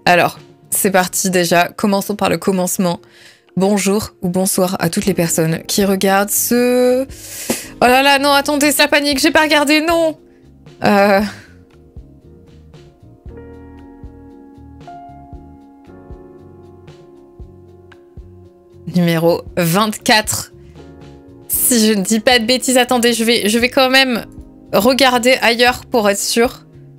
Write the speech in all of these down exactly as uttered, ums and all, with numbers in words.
Alors, c'est parti déjà. Commençons par le commencement. Bonjour ou bonsoir à toutes les personnes qui regardent ce... Oh là là, non, attendez, ça panique, j'ai pas regardé, non euh... Numéro vingt-quatre. Si je ne dis pas de bêtises, attendez, je vais, je vais quand même regarder ailleurs pour être sûre.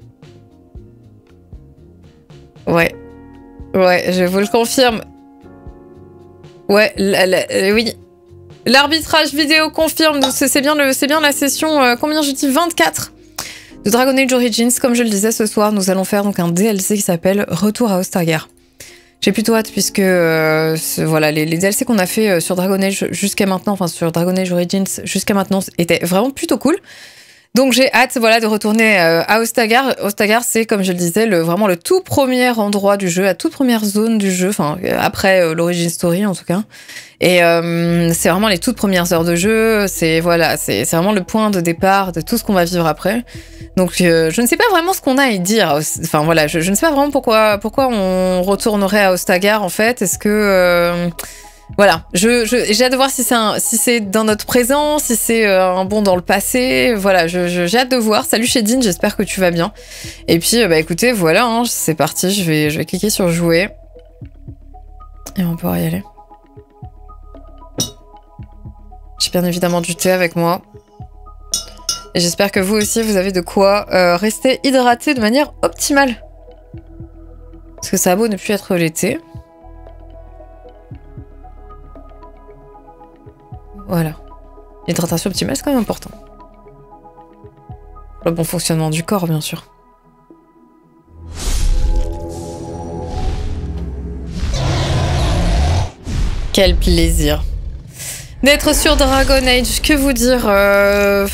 Ouais. Ouais, je vous le confirme. Ouais, la, la, euh, oui. L'arbitrage vidéo confirme, c'est bien, le, bien la session, euh, combien j'ai dit, vingt-quatre de Dragon Age Origins. Comme je le disais ce soir, nous allons faire donc un D L C qui s'appelle Retour à Ostagar. J'ai plutôt hâte puisque euh, voilà, les, les D L C qu'on a fait euh, sur Dragon Age jusqu'à maintenant, enfin sur Dragon Age Origins jusqu'à maintenant, étaient vraiment plutôt cool. Donc j'ai hâte voilà, de retourner euh, à Ostagar. Ostagar, c'est, comme je le disais, le, vraiment le tout premier endroit du jeu, la toute première zone du jeu, enfin après euh, l'origin story en tout cas. Et euh, c'est vraiment les toutes premières heures de jeu, c'est voilà, c'est vraiment le point de départ de tout ce qu'on va vivre après. Donc euh, je ne sais pas vraiment ce qu'on a à y dire. Enfin voilà, je, je ne sais pas vraiment pourquoi, pourquoi on retournerait à Ostagar en fait. Est-ce que... Euh, voilà, je, je, j'ai hâte de voir si c'est, un, si c'est dans notre présent, si c'est euh, un bond dans le passé. Voilà, je, je, j'ai hâte de voir. Salut Shedin, j'espère que tu vas bien. Et puis, euh, bah écoutez, voilà, hein, c'est parti. Je vais, je vais cliquer sur jouer. Et on pourra y aller. J'ai bien évidemment du thé avec moi. Et j'espère que vous aussi, vous avez de quoi euh, rester hydraté de manière optimale. Parce que ça a beau ne plus être l'été. Voilà. L'hydratation optimale, c'est quand même important. Le bon fonctionnement du corps, bien sûr. Quel plaisir d'être sur Dragon Age. Que vous dire euh...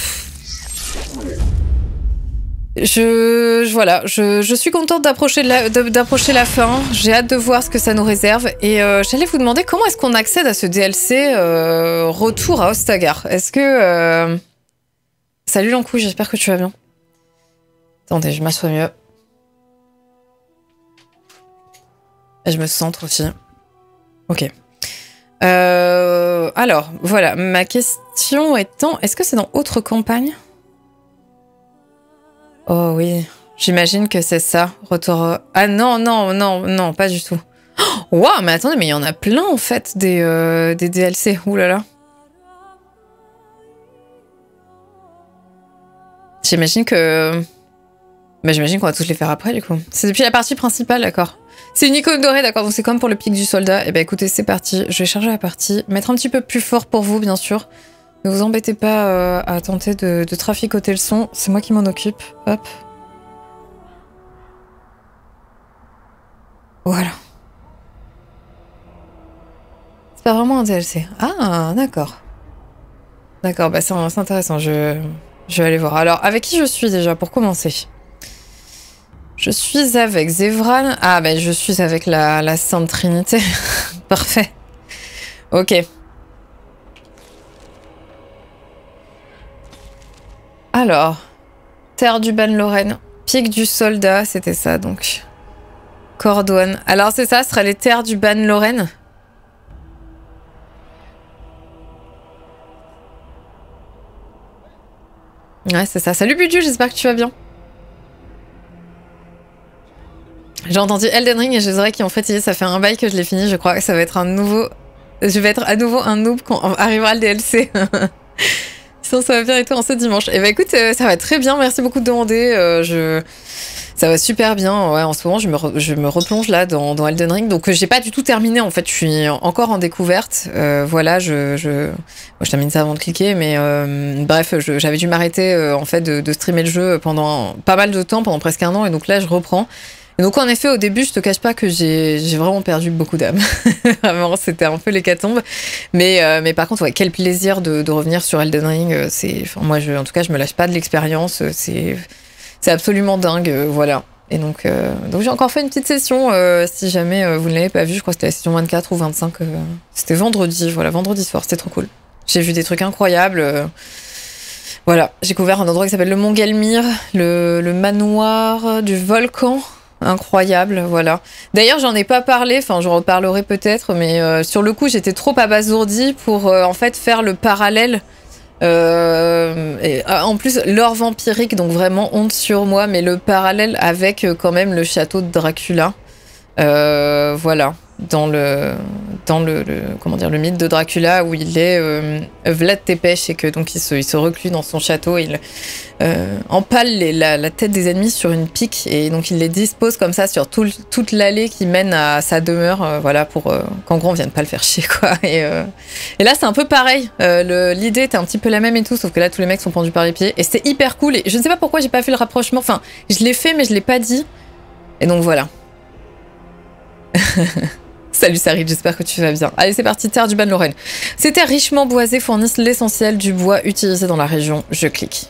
Je, je voilà, je, je suis contente d'approcher la, d'approcher la fin. J'ai hâte de voir ce que ça nous réserve. Et euh, j'allais vous demander comment est-ce qu'on accède à ce D L C euh, Retour à Ostagar. Est-ce que euh... Salut Lancouille, j'espère que tu vas bien. Attendez, je m'assois mieux. Et je me centre aussi. Ok. Euh... Alors, voilà, ma question étant, est-ce que c'est dans Autre Campagne ? Oh oui, j'imagine que c'est ça. Retour... Ah non, non, non, non, pas du tout. Waouh, wow, mais attendez, mais il y en a plein en fait des, euh, des D L C. Ouh là là. J'imagine que... Bah, j'imagine qu'on va tous les faire après du coup. C'est depuis la partie principale, d'accord. C'est une icône dorée, d'accord, donc c'est comme pour le pic du soldat. Et bah écoutez, c'est parti. Je vais charger la partie. Mettre un petit peu plus fort pour vous, bien sûr. Ne vous embêtez pas euh, à tenter de, de traficoter le son, c'est moi qui m'en occupe. Hop. Voilà. C'est pas vraiment un D L C. Ah, d'accord. D'accord, bah c'est intéressant, je, je vais aller voir. Alors, avec qui je suis déjà, pour commencer? Je suis avec Zevran. Ah, bah je suis avec la, la Sainte Trinité. Parfait. Ok. Alors, Terre du Ban-Lorraine, Pic du Soldat, c'était ça donc. Cordouane. Alors c'est ça, ce sera les Terres du Ban-Lorraine. Ouais, c'est ça. Salut Budu, j'espère que tu vas bien. J'ai entendu Elden Ring et je dirais qu'ils ont fatigué, ça fait un bail que je l'ai fini, je crois que ça va être un nouveau... Je vais être à nouveau un noob quand arrivera le D L C. Sinon ça va bien et tout en ce dimanche. Et bah écoute, euh, ça va très bien, merci beaucoup de demander. Euh, je... Ça va super bien. Ouais, en ce moment, je me, re... je me replonge là dans, dans Elden Ring. Donc, j'ai pas du tout terminé. En fait, je suis encore en découverte. Euh, voilà, je, je... Moi, je termine ça avant de cliquer. Mais euh, bref, j'avais dû m'arrêter euh, en fait de, de streamer le jeu pendant pas mal de temps, pendant presque un an. Et donc là, je reprends. Et donc, en effet, au début, je te cache pas que j'ai vraiment perdu beaucoup d'âme. Vraiment, c'était un peu l'hécatombe. Mais, euh, mais par contre, ouais, quel plaisir de, de revenir sur Elden Ring. C'est, enfin, moi, je, en tout cas, je me lâche pas de l'expérience. C'est... C'est absolument dingue, euh, voilà. Et donc, euh, donc j'ai encore fait une petite session, euh, si jamais euh, vous ne l'avez pas vu, je crois que c'était la session vingt-quatre ou vingt-cinq. Euh, c'était vendredi, voilà, vendredi soir, c'était trop cool. J'ai vu des trucs incroyables. Euh, voilà, j'ai couvert un endroit qui s'appelle le Mont Gelmir, le, le manoir du volcan. incroyable, voilà. D'ailleurs, j'en ai pas parlé, enfin, j'en reparlerai peut-être, mais euh, sur le coup, j'étais trop abasourdie pour, euh, en fait, faire le parallèle. Euh, et, en plus, l'or vampirique, donc vraiment honte sur moi, mais le parallèle avec, euh, quand même, le château de Dracula. Euh, voilà. Dans le dans le, le comment dire le mythe de Dracula où il est euh, Vlad Tepes et que donc il se il se reclus dans son château, il euh, empale les, la, la tête des ennemis sur une pique et donc il les dispose comme ça sur tout, toute l'allée qui mène à sa demeure, euh, voilà, pour euh, qu'en gros on vienne pas le faire chier, quoi. Et, euh, et là c'est un peu pareil, euh, l'idée était un petit peu la même et tout, sauf que là tous les mecs sont pendus par les pieds et c'était hyper cool et je ne sais pas pourquoi j'ai pas fait le rapprochement, enfin je l'ai fait mais je l'ai pas dit et donc voilà. Salut Sarid, j'espère que tu vas bien. Allez, c'est parti, terre du Ban-Lorraine. Ces terres richement boisées fournissent l'essentiel du bois utilisé dans la région. Je clique.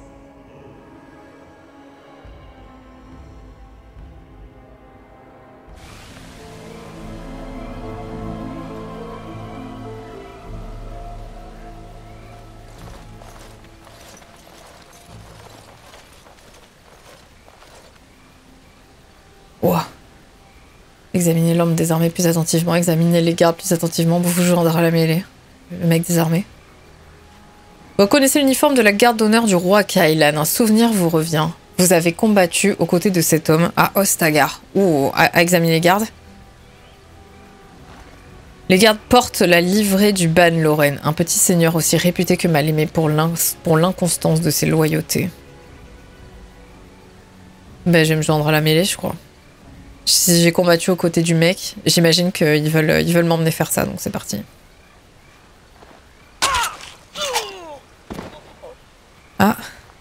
Ouah. Examinez l'homme désarmé plus attentivement, examinez les gardes plus attentivement, vous vous joindrez à la mêlée. Le mec désarmé. Vous reconnaissez l'uniforme de la garde d'honneur du roi Kailan. Un souvenir vous revient. Vous avez combattu aux côtés de cet homme à Ostagar. Ouh, à, à examiner les gardes. Les gardes portent la livrée du Ban-Lorraine, un petit seigneur aussi réputé que mal aimé pour l'inconstance de ses loyautés. Ben, je vais me joindre à la mêlée, je crois. Si j'ai combattu aux côtés du mec, j'imagine qu'ils veulent ils veulent m'emmener faire ça, donc c'est parti. Ah.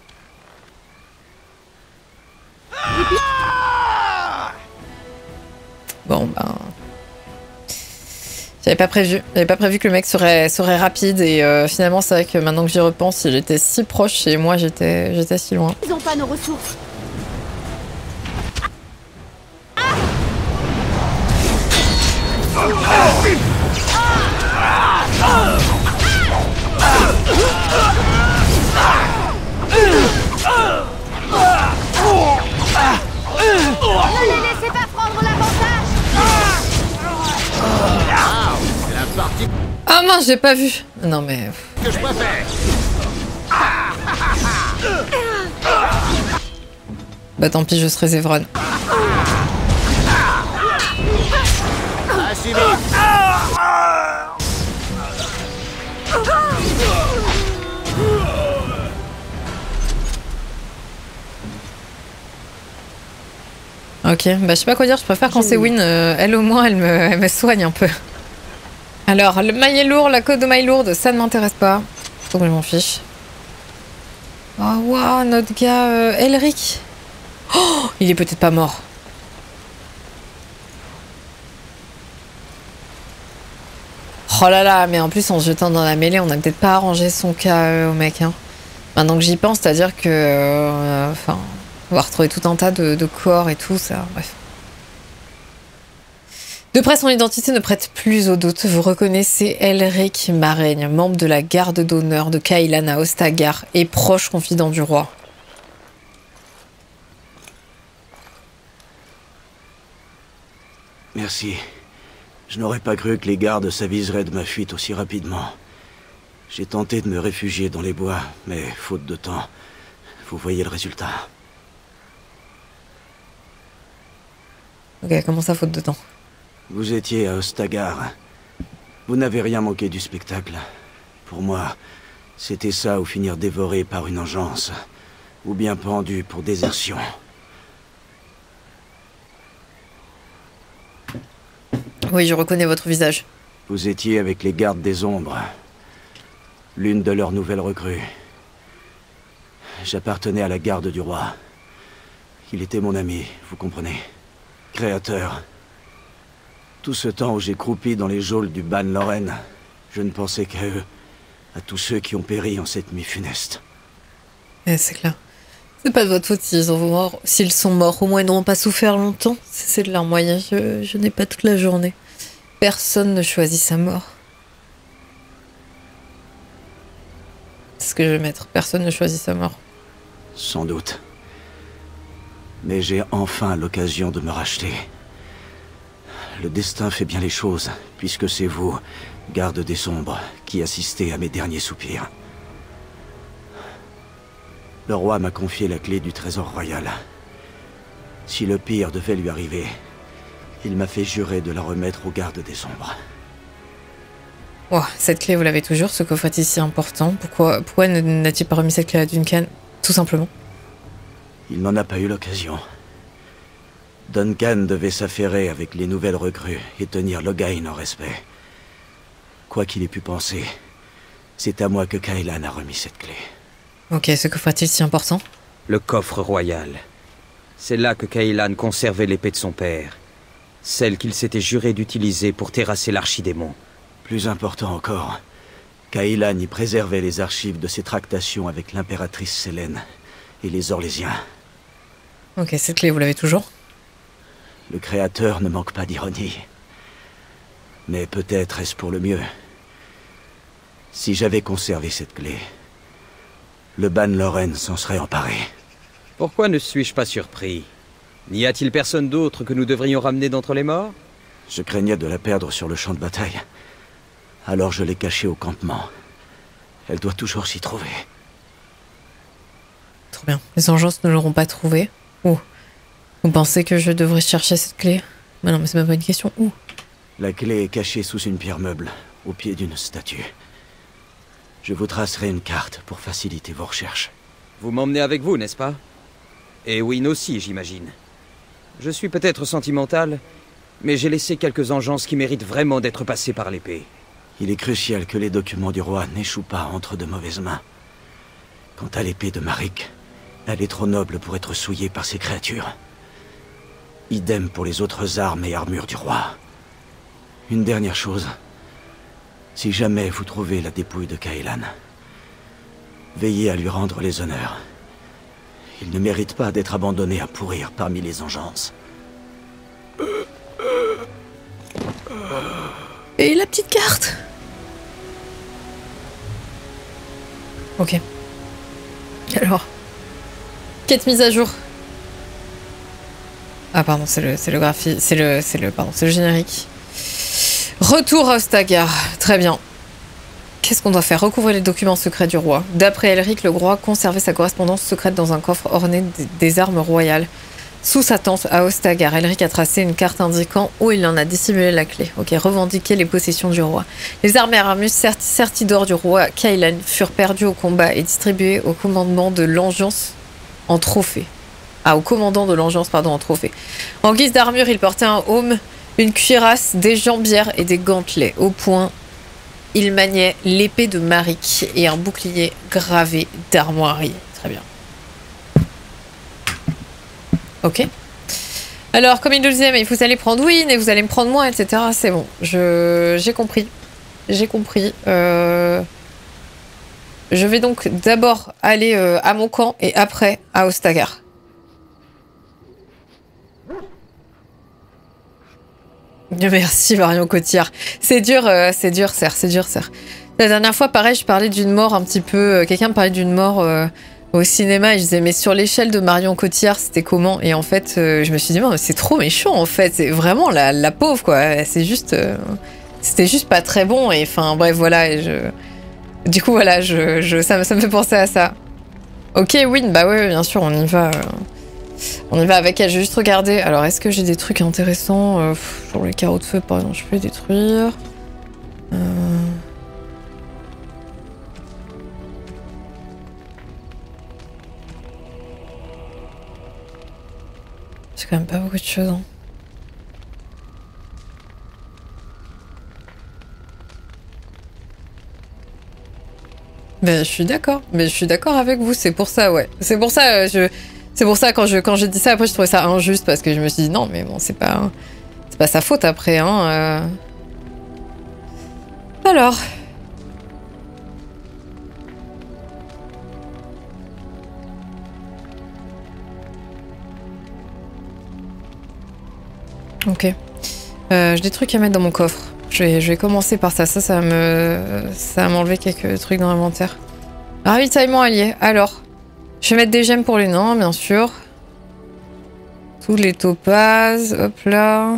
Bon, ben... J'avais pas prévu. J'avais pas prévu que le mec serait, serait rapide et euh, finalement c'est vrai que maintenant que j'y repense, il était si proche et moi j'étais j'étais si loin. Ils ont pas nos ressources. Ne les laissez pas prendre l'avantage. C'est la partie Ah mince, j'ai pas vu. Non mais... que je préfère. Bah tant pis, je serai Zevran. Ah, si vite. Ok, bah je sais pas quoi dire, je préfère quand c'est Win, euh, elle au moins elle me, elle me soigne un peu. Alors, le maillet lourd, la côte de maille lourde, ça ne m'intéresse pas. Donc je m'en fiche. Oh waouh, notre gars euh, Elric. Oh, il est peut-être pas mort. Oh là là, mais en plus en se jetant dans la mêlée, on a peut-être pas arrangé son cas euh, au mec. Hein. Maintenant que j'y pense, c'est-à-dire que... Euh, enfin... On va retrouver tout un tas de, de corps et tout, ça, bref. De près, son identité ne prête plus au doute. Vous reconnaissez Elric Maraigne, membre de la garde d'honneur de Kailan à Ostagar et proche confident du roi. Merci. Je n'aurais pas cru que les gardes s'aviseraient de ma fuite aussi rapidement. J'ai tenté de me réfugier dans les bois, mais faute de temps, vous voyez le résultat. Ok, comment ça, faute de temps? Vous étiez à Ostagar. Vous n'avez rien manqué du spectacle. Pour moi, c'était ça ou finir dévoré par une engeance, ou bien pendu pour désertion. Oui, je reconnais votre visage. Vous étiez avec les gardes des ombres, l'une de leurs nouvelles recrues. J'appartenais à la garde du roi. Il était mon ami, vous comprenez. Créateur. Tout ce temps où j'ai croupi dans les geôles du Ban-Lorraine, je ne pensais qu'à eux, à tous ceux qui ont péri en cette nuit funeste. Eh, c'est clair. C'est pas de votre faute s'ils sont morts. S'ils sont morts, au moins ils n'auront pas souffert longtemps. C'est de leur moyen. Je, je n'ai pas toute la journée. Personne ne choisit sa mort. C'est ce que je vais mettre. Personne ne choisit sa mort. Sans doute. Mais j'ai enfin l'occasion de me racheter. Le destin fait bien les choses, puisque c'est vous, garde des sombres, qui assistez à mes derniers soupirs. Le roi m'a confié la clé du trésor royal. Si le pire devait lui arriver, il m'a fait jurer de la remettre aux gardes des sombres. Oh, cette clé, vous l'avez toujours, ce coffre est si important. Pourquoi, pourquoi n'a-t-il pas remis cette clé à Duncan? Tout simplement. Il n'en a pas eu l'occasion. Duncan devait s'affairer avec les nouvelles recrues et tenir Loghain en respect. Quoi qu'il ait pu penser, c'est à moi que Cailan a remis cette clé. Ok, ce coffre est-il si important? Le coffre royal. C'est là que Cailan conservait l'épée de son père. Celle qu'il s'était juré d'utiliser pour terrasser l'archidémon. Plus important encore, Cailan y préservait les archives de ses tractations avec l'impératrice Sélène et les Orlésiens. Ok, cette clé, vous l'avez toujours? Le Créateur ne manque pas d'ironie. Mais peut-être est-ce pour le mieux. Si j'avais conservé cette clé, le Ban Loren s'en serait emparé. Pourquoi ne suis-je pas surpris? N'y a-t-il personne d'autre que nous devrions ramener d'entre les morts? Je craignais de la perdre sur le champ de bataille. Alors je l'ai cachée au campement. Elle doit toujours s'y trouver. Trop bien. Les engences ne l'auront pas trouvée. Où? Vous pensez que je devrais chercher cette clé? Mais non, mais c'est même pas une question. Où? La clé est cachée sous une pierre meuble, au pied d'une statue. Je vous tracerai une carte pour faciliter vos recherches. Vous m'emmenez avec vous, n'est-ce pas? Et Wynne aussi, j'imagine. Je suis peut-être sentimental, mais j'ai laissé quelques engences qui méritent vraiment d'être passées par l'épée. Il est crucial que les documents du roi n'échouent pas entre de mauvaises mains. Quant à l'épée de Maric, elle est trop noble pour être souillée par ces créatures. Idem pour les autres armes et armures du roi. Une dernière chose. Si jamais vous trouvez la dépouille de Cailan, veillez à lui rendre les honneurs. Il ne mérite pas d'être abandonné à pourrir parmi les engences. Et la petite carte? Ok. Alors. Quête mise à jour. Ah pardon, c'est le, c'est le graphique, c'est le, c'est le, pardon, c'est le générique. Retour à Ostagar. Très bien. Qu'est-ce qu'on doit faire? Recouvrer les documents secrets du roi. D'après Elric, le roi conservait sa correspondance secrète dans un coffre orné des armes royales. Sous sa tente à Ostagar, Elric a tracé une carte indiquant où il en a dissimulé la clé. Ok, revendiquer les possessions du roi. Les armes et armus certidor du roi Cailan furent perdues au combat et distribuées au commandement de l'Engeance en trophée. Ah, au commandant de l'Engeance, pardon, en trophée. En guise d'armure, il portait un aume, une cuirasse, des jambières et des gantelets. Au point, il maniait l'épée de Maric et un bouclier gravé d'armoirie. Très bien. Ok. Alors, comme il nous disait, mais vous allez prendre Wynne et vous allez me prendre moi, et cetera. C'est bon. Je j'ai compris. J'ai compris. Euh... Je vais donc d'abord aller euh, à mon camp et après à Ostagar. Merci Marion Cotillard. C'est dur, euh, c'est dur, Serre, c'est dur, Serre. La dernière fois, pareil, je parlais d'une mort un petit peu... Euh, Quelqu'un me parlait d'une mort euh, au cinéma et je disais, mais sur l'échelle de Marion Cotillard, c'était comment? Et en fait, euh, je me suis dit, mais c'est trop méchant, en fait. C'est vraiment la, la pauvre, quoi. C'est juste... Euh, c'était juste pas très bon. Et enfin, bref, voilà. Et je... Du coup, voilà, je, je, ça, ça me fait penser à ça. Ok, Wynne, bah ouais, bien sûr, on y va... Euh... On y va avec elle, je vais juste regarder. Alors, est-ce que j'ai des trucs intéressants euh, genre les carreaux de feu, par exemple, je peux les détruire. Euh... C'est quand même pas beaucoup de choses. Hein. Ben, je suis d'accord. Mais je suis d'accord avec vous, c'est pour ça, ouais. C'est pour ça, euh, je... C'est pour ça quand je quand j'ai dit ça après je trouvais ça injuste parce que je me suis dit non mais bon c'est pas c'est pas sa faute après hein. Euh... Alors. Ok. Euh, j'ai des trucs à mettre dans mon coffre. Je vais je vais commencer par ça. Ça ça va me ça va m'enlever quelques trucs dans l'inventaire. Ravitaillement allié. Alors. Je vais mettre des gemmes pour les nains, bien sûr. Tous les topazes, hop là.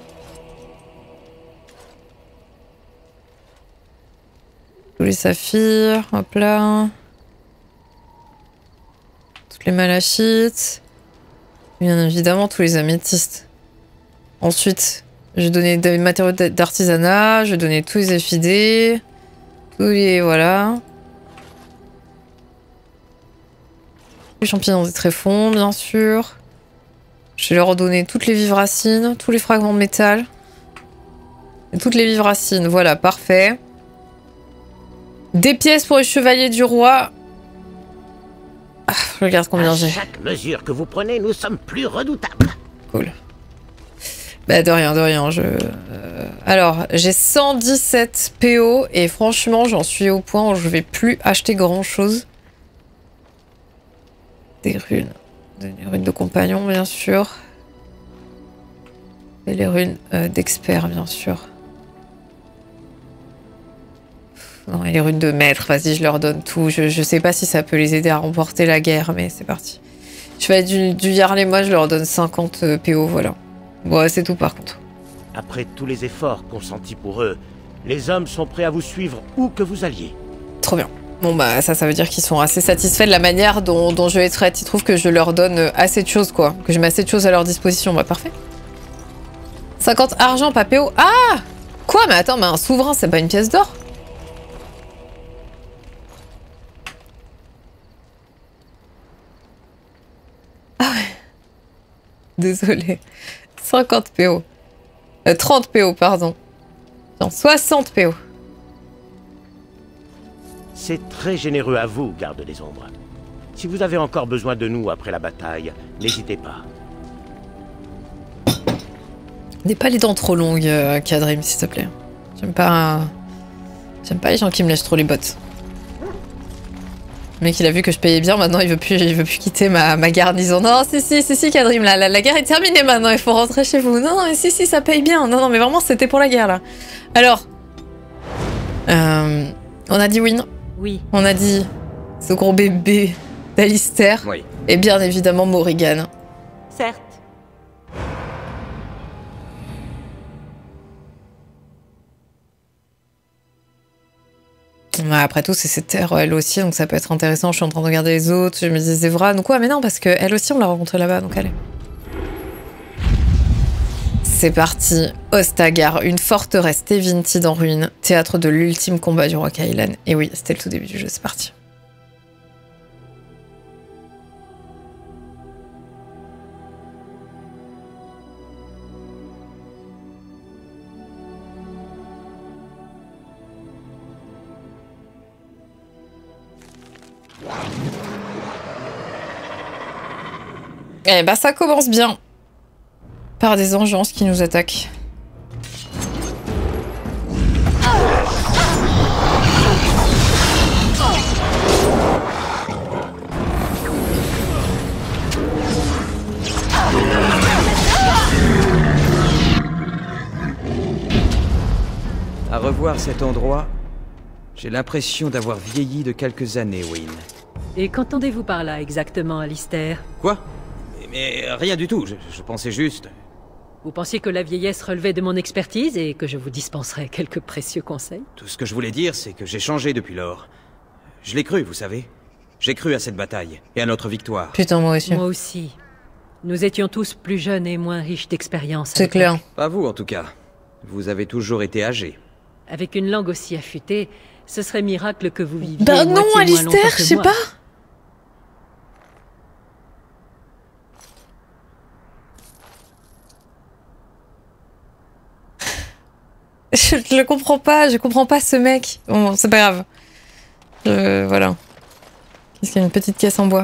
Tous les saphirs, hop là. Toutes les malachites. Bien évidemment, tous les améthystes. Ensuite, j'ai donné des matériaux d'artisanat, j'ai donné tous les effidés. Tous les... voilà. Les champignons des tréfonds, bien sûr. Je vais leur donner toutes les vivracines, tous les fragments de métal. Et toutes les vivracines, voilà, parfait. Des pièces pour les chevaliers du roi. Ah, je regarde combien j'ai. Chaque mesure que vous prenez, nous sommes plus redoutables. Cool. Bah de rien, de rien. Je... Euh... Alors, j'ai cent dix-sept P O et franchement, j'en suis au point où je vais plus acheter grand chose. Des runes. Des runes de compagnon, bien sûr. Et les runes euh, d'expert, bien sûr. Non, et les runes de maître, vas-y, je leur donne tout. Je, je sais pas si ça peut les aider à remporter la guerre, mais c'est parti. Je vais du, du Yarley, moi, je leur donne cinquante P O, voilà. Bon, c'est tout par contre. Après tous les efforts consentis pour eux, les hommes sont prêts à vous suivre où que vous alliez. Trop bien. Bon bah ça, ça veut dire qu'ils sont assez satisfaits de la manière dont, dont je les traite. Ils trouvent que je leur donne assez de choses, quoi. Que je mets assez de choses à leur disposition. Bah parfait. cinquante argent, pas P O. Ah! Quoi? Mais attends, mais un souverain, c'est pas une pièce d'or? Ah ouais. Désolé. cinquante P O. Euh, trente P O, pardon. Non, soixante P O. C'est très généreux à vous, garde des ombres. Si vous avez encore besoin de nous après la bataille, n'hésitez pas. N'aie pas les dents trop longues, euh, Kadrim, s'il te plaît. J'aime pas... J'aime pas les gens qui me lèchent trop les bottes. Le mec, il a vu que je payais bien, maintenant il veut plus, il veut plus quitter ma, ma garnison. Non, si, si, si, si, Kadrim, la, la, la guerre est terminée maintenant, il faut rentrer chez vous. Non, non, mais si, si, ça paye bien. Non, non, mais vraiment, c'était pour la guerre, là. Alors... Euh, on a dit win. Oui. On a dit ce gros bébé d'Alistair. Oui. Et bien évidemment Morrigan. Certes. Ouais, après tout, c'est cette terre, elle aussi, donc ça peut être intéressant. Je suis en train de regarder les autres. Je me dis Zevra, donc quoi? Mais non, parce qu'elle aussi, on l'a rencontrée là-bas, donc allez. C'est parti. Ostagar, une forteresse Tevinti en ruine, théâtre de l'ultime combat du roi Kailan. Et oui, c'était le tout début du jeu, c'est parti. Eh bah ça commence bien. Par des engeances qui nous attaquent. À revoir cet endroit, j'ai l'impression d'avoir vieilli de quelques années, Wynne. Et qu'entendez-vous par là exactement, Alistair? Quoi? Mais rien du tout, je, je pensais juste... Vous pensiez que la vieillesse relevait de mon expertise et que je vous dispenserais quelques précieux conseils? Tout ce que je voulais dire, c'est que j'ai changé depuis lors. Je l'ai cru, vous savez. J'ai cru à cette bataille et à notre victoire. Putain, moi aussi. Moi aussi. Nous étions tous plus jeunes et moins riches d'expérience. C'est clair. Pas vous, en tout cas. Vous avez toujours été âgé. Avec une langue aussi affûtée, ce serait miracle que vous viviez Bah non, moitié moins Alistair, longtemps que je sais moi. pas. Je, je le comprends pas, je comprends pas ce mec. Bon, c'est pas grave. Je, voilà. Qu'est-ce qu'il y a, une petite caisse en bois?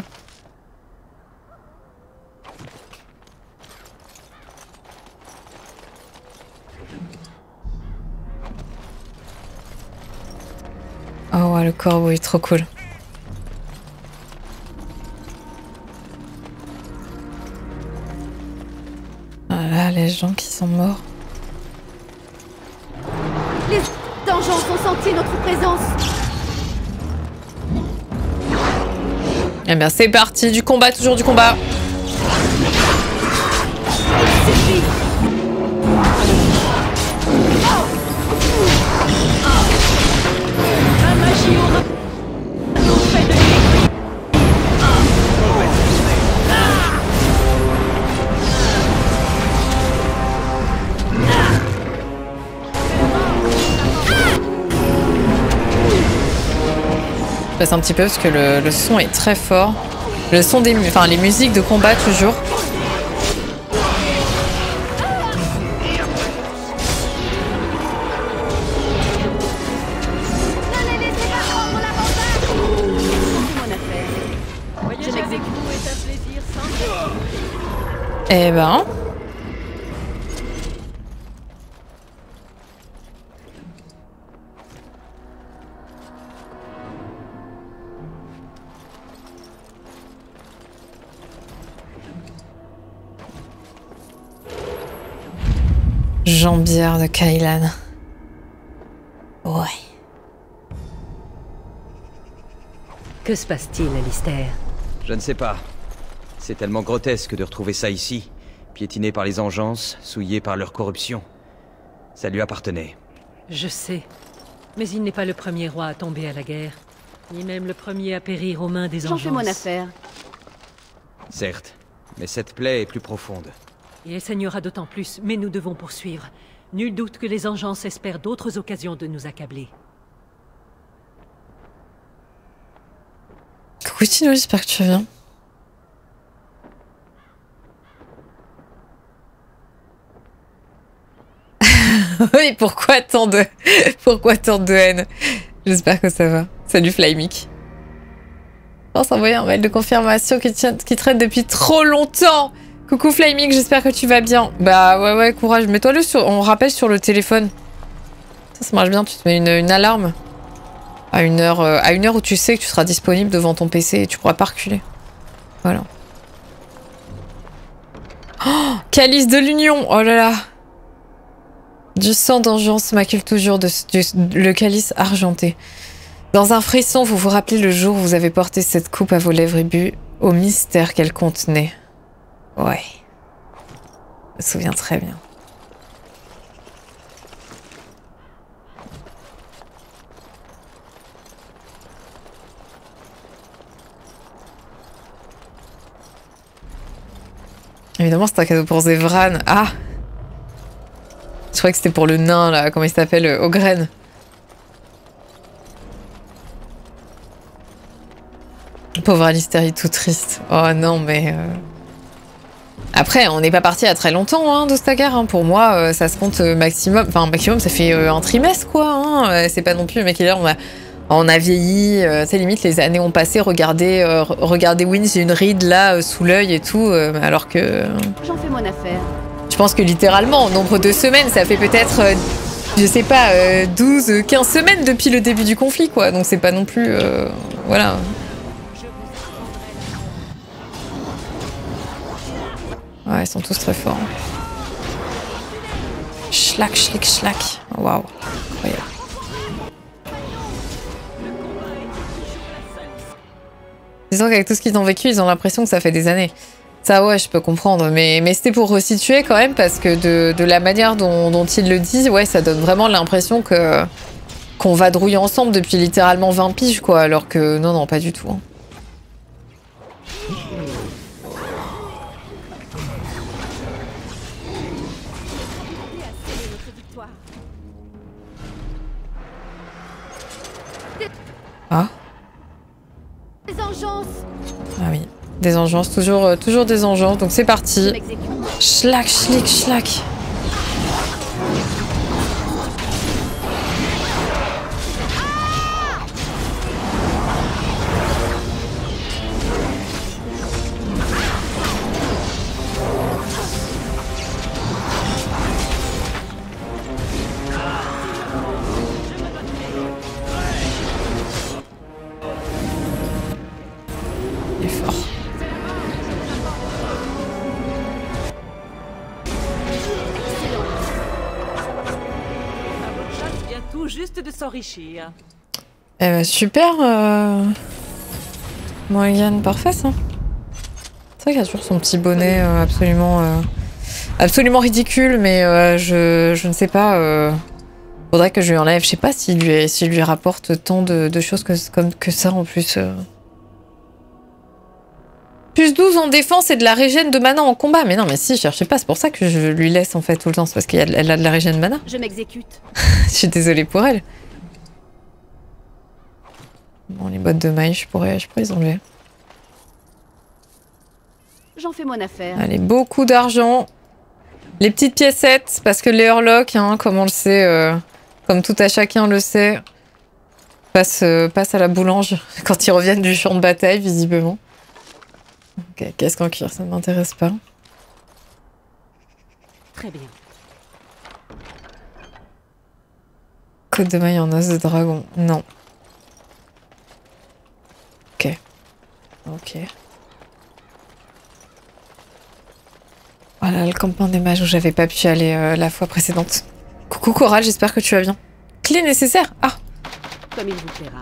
Oh ouais, le corbeau est trop cool. Voilà, les gens qui sont morts. Les donjons ont senti notre présence. Eh bien, c'est parti, du combat, toujours du combat. stresse un petit peu parce que le, le son est très fort. Le son des... Enfin, les musiques de combat, toujours. Eh ben... Jambière de Kailan. Ouais. Que se passe-t-il, Alistair? Je ne sais pas. C'est tellement grotesque de retrouver ça ici, piétiné par les engences, souillé par leur corruption. Ça lui appartenait. Je sais. Mais il n'est pas le premier roi à tomber à la guerre. Ni même le premier à périr aux mains des J'en engences. fais mon affaire. Certes, mais cette plaie est plus profonde. Et elle saignera d'autant plus, mais nous devons poursuivre. Nul doute que les engences espèrent d'autres occasions de nous accabler. Coucou Tino, j'espère que tu vas bien. Oui, pourquoi tant de... pourquoi tant de haine? J'espère que ça va. Salut Flymic. Je pense envoyer un mail de confirmation qui, tient... qui traîne depuis trop longtemps. Coucou Flymic, j'espère que tu vas bien. Bah ouais ouais, courage. Mets-toi le sur... On rappelle sur le téléphone. Ça, ça marche bien, tu te mets une, une alarme. À une, heure, euh, à une heure où tu sais que tu seras disponible devant ton P C et tu pourras pas reculer. Voilà. Oh, Calice de l'Union. Oh là là. Du sang d'engeance m'accule toujours de, du, le calice argenté. Dans un frisson, vous vous rappelez le jour où vous avez porté cette coupe à vos lèvres et bu au mystère qu'elle contenait. Ouais. Je me souviens très bien. Évidemment, c'est un cadeau pour Zevran. Ah! Je croyais que c'était pour le nain, là. Comment il s'appelle? euh, Ogren. Pauvre Alistair, tout triste. Oh non, mais... Euh... Après, on n'est pas parti à très longtemps, hein, d'Ostagar. Hein. Pour moi, euh, ça se compte euh, maximum... Enfin, maximum, ça fait euh, un trimestre, quoi. Hein. Euh, c'est pas non plus... Le mec, il est là, on a, on a vieilli. Euh, c'est limite, les années ont passé. Regardez, euh, regardez Win, j'ai une ride, là, euh, sous l'œil et tout. Euh, alors que... Euh... J'en fais mon affaire. Je pense que littéralement, en nombre de semaines, ça fait peut-être, euh, je sais pas, euh, douze, quinze semaines depuis le début du conflit, quoi. Donc c'est pas non plus... Euh, voilà. Ouais, ils sont tous très forts. Schlack, schlick, schlack. Waouh, incroyable. Disons qu'avec tout ce qu'ils ont vécu, ils ont l'impression que ça fait des années. Ça, ouais, je peux comprendre. Mais, mais c'était pour resituer quand même, parce que de, de la manière dont, dont il le dit, ouais, ça donne vraiment l'impression que qu'on vadrouille ensemble depuis littéralement vingt piges, quoi. Alors que non, non, pas du tout. Hein. Ah. Les engences. Ah oui. Des engences, toujours, euh, toujours des engences. Donc c'est parti. Schlack, schlick, schlack. Il est fort. Tout juste de s'enrichir. Eh ben, super, euh... Morgan, parfait ça. C'est vrai qu'il a toujours son petit bonnet euh, absolument, euh, absolument ridicule, mais euh, je, je ne sais pas. Euh... Faudrait que je lui enlève. Je sais pas s'il lui, s'il lui rapporte tant de, de choses que, comme, que ça en plus. Euh... Plus douze en défense et de la régène de mana en combat. Mais non, mais si, cherchez pas. C'est pour ça que je lui laisse en fait tout le temps. C'est parce qu'elle a, a de la régène de mana. Je m'exécute. Je suis désolée pour elle. Bon, les bottes de maille, je pourrais, je pourrais les enlever. J'en fais mon affaire. Allez, beaucoup d'argent. Les petites piécettes, parce que les Hurlocs, hein, comme on le sait, euh, comme tout à chacun le sait, passent, euh, passent à la boulange quand ils reviennent du champ de bataille, visiblement. Ok, qu'est-ce qu'en cuir, ça ne m'intéresse pas. Très bien. Côte de maille en os de dragon, non. Ok. Ok. Voilà, le campement des mages où j'avais pas pu aller euh, la fois précédente. Coucou Coral, j'espère que tu vas bien. Clé nécessaire. Ah. Comme il vous plaira.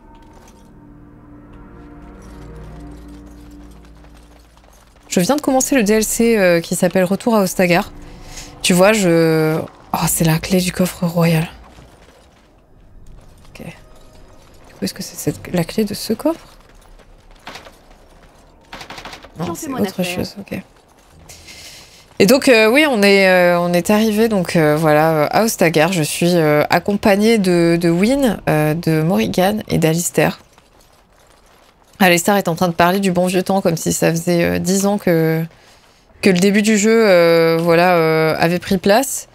Je viens de commencer le D L C euh, qui s'appelle Retour à Ostagar. Tu vois, je... Oh, c'est la clé du coffre royal. Ok. Du coup, est-ce que c'est cette... la clé de ce coffre? Non, c'est autre chose, ok. Et donc, euh, oui, on est, euh, on est arrivé donc euh, voilà, à Ostagar. Je suis euh, accompagnée de, de Wynne, euh, de Morrigan et d'Alistair. Alistair est en train de parler du bon vieux temps, comme si ça faisait euh, dix ans que, que le début du jeu euh, voilà, euh, avait pris place.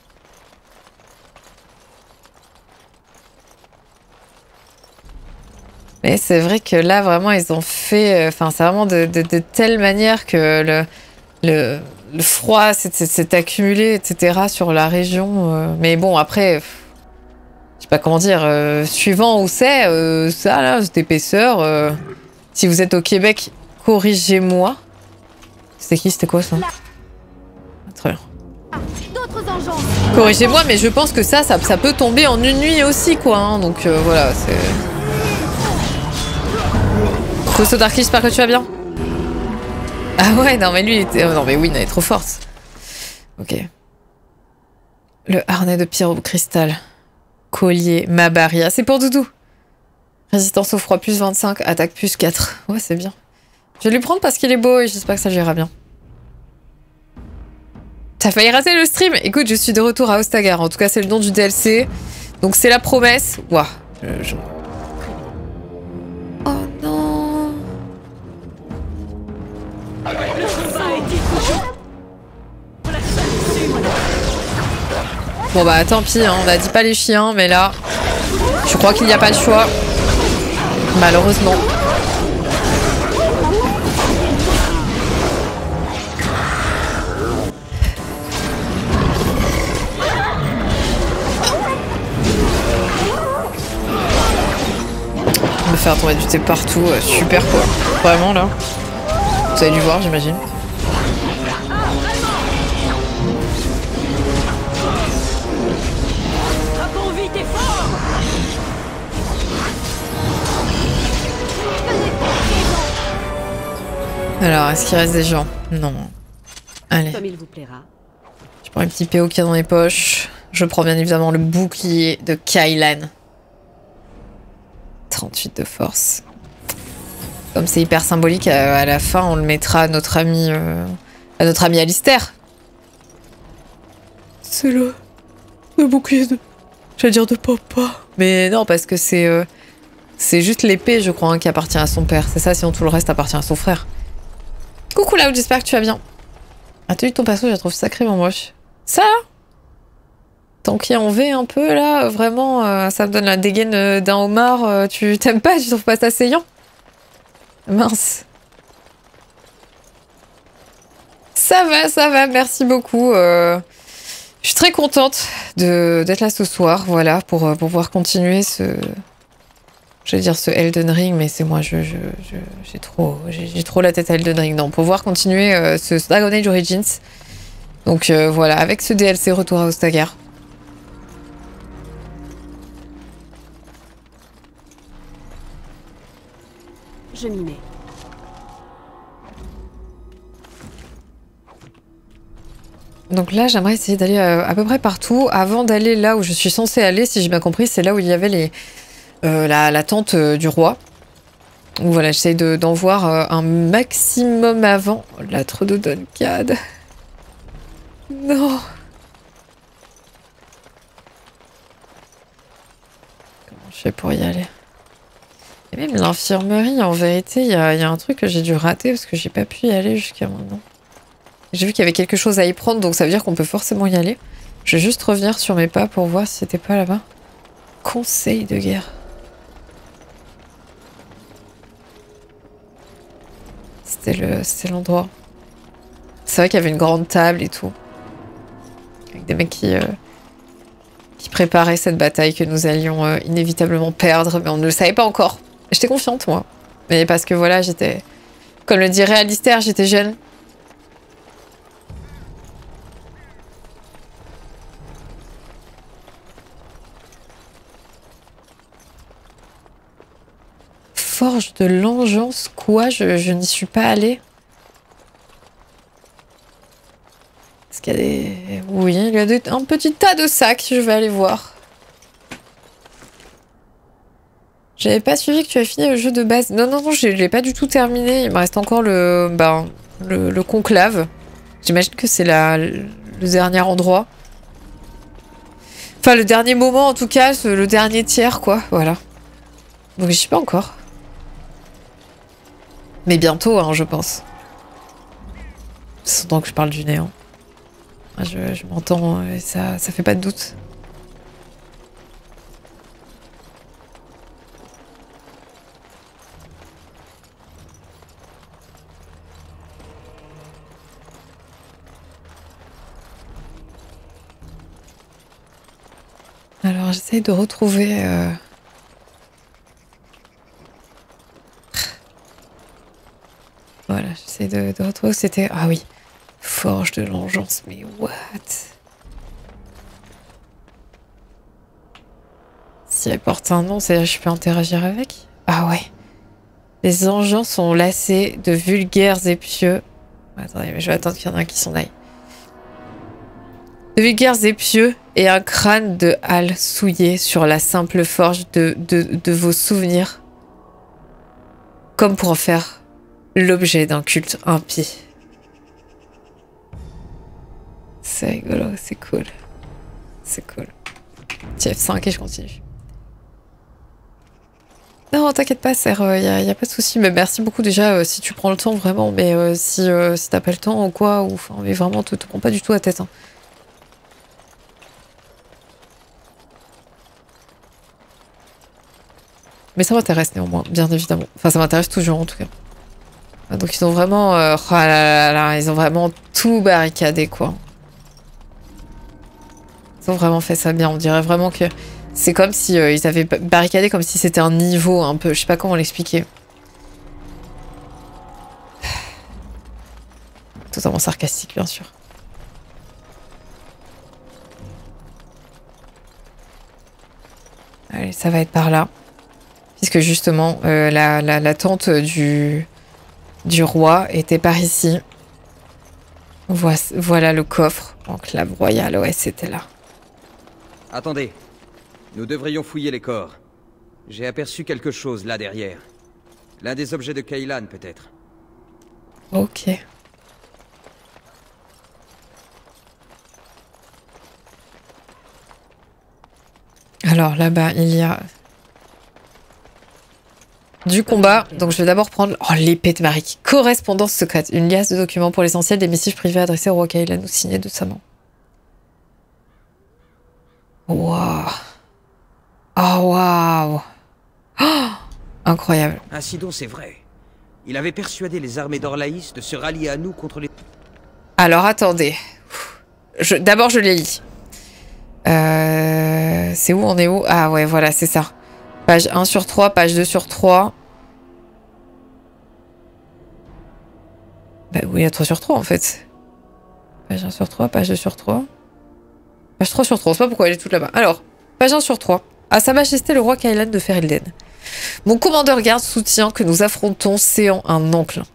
Mais c'est vrai que là, vraiment, ils ont fait... Enfin, c'est vraiment de, de, de telle manière que le, le, le froid s'est accumulé, et cetera, sur la région. Euh. Mais bon, après... Je sais pas comment dire, euh, suivant où c'est, euh, ça là, cette épaisseur. Euh, si vous êtes au Québec, corrigez-moi. C'était qui, c'était quoi ça? Très bien. D'autres engeance. Corrigez-moi, mais je pense que ça, ça, ça peut tomber en une nuit aussi, quoi. Hein, donc euh, voilà, c'est. Costo Darky, j'espère que tu vas bien. Ah ouais, non mais lui, il était... oh, non mais oui, il est trop forte. Ok. Le harnais de pierre au cristal. Collier, Mabaria, c'est pour Doudou. Résistance au froid plus vingt-cinq, attaque plus quatre. Ouais, c'est bien. Je vais lui prendre parce qu'il est beau et j'espère que ça lui ira bien. T'as failli rater le stream. Écoute, je suis de retour à Ostagar. En tout cas, c'est le nom du D L C. Donc c'est la promesse. Ouah. Je, je... Oh non. Bon bah tant pis, hein, on a dit pas les chiens, mais là, je crois qu'il n'y a pas le choix. Malheureusement. Me faire tomber du thé partout, euh, super quoi. Vraiment là. Vous avez dû voir, j'imagine. Alors, est-ce qu'il reste des gens? Non. Allez. Comme il vous plaira. Je prends un petit P O qu'il y a dans les poches. Je prends bien évidemment le bouclier de Kylan. trente-huit de force. Comme c'est hyper symbolique, à, à la fin, on le mettra à notre ami, euh, à notre ami Alistair. C'est le, le bouclier de... J'allais dire de papa. Mais non, parce que c'est... Euh, c'est juste l'épée, je crois, hein, qui appartient à son père. C'est ça, sinon tout le reste appartient à son frère. Coucou Loud, j'espère que tu vas bien. Ah, t'as vu ton perso, je la trouve sacrément moche. Ça tant qu'il en V un peu, là, vraiment, euh, ça me donne la dégaine euh, d'un homard. Euh, tu t'aimes pas? Tu trouves pas ça saillant? Mince. Ça va, ça va, merci beaucoup. Euh, je suis très contente d'être là ce soir, voilà, pour, pour pouvoir continuer ce... Je vais dire ce Elden Ring, mais c'est moi, je, je, je, j'ai trop, j'ai trop la tête à Elden Ring. Non, pour pouvoir continuer euh, ce Dragon Age Origins. Donc euh, voilà, avec ce D L C Retour à Ostagar. Je m'y mets. Donc là, j'aimerais essayer d'aller à, à peu près partout. Avant d'aller là où je suis censée aller, si j'ai bien compris, c'est là où il y avait les... Euh, la, la tente euh, du roi. Donc voilà, j'essaie d'en voir euh, un maximum avant. Oh, l'âtre de Duncad. Non. Comment je fais pour y aller? Même l'infirmerie, en vérité, il y, y a un truc que j'ai dû rater parce que j'ai pas pu y aller jusqu'à maintenant. J'ai vu qu'il y avait quelque chose à y prendre, donc ça veut dire qu'on peut forcément y aller. Je vais juste revenir sur mes pas pour voir si c'était pas là-bas. Conseil de guerre. C'était le, c'était l'endroit. C'est vrai qu'il y avait une grande table et tout. Avec des mecs qui, euh, qui préparaient cette bataille que nous allions euh, inévitablement perdre, mais on ne le savait pas encore. J'étais confiante, moi. Mais parce que voilà, j'étais... Comme le dirait Alistair, j'étais jeune. Forge de l'engeance, quoi? Je, je n'y suis pas allée. Est-ce qu'il y a des... Oui, il y a des... un petit tas de sacs, je vais aller voir. J'avais pas suivi que tu as fini le jeu de base. Non, non, non, je l'ai pas du tout terminé. Il me reste encore le... Ben, le, le conclave. J'imagine que c'est la... le dernier endroit. Enfin, le dernier moment, en tout cas, le dernier tiers, quoi. Voilà. Donc, j'y suis pas encore. Mais bientôt, hein, je pense. C'est temps que je parle du néant. Je, je m'entends et ça, ça fait pas de doute. Alors, j'essaye de retrouver... Euh... Voilà, j'essaie de, de retrouver où c'était. Ah oui, Forge de l'engeance, mais what? Si elle porte un nom, c'est-à-dire que je peux interagir avec? Ah ouais. Les engeances sont lassés de vulgaires épieux. Attendez, mais je vais attendre qu'il y en ait un qui s'en aille. De vulgaires épieux et un crâne de halle souillé sur la simple forge de, de, de vos souvenirs. Comme pour en faire l'objet d'un culte impie. C'est rigolo, c'est cool. C'est cool. T F cinq et je continue. Non, t'inquiète pas, Serre, il euh, n'y a, a pas de souci. Mais merci beaucoup déjà euh, si tu prends le temps, vraiment. Mais euh, si, euh, si t'as pas le temps ou quoi, ou, enfin, mais vraiment, te, te prends pas du tout la tête. Hein. Mais ça m'intéresse néanmoins, bien évidemment. Enfin, ça m'intéresse toujours en tout cas. Donc ils ont vraiment... Euh, oh là là là, ils ont vraiment tout barricadé, quoi. Ils ont vraiment fait ça bien. On dirait vraiment que... C'est comme si euh, ils avaient barricadé comme si c'était un niveau, un peu. Je sais pas comment l'expliquer. Totalement sarcastique, bien sûr. Allez, ça va être par là. Puisque justement, euh, la, la, la tente du... du roi était par ici. Voilà, voilà le coffre. Enclave royale, ouais, c'était là. Attendez. Nous devrions fouiller les corps. J'ai aperçu quelque chose là derrière. L'un des objets de Cailan, peut-être. Ok. Alors là-bas, il y a... du combat, donc je vais d'abord prendre oh, l'épée de Marie. Correspondance secrète. Une liasse de documents pour l'essentiel des missives privés adressés au roi Cailan ou signés de sa main. Waouh. Oh waouh. Oh, incroyable. Ainsi donc, c'est vrai. Il avait persuadé les armées d'Orlaïs de se rallier à nous contre les... Alors attendez. Je... D'abord je les lis. Euh... C'est où, on est où? Ah ouais, voilà, c'est ça. Page un sur trois, page deux sur trois. Bah oui, il y a trois sur trois en fait. Page un sur trois, page deux sur trois. Page trois sur trois, on sait pas pourquoi elle est toute là-bas. Alors, page un sur trois. À Sa Majesté le roi Cailan de Ferelden. Mon commandeur garde soutient que nous affrontons Séant un enclin.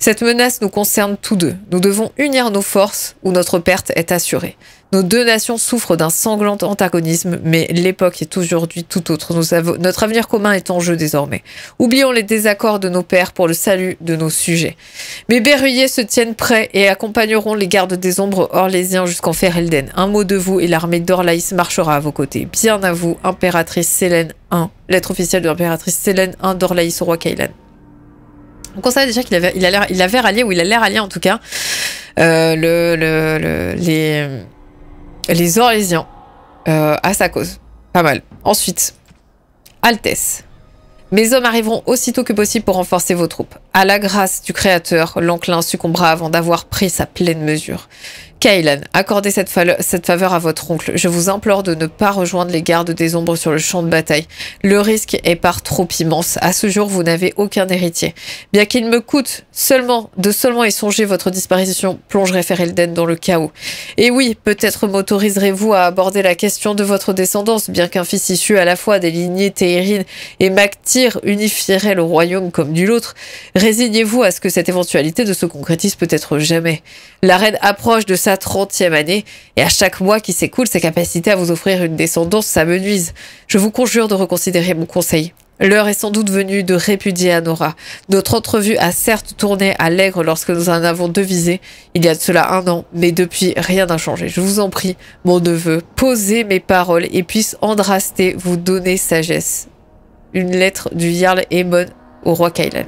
Cette menace nous concerne tous deux. Nous devons unir nos forces ou notre perte est assurée. Nos deux nations souffrent d'un sanglant antagonisme, mais l'époque est aujourd'hui tout autre. Nous avons, notre avenir commun est en jeu désormais. Oublions les désaccords de nos pères pour le salut de nos sujets. Mes berruyers se tiennent prêts et accompagneront les gardes des ombres orlésiens jusqu'en Ferelden. Un mot de vous et l'armée d'Orlaïs marchera à vos côtés. Bien à vous, impératrice Sélène un. Lettre officielle de l'impératrice Sélène un d'Orlaïs au roi Cailan. Donc on savait déjà qu'il avait, il a l'air, il avait rallié, ou il a l'air rallié en tout cas, euh, le, le, le, les, les Orlésiens euh, à sa cause. Pas mal. Ensuite, Altesse. Mes hommes arriveront aussitôt que possible pour renforcer vos troupes. À la grâce du Créateur, l'enclin succombera avant d'avoir pris sa pleine mesure. Cailan, accordez cette, fa cette faveur à votre oncle. Je vous implore de ne pas rejoindre les gardes des ombres sur le champ de bataille. Le risque est par trop immense. À ce jour, vous n'avez aucun héritier. Bien qu'il me coûte seulement de seulement y songer, votre disparition plongerait Ferelden dans le chaos. Et oui, peut-être m'autoriserez-vous à aborder la question de votre descendance, bien qu'un fils issu à la fois des lignées Téhérine et Maktir unifierait le royaume comme nul autre. Résignez-vous à ce que cette éventualité ne se concrétise peut-être jamais. La reine approche de sa trentième année, et à chaque mois qui s'écoule, ses capacités à vous offrir une descendance s'amenuisent. Je vous conjure de reconsidérer mon conseil. L'heure est sans doute venue de répudier Anora. Notre entrevue a certes tourné à l'aigre lorsque nous en avons devisé, il y a de cela un an, mais depuis, rien n'a changé. Je vous en prie, mon neveu, posez mes paroles et puisse Andrasté vous donner sagesse. Une lettre du Jarl Aemon au roi Cailan.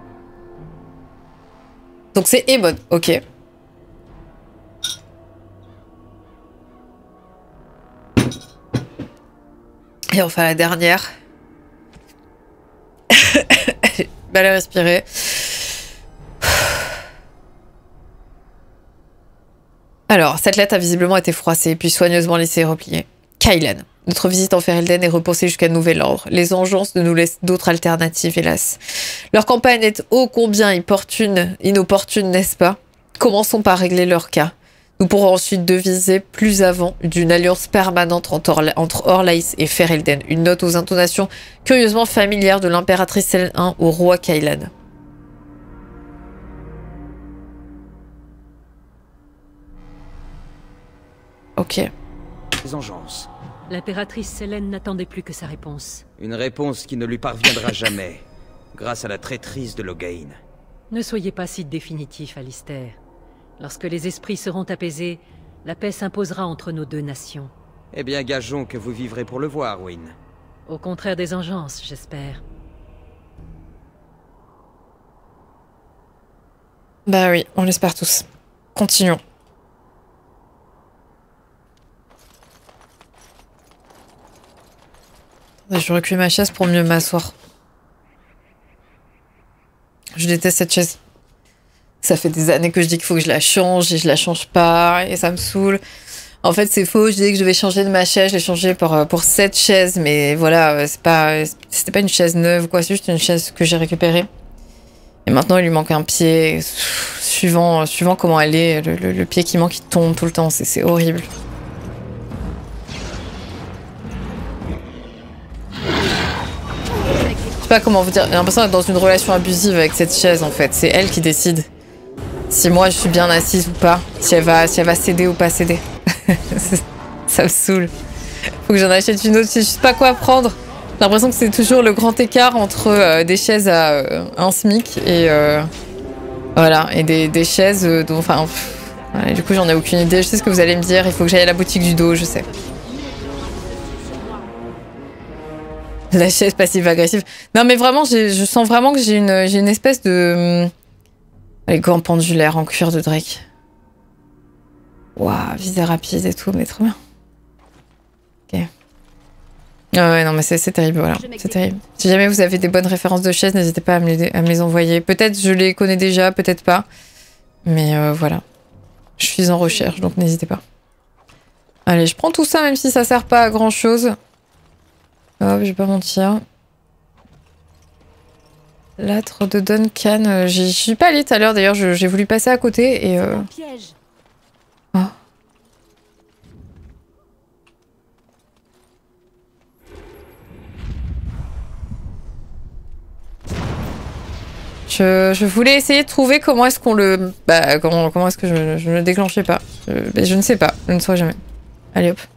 Donc c'est Aemon, ok. Et enfin la dernière. J'ai mal à respirer. Alors, cette lettre a visiblement été froissée, puis soigneusement laissée replier. Cailan. Notre visite en Ferelden est repoussée jusqu'à nouvel ordre. Les engeances ne nous laissent d'autres alternatives, hélas. Leur campagne est ô combien inopportune, inopportune, n'est-ce pas? Commençons par régler leur cas. Nous pourrons ensuite deviser plus avant d'une alliance permanente entre, Orla entre Orlaïs et Ferelden. Une note aux intonations curieusement familières de l'impératrice Sélène un au roi Cailan. Ok. Les engeances. L'impératrice Sélène n'attendait plus que sa réponse. Une réponse qui ne lui parviendra jamais, grâce à la traîtrise de Loghain. Ne soyez pas si définitif, Alistair. Lorsque les esprits seront apaisés, la paix s'imposera entre nos deux nations. Eh bien, gageons que vous vivrez pour le voir, Wyn. Au contraire des engeances, j'espère. Bah oui, on l'espère tous. Continuons. Je recule ma chaise pour mieux m'asseoir. Je déteste cette chaise. Ça fait des années que je dis qu'il faut que je la change et je la change pas et ça me saoule. En fait, c'est faux. Je disais que je vais changer de ma chaise. Je l'ai changée pour, pour cette chaise, mais voilà, c'est pas, c'était pas une chaise neuve ou quoi. C'est juste une chaise que j'ai récupérée. Et maintenant, il lui manque un pied. Suivant, suivant comment elle est, le, le, le pied qui manque, il tombe tout le temps. C'est horrible. Je sais pas comment vous dire. J'ai l'impression d'être dans une relation abusive avec cette chaise, en fait. C'est elle qui décide si moi je suis bien assise ou pas, si elle va, si elle va céder ou pas céder. Ça me saoule. Faut que j'en achète une autre, je sais pas quoi prendre. J'ai l'impression que c'est toujours le grand écart entre euh, des chaises à euh, un SMIC et euh, voilà, et des, des chaises euh, dont, enfin, pff, ouais, du coup j'en ai aucune idée. Je sais ce que vous allez me dire. Il faut que j'aille à la boutique du dos, je sais. La chaise passive-agressive. Non mais vraiment, je sens vraiment que j'ai une, j'ai une espèce de... Les gants pendulaires en cuir de Drake. Waouh, visée rapide et tout, mais trop bien. Ok. Ah ouais, non mais c'est terrible, voilà. C'est terrible. Si jamais vous avez des bonnes références de chaises, n'hésitez pas à me, les, à me les envoyer. Peut-être je les connais déjà, peut-être pas. Mais euh, voilà. Je suis en recherche, donc n'hésitez pas. Allez, je prends tout ça, même si ça sert pas à grand-chose. Hop, je vais pas mentir. L'âtre de Duncan, euh, j'y suis pas allée tout à l'heure d'ailleurs, j'ai voulu passer à côté et... Euh... Oh. Je Je, je voulais essayer de trouver comment est-ce qu'on le... Bah, comment, comment est-ce que je, je ne le déclenchais pas. Je, mais je ne sais pas. Je ne saurais jamais. Allez, hop.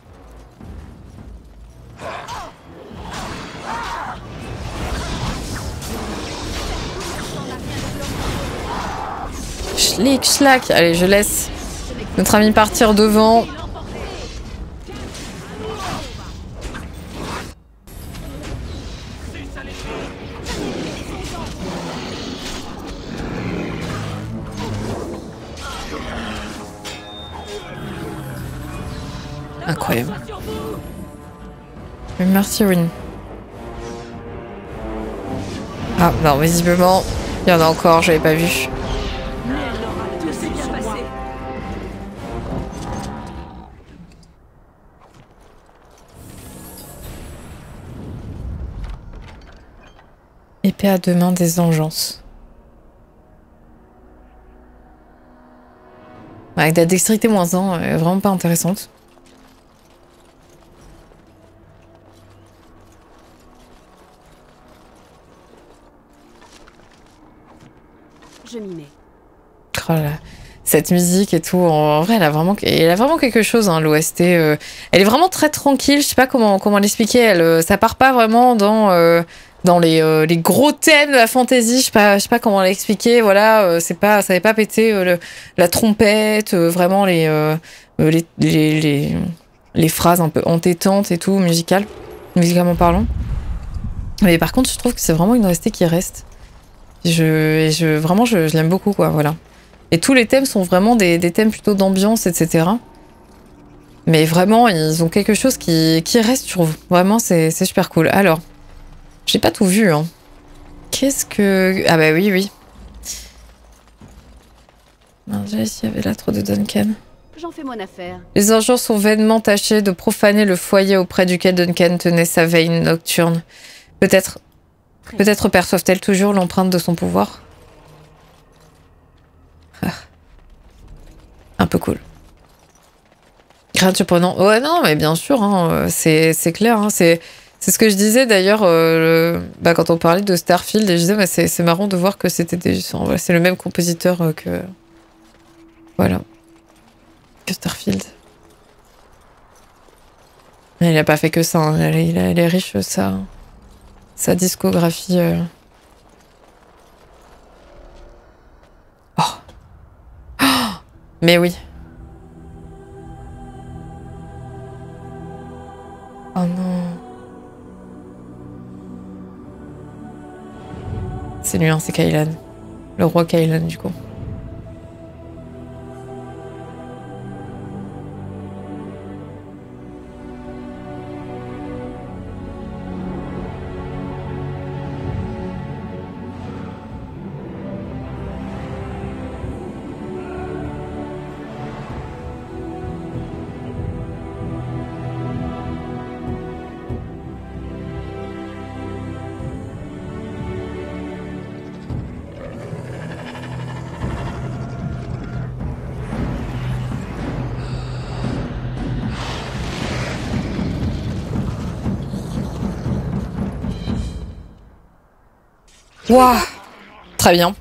Schlick, schlack. Allez, je laisse notre ami partir devant. Incroyable. Merci, Win. Ah, non, visiblement, il y en a encore, j'avais pas vu. Épée à deux mains des engences. Avec de la dextérité moins un, vraiment pas intéressante. Je m'y mets. Oh là, cette musique et tout, en vrai, elle a vraiment, elle a vraiment quelque chose, hein, l'O S T. Euh, elle est vraiment très tranquille, je sais pas comment, comment l'expliquer. Elle, euh, ça part pas vraiment dans, euh, dans les, euh, les gros thèmes de la fantasy, je sais pas, je sais pas comment l'expliquer. Voilà, euh, c'est pas, ça n'avait pas pété euh, le, la trompette, euh, vraiment les, euh, les, les, les, les phrases un peu entêtantes et tout, musicales, musicalement parlant. Mais par contre, je trouve que c'est vraiment une O S T qui reste. Je, je, vraiment, je, je l'aime beaucoup, quoi, voilà. Et tous les thèmes sont vraiment des, des thèmes plutôt d'ambiance, et cetera. Mais vraiment, ils ont quelque chose qui, qui reste, je trouve. Vraiment, c'est super cool. Alors, j'ai pas tout vu, hein. Qu'est-ce que... Ah bah oui, oui. Déjà, ici, il y avait là trop de Duncan. J'en fais mon affaire. Les injures sont vainement tâchés de profaner le foyer auprès duquel Duncan tenait sa veille nocturne. Peut-être... Peut-être perçoivent-elles toujours l'empreinte de son pouvoir. Ah. Un peu cool. Rien de surprenant. Ouais, non, mais bien sûr, hein, c'est clair. Hein, c'est ce que je disais d'ailleurs euh, bah, quand on parlait de Starfield. Et je disais, bah, c'est marrant de voir que c'était des... Voilà, c'est le même compositeur euh, que... Voilà. Que Starfield. Il n'a pas fait que ça. Hein, il, il, il est riche, ça. Sa discographie... Euh... Oh. Oh. Mais oui. Oh non. C'est lui, hein, c'est Kailan. Le roi Kailan, du coup. Waouh, très bien.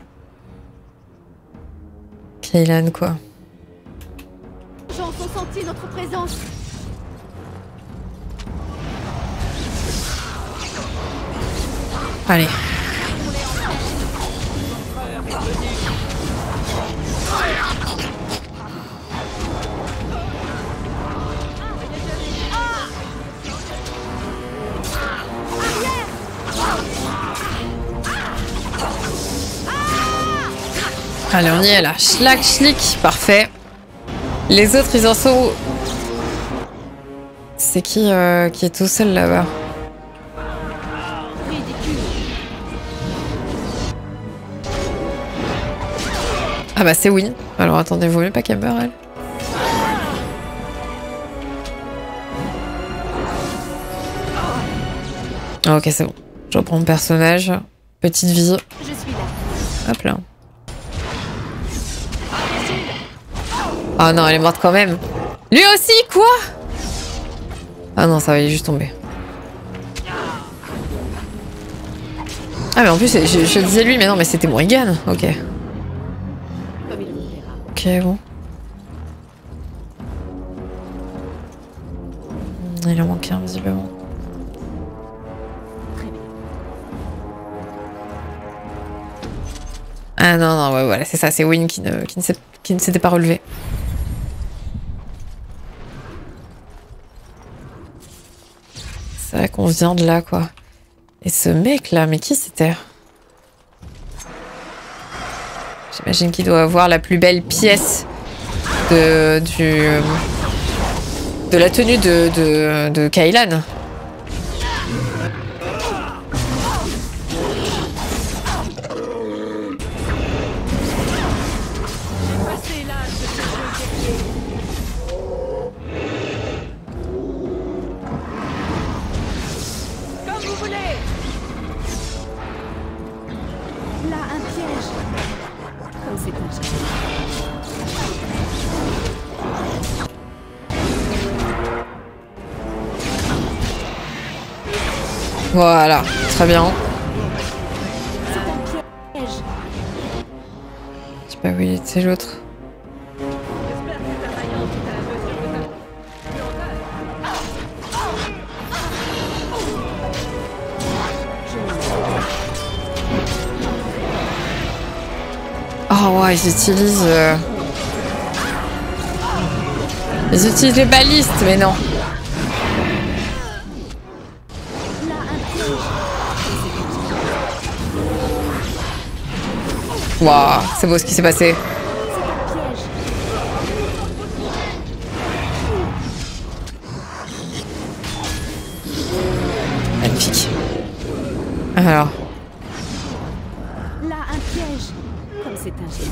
Kailan, quoi. Les gens ont senti notre présence. Allez. Allez, on y est là. Schlack, schlick. Parfait. Les autres, ils en sont... C'est qui euh, qui est tout seul là-bas? Ah bah c'est oui. Alors attendez, vous voulez pas qu'elle meure, elle? Ah, ok, c'est bon. Je reprends mon personnage. Petite vie. Je suis là. Hop là. Ah non, elle est morte quand même. Lui aussi, quoi? Ah non, ça va, il est juste tombé. Ah mais en plus, je, je disais lui, mais non, mais c'était Morrigan. Ok. Comme il vous plaira. Ok, bon. Il en manquait un, visiblement. Très bien. Ah non, non, ouais, voilà, c'est ça, c'est Wynne qui ne, qui ne s'est- qui ne s'était pas relevé. C'est vrai qu'on vient de là, quoi. Et ce mec-là, mais qui c'était? J'imagine qu'il doit avoir la plus belle pièce de, du, de la tenue de, de, de Kaylan. Passez là, ce jeu guerrier. Comme vous voulez. Là, un piège. Comme c'est un jeu. Voilà, très bien. C'est un piège. Je sais pas où il était l'autre. J'espère que ta vaillante est à la mesure de ta... Oh ouais, ils utilisent... euh, Ils utilisent les balistes, mais non. Là, un piège. Waouh, c'est beau ce qui s'est passé. C'est un piège. Magnifique. Alors, Là, un piège. Comme c'est un jeu.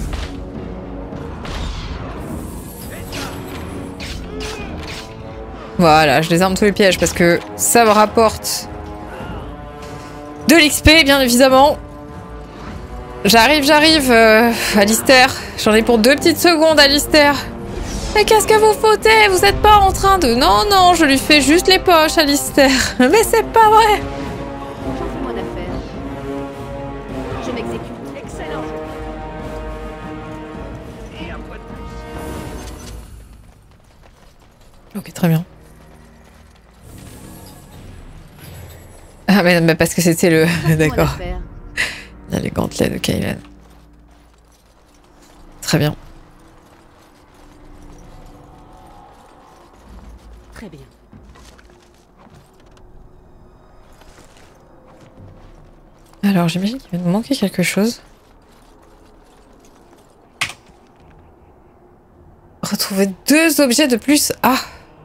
voilà, je désarme tous les pièges parce que ça me rapporte de l'X P, bien évidemment. J'arrive, j'arrive, euh, Alistair. J'en ai pour deux petites secondes, Alistair. Mais qu'est-ce que vous foutez? Vous êtes pas en train de... Non, non, je lui fais juste les poches, Alistair. Mais c'est pas vrai. J'en fais moins d'affaires. Je m'exécute. Excellent. Ok, très bien. Ah mais, mais parce que c'était le... J'en fais moins D'accord. d'affaires. Il y a les gantelets de Kaylan. Très bien. Très bien. Alors, j'imagine qu'il va nous manquer quelque chose. Retrouver deux objets de plus. Ah!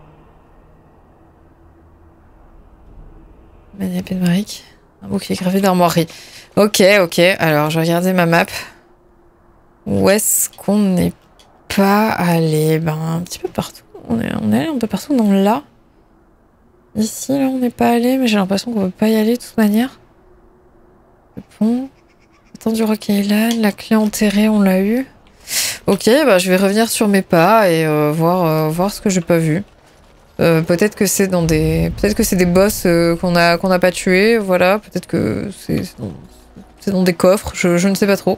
Mania Penmaric. Un bouclier gravé d'armoirie. Ok, ok. Alors, je vais regarder ma map. Où est-ce qu'on n'est pas allé? Ben, un petit peu partout. On est, on est allé un peu partout. Non, là. Ici, là, on n'est pas allé, mais j'ai l'impression qu'on ne peut pas y aller de toute manière. Le pont. Le temps du Rock Island. La clé enterrée, on l'a eu. Ok, bah, je vais revenir sur mes pas et euh, voir, euh, voir ce que j'ai pas vu. Euh, peut-être que c'est dans des, peut-être que c'est des boss euh, qu'on a qu'on n'a pas tués, voilà. Peut-être que c'est c'est dans... c'est dans des coffres. Je, je ne sais pas trop.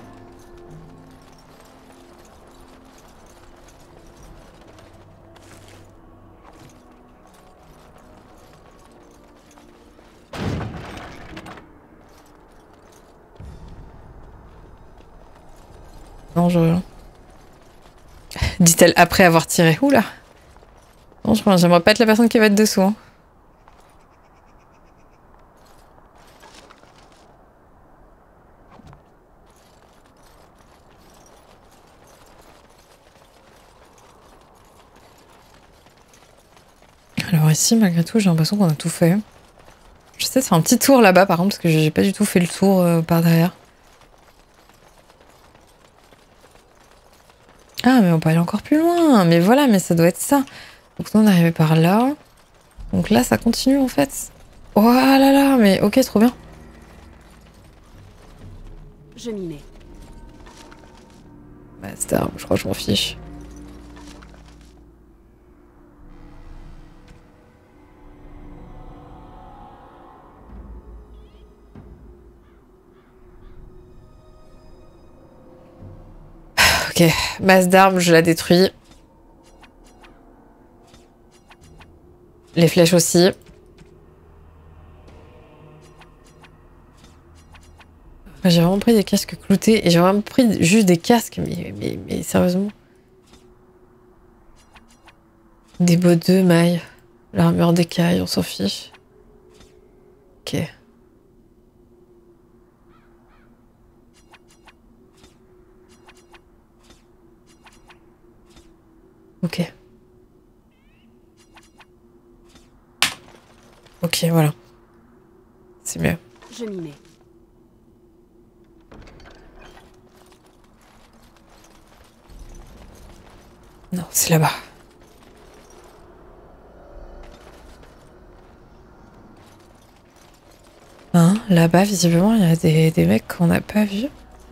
Non, je... Dit-elle après avoir tiré. Oula. Non, je crois, j'aimerais pas être la personne qui va être dessous. Hein. Alors ici, malgré tout, j'ai l'impression qu'on a tout fait. J'essaie de faire un petit tour là-bas, par contre, parce que j'ai pas du tout fait le tour euh, par derrière. Ah, mais on peut aller encore plus loin. Mais voilà, mais ça doit être ça. Donc nous, on est arrivé par là. Donc là, ça continue, en fait. Oh là là, mais ok, trop bien. Je m'y mets. Master, je crois que je m'en fiche. Ok, base d'armes, je la détruis. Les flèches aussi. J'ai vraiment pris des casques cloutés et j'ai vraiment pris juste des casques, mais, mais, mais sérieusement. Des bottes de mailles, l'armure d'écaille, on s'en fiche. Ok. Ok. Ok, voilà. C'est mieux. Je m'y mets. Non, c'est là-bas. Hein, là-bas, visiblement, il y a des, des mecs qu'on n'a pas vus.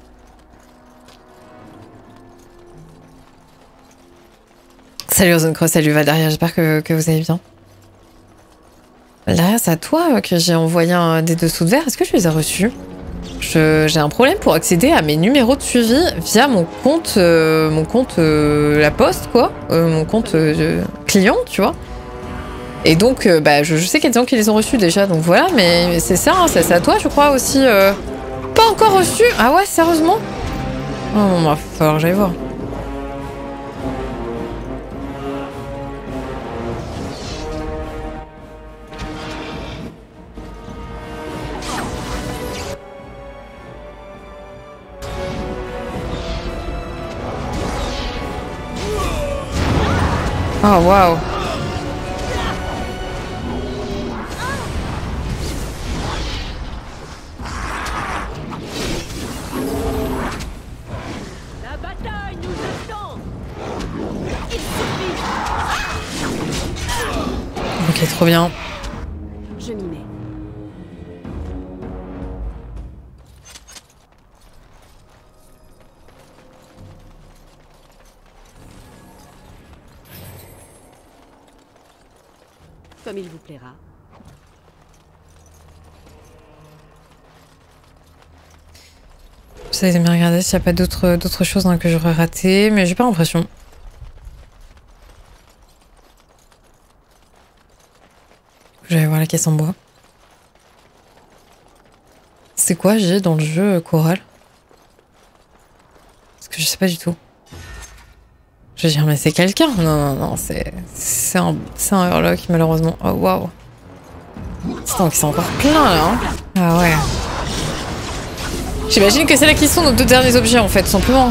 Salut Ozone Cross, salut Valdaria, j'espère que, que vous allez bien. Valdaria, c'est à toi que j'ai envoyé un des dessous de verre. Est-ce que je les ai reçus? J'ai un problème pour accéder à mes numéros de suivi via mon compte, euh, mon compte euh, La Poste, quoi. Euh, mon compte euh, client, tu vois. Et donc, euh, bah, je, je sais qu'il y a des gens qui les ont reçus déjà, donc voilà, mais, mais c'est ça, hein, c'est à toi, je crois, aussi. Euh... Pas encore reçu? Ah ouais, sérieusement? Oh, il va falloir que j'aille voir. Oh, waouh. La bataille nous attend. Ok, trop bien. Je m'y mets. Comme il vous plaira. J'essaie de me regarder s'il n'y a pas d'autres d'autres choses hein, que j'aurais raté, mais j'ai pas l'impression. J'allais voir la caisse en bois. C'est quoi j'ai dans le jeu choral? Parce que je sais pas du tout. Je veux dire, mais c'est quelqu'un? Non, non, non, c'est c'est un, un Hurlock, malheureusement. Oh, waouh. Putain, qu'ils sont encore plein, là. Hein. Ah ouais. J'imagine que c'est là qui sont nos deux derniers objets, en fait, tout simplement.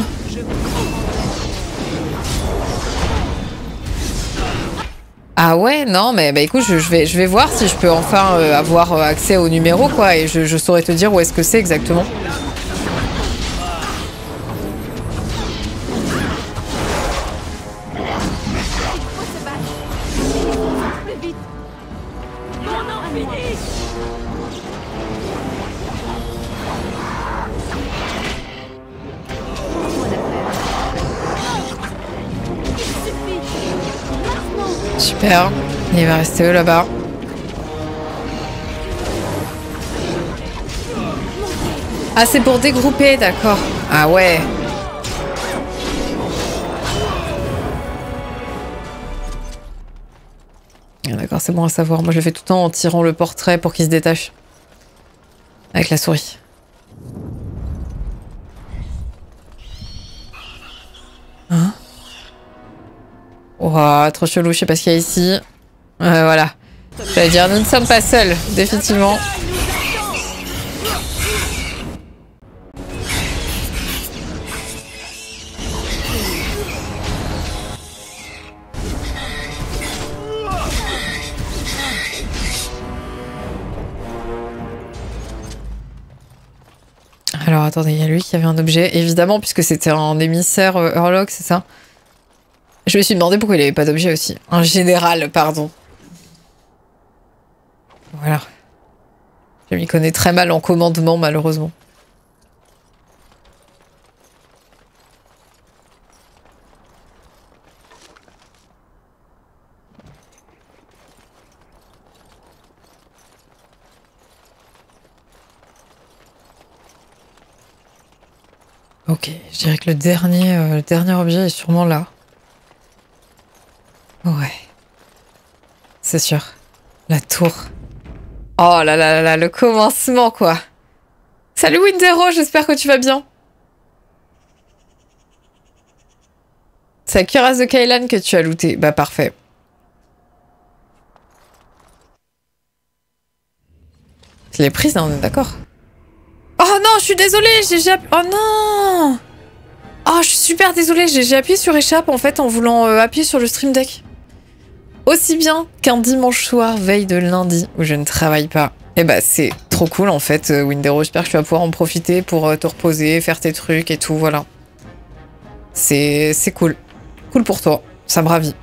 Ah ouais, non, mais bah écoute, je, je, vais, je vais voir si je peux enfin euh, avoir accès au numéro, quoi, et je, je saurais te dire où est-ce que c'est exactement. Super, il va rester eux là-bas. Ah, c'est pour dégrouper, d'accord. Ah ouais. Ah, d'accord, c'est bon à savoir. Moi, je le fais tout le temps en tirant le portrait pour qu'il se détache. Avec la souris. Hein? Ouah, trop chelou, je sais pas ce qu'il y a ici. Euh, voilà. J'allais dire, nous ne sommes pas seuls, définitivement. Alors attendez, il y a lui qui avait un objet, évidemment, puisque c'était un émissaire euh, Hurlock, c'est ça? Je me suis demandé pourquoi il avait pas d'objet aussi. Un général, pardon. Voilà. Je m'y connais très mal en commandement, malheureusement. Ok, je dirais que le dernier, euh, le dernier objet est sûrement là. Ouais. C'est sûr. La tour. Oh là là là là, le commencement, quoi. Salut Windero, j'espère que tu vas bien. C'est la cuirasse de Kaylan que tu as looté. Bah parfait. Je l'ai prise, hein, on est d'accord. Oh non, je suis désolée, j'ai... j'ai app- Oh non. Oh, je suis super désolée, j'ai j'ai appuyé sur échappe en fait en voulant euh, appuyer sur le stream deck. Aussi bien qu'un dimanche soir, veille de lundi, où je ne travaille pas. Et bah c'est trop cool en fait, euh, Windero, j'espère que tu vas pouvoir en profiter pour euh, te reposer, faire tes trucs et tout, voilà. C'est c'est cool. Cool pour toi, ça me ravit.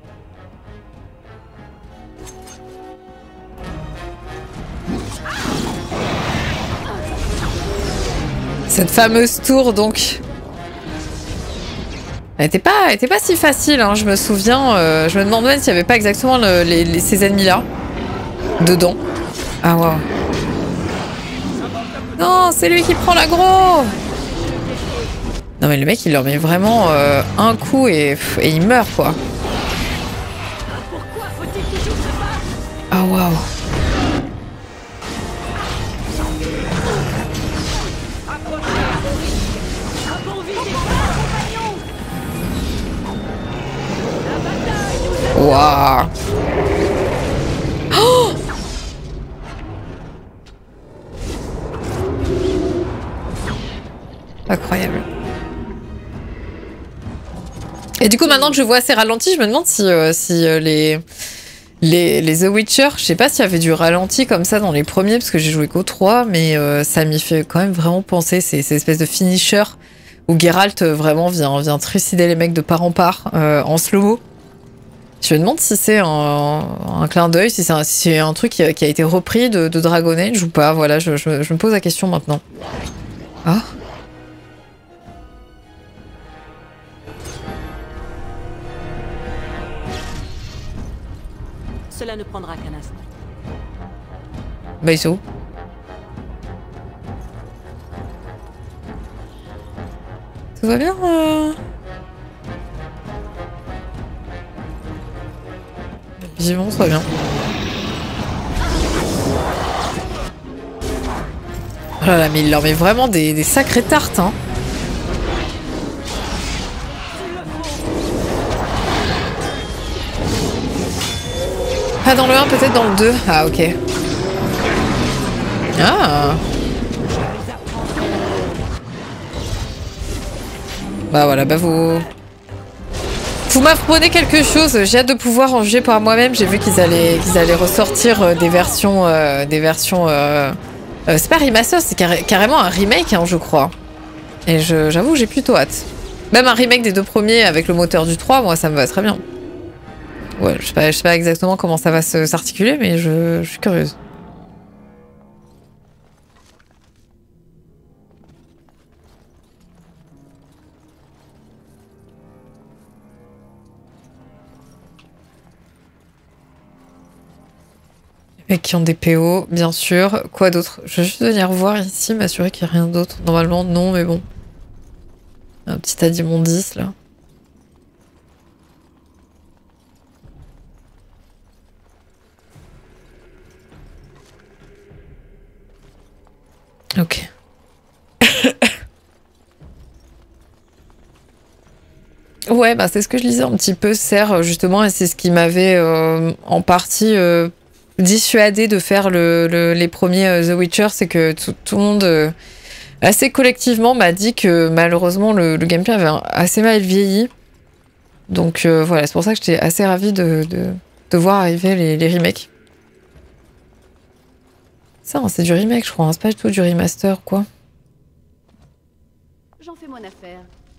Cette fameuse tour, donc. Elle était pas, elle était pas si facile, hein, je me souviens. Euh, je me demandais s'il y avait pas exactement le, les, les, ces ennemis-là dedans. Ah, waouh. Non, c'est lui qui prend l'aggro. Non, mais le mec, il leur met vraiment euh, un coup et, et il meurt, quoi. Ah, waouh. Waouh. Oh. Incroyable. Et du coup, maintenant que je vois ces ralentis, je me demande si, euh, si euh, les, les, les The Witcher, je sais pas s'il y avait du ralenti comme ça dans les premiers, parce que j'ai joué qu'au trois, mais euh, ça m'y fait quand même vraiment penser, ces, ces espèces de finisher où Geralt euh, vraiment vient, vient trucider les mecs de part en part euh, en slow-mo. Je me demande si c'est un, un clin d'œil, si c'est un, si un truc qui a, qui a été repris de, de Dragon Age ou pas. Voilà, je, je, je me pose la question maintenant. Ah. Cela ne prendra qu'un instant. Bah, ils sont où? Tout va bien euh... Vivons, ça va bien. Oh là là, mais il leur met vraiment des, des sacrées tartes, hein. Pas dans le un, peut-être dans le deux. Ah, ok. Ah. Bah voilà, bah vous... Vous m'apprenez quelque chose, j'ai hâte de pouvoir en juger par moi-même. J'ai vu qu'ils allaient, qu'ils allaient ressortir euh, des versions... Euh, des versions euh... Euh, c'est pas remaster, c'est carré carrément un remake, hein, je crois. Et j'avoue, j'ai plutôt hâte. Même un remake des deux premiers avec le moteur du trois, moi, ça me va très bien. Ouais, je sais pas, je sais pas exactement comment ça va s'articuler, mais je, je suis curieuse. Les mecs qui ont des P O, bien sûr. Quoi d'autre? Je vais juste venir voir ici, m'assurer qu'il n'y a rien d'autre. Normalement, non, mais bon. Un petit Adimondis, là. Ok. Ouais, bah c'est ce que je lisais un petit peu, Serre, justement, et c'est ce qui m'avait euh, en partie euh, dissuadé de faire le, le, les premiers euh, The Witcher, c'est que tout, tout le monde, euh, assez collectivement, m'a dit que malheureusement le, le gameplay avait assez mal vieilli. Donc euh, voilà, c'est pour ça que j'étais assez ravie de, de, de voir arriver les, les remakes. Ça, hein, c'est du remake, je crois, hein, c'est pas du tout du remaster, quoi. J'en fais mon affaire.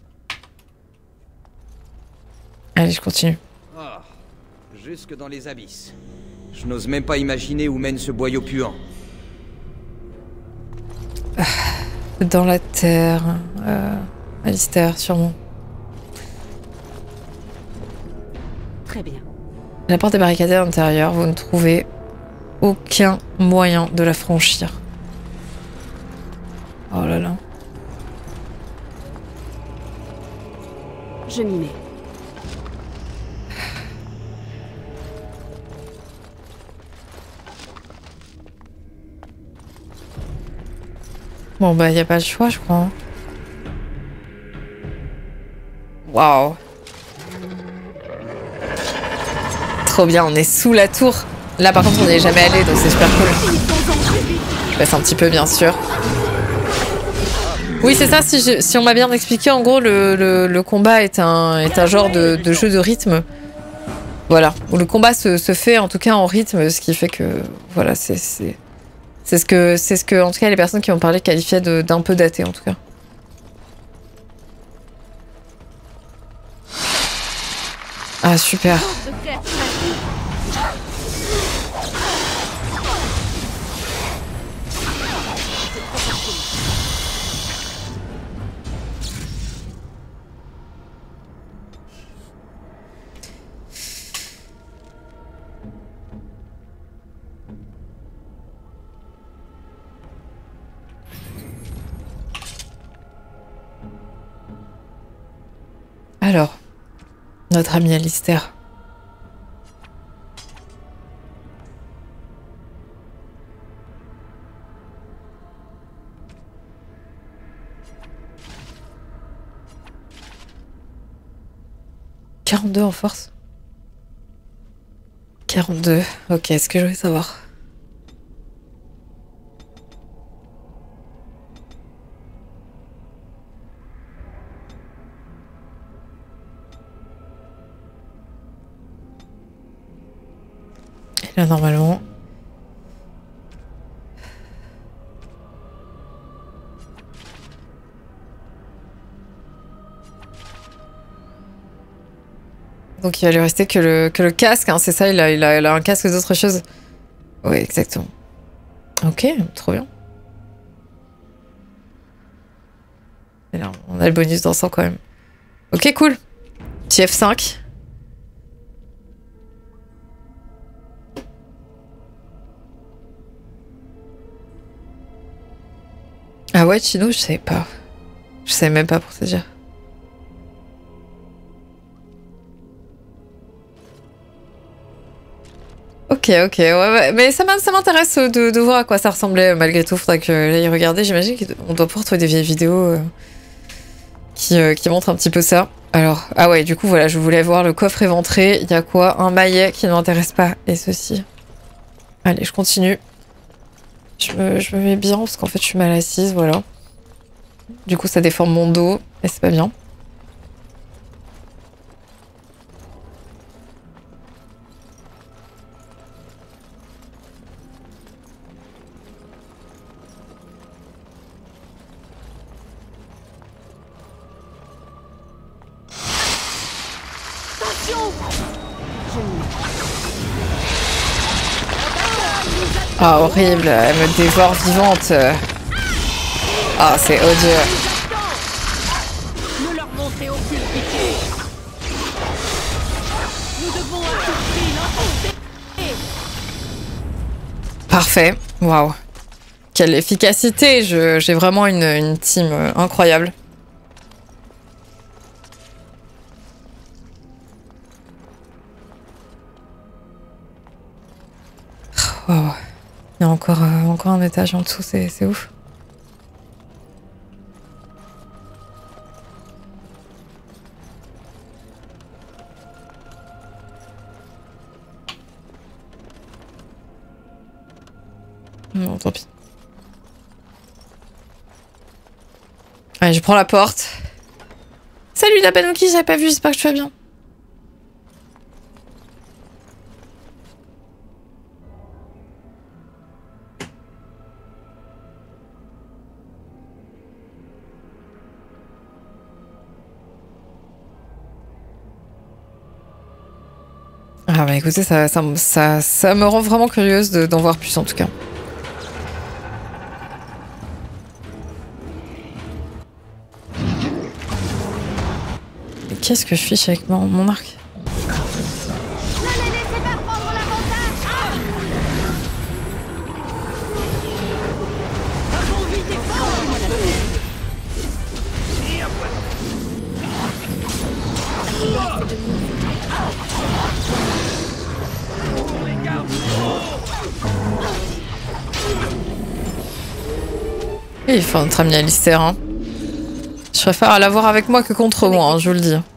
Allez, je continue. Ah, jusque dans les abysses. Je n'ose même pas imaginer où mène ce boyau puant. Dans la terre. Euh, Alistair, sûrement. Très bien. La porte est barricadée à l'intérieur, vous ne trouvez aucun moyen de la franchir. Oh là là. Je m'y mets. Bon bah y a pas le choix je crois. Waouh. Trop bien, on est sous la tour. Là par contre on n'y est jamais allé donc c'est super cool. Je passe un petit peu bien sûr. Oui c'est ça, si, je, si on m'a bien expliqué en gros le, le, le combat est un, est un genre de, de jeu de rythme. Voilà, où le combat se, se fait en tout cas en rythme, ce qui fait que voilà c'est... C'est ce que, c'est ce que, en tout cas, les personnes qui ont parlé qualifiaient d'un peu daté, en tout cas. Ah, super. Alors, notre ami Alistair. quarante-deux en force. quarante-deux. Ok, est-ce que je vais savoir? Là, normalement. Donc il va lui rester que le, que le casque, hein, c'est ça, il a, il, a, il a un casque d'autre chose. Oui, exactement. Ok, trop bien. Et là, on a le bonus d'encens quand même. Ok, cool. Petit F cinq. Ah ouais, Chino, je savais pas. Je savais même pas pour te dire. Ok, ok, ouais, ouais. Mais ça m'intéresse de, de voir à quoi ça ressemblait malgré tout. Faudrait que j'aille regarder. J'imagine qu'on doit pouvoir trouver des vieilles vidéos euh, qui, euh, qui montrent un petit peu ça. Alors, ah ouais, du coup, voilà, je voulais voir le coffre éventré. Il y a quoi? Un maillet qui ne m'intéresse pas. Et ceci. Allez, je continue. Je me, je me mets bien parce qu'en fait, je suis mal assise, voilà. Du coup, ça déforme mon dos et c'est pas bien. Ah, horrible, elle me dévore vivante. Ah, c'est odieux. Ne leur montrez aucune pitié. Nous devons à tout prix l'emporter. Parfait. Waouh. Quelle efficacité. J'ai vraiment une, une team euh, incroyable. Waouh. Il y a encore, euh, encore un étage en dessous, c'est ouf. Non, tant pis. Allez, je prends la porte. Salut la Banouki, j'avais pas vu, j'espère que tu vas bien. Ah bah écoutez, ça, ça, ça, ça me rend vraiment curieuse d'en voir plus en tout cas. Qu'est-ce que je fiche avec mon, mon arc? Ne les laissez pas prendre l'avantage. Et il faut notre ami Alistair. Hein. Je préfère l'avoir avec moi que contre moi, hein, je vous le dis.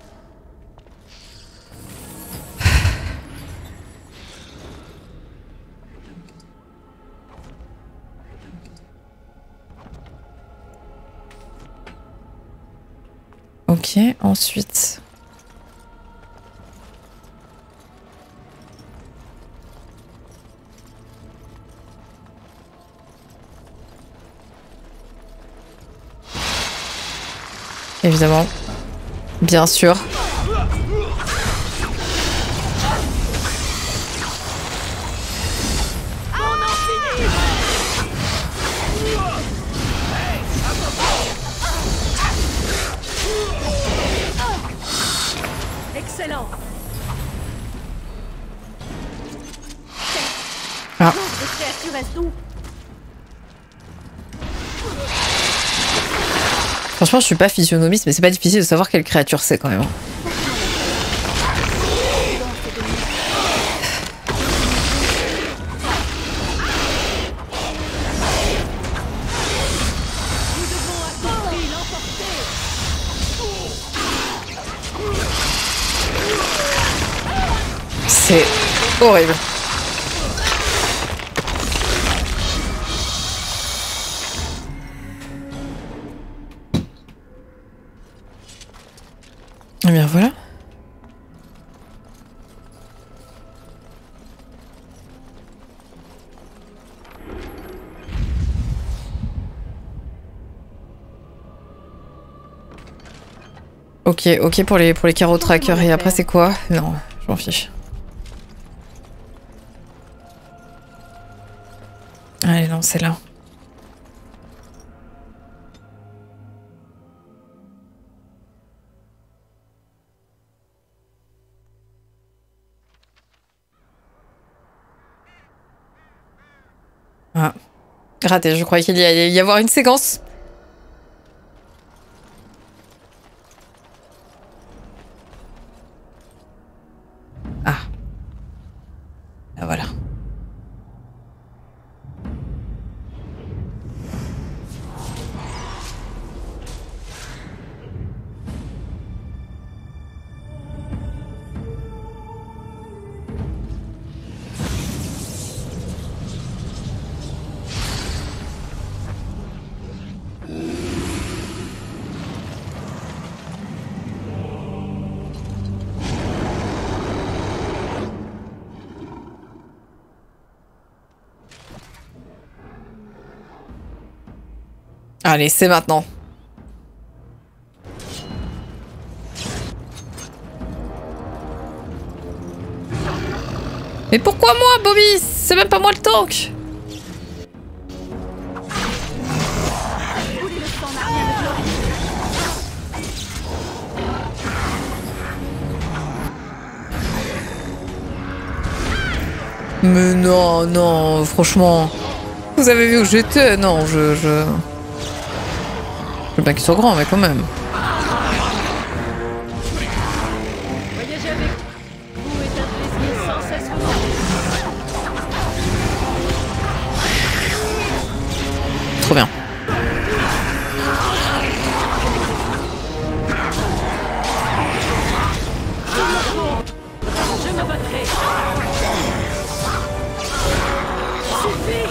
Ok, ensuite... Évidemment. Bien sûr. Excellent. Ah. Les créatures restent où? Franchement, je suis pas physionomiste, mais c'est pas difficile de savoir quelle créature c'est quand même. C'est horrible. Eh bien voilà. Ok, ok pour les pour les carreaux trackers et après c'est quoi? Non, je m'en fiche. Allez, non, c'est là. Ah, raté, je croyais qu'il y allait y avoir une séquence. Ah. Ah voilà. Allez, c'est maintenant. Mais pourquoi moi, Bobby? C'est même pas moi le tank. Mais non, non, franchement. Vous avez vu où j'étais? Non, je... je... Je veux bien qu'il soit grand, mais quand même. Voyager avec vous est un plaisir sans cesse renouvelé. Trop bien. Je me battrai. Suffit.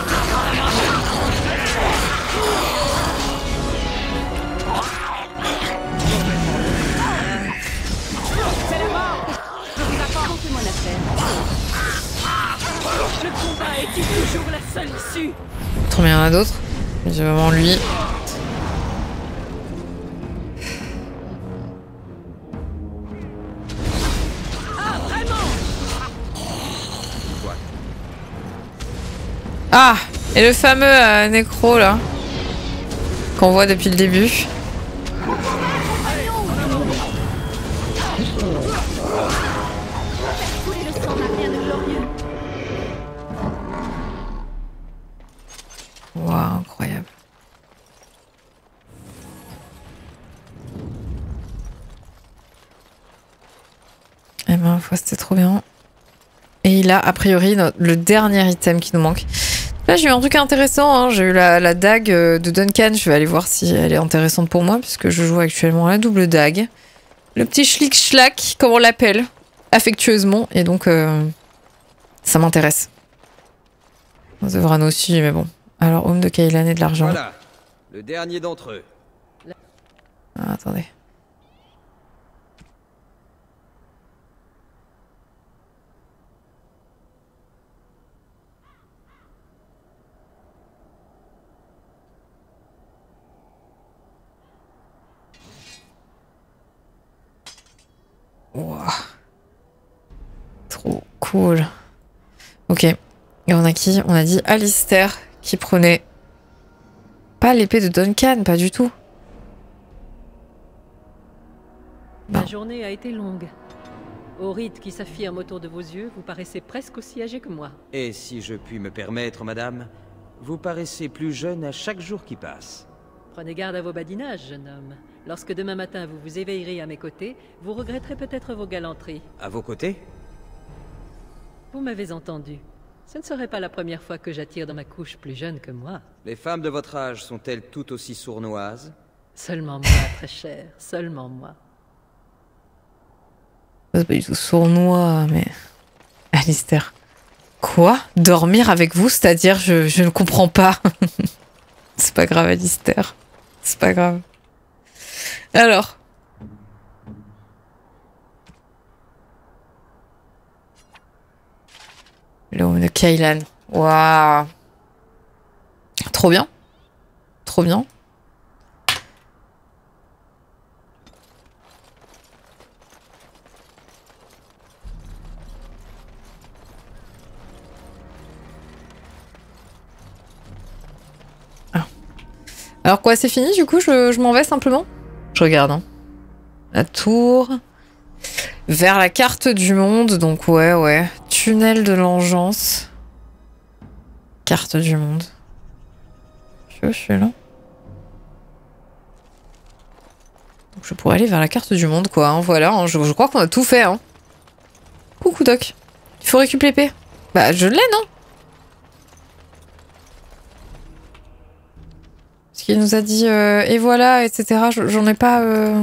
C'est la mort. Je vous apporte mon affaire. Le combat est-il toujours la seule issue? Trop bien, il y en a d'autres. J'ai vraiment lui. Ah, vraiment? Ah! Et le fameux euh, Nécro, là. Qu'on voit depuis le début. Couler le sang n'a rien de glorieux. Waouh, incroyable. Eh ben, c'était trop bien. Et il a, a priori, notre- le dernier item qui nous manque. Là, j'ai eu un truc intéressant. Hein. J'ai eu la, la dague de Duncan. Je vais aller voir si elle est intéressante pour moi, puisque je joue actuellement la double dague. Le petit schlick-schlack, comme on l'appelle, affectueusement. Et donc, euh, ça m'intéresse. Zevran aussi, mais bon. Alors, Home de Kaylan et de l'argent. Voilà, le dernier d'entre eux. Ah, attendez. Wow. Trop cool. Ok. Et on a qui? On a dit Alistair qui prenait pas l'épée de Duncan, pas du tout. La Non. journée a été longue. Au rite qui s'affirme autour de vos yeux, vous paraissez presque aussi âgé que moi. Et si je puis me permettre, madame, vous paraissez plus jeune à chaque jour qui passe. Prenez garde à vos badinages, jeune homme. Lorsque demain matin vous vous éveillerez à mes côtés, vous regretterez peut-être vos galanteries. À vos côtés? Vous m'avez entendu. Ce ne serait pas la première fois que j'attire dans ma couche plus jeune que moi. Les femmes de votre âge sont-elles tout aussi sournoises? Seulement moi, très cher, seulement moi. C'est pas du tout sournois, mais... Alistair. Quoi? Dormir avec vous? C'est-à-dire, je, je ne comprends pas. C'est pas grave, Alistair. C'est pas grave. Alors. L'homme de Kaylan. Waouh. Trop bien. Trop bien. Alors quoi, c'est fini du coup? Je, je m'en vais simplement? Je regarde. Hein. La tour. Vers la carte du monde. Donc ouais, ouais. Tunnel de l'engeance. Carte du monde. Je suis là. Donc je pourrais aller vers la carte du monde quoi. Hein. Voilà, hein. je, je crois qu'on a tout fait. Hein. Coucou Doc. Il faut récupérer l'épée. Bah je l'ai non? Il nous a dit euh, et voilà, et cetera. J'en ai pas. Euh...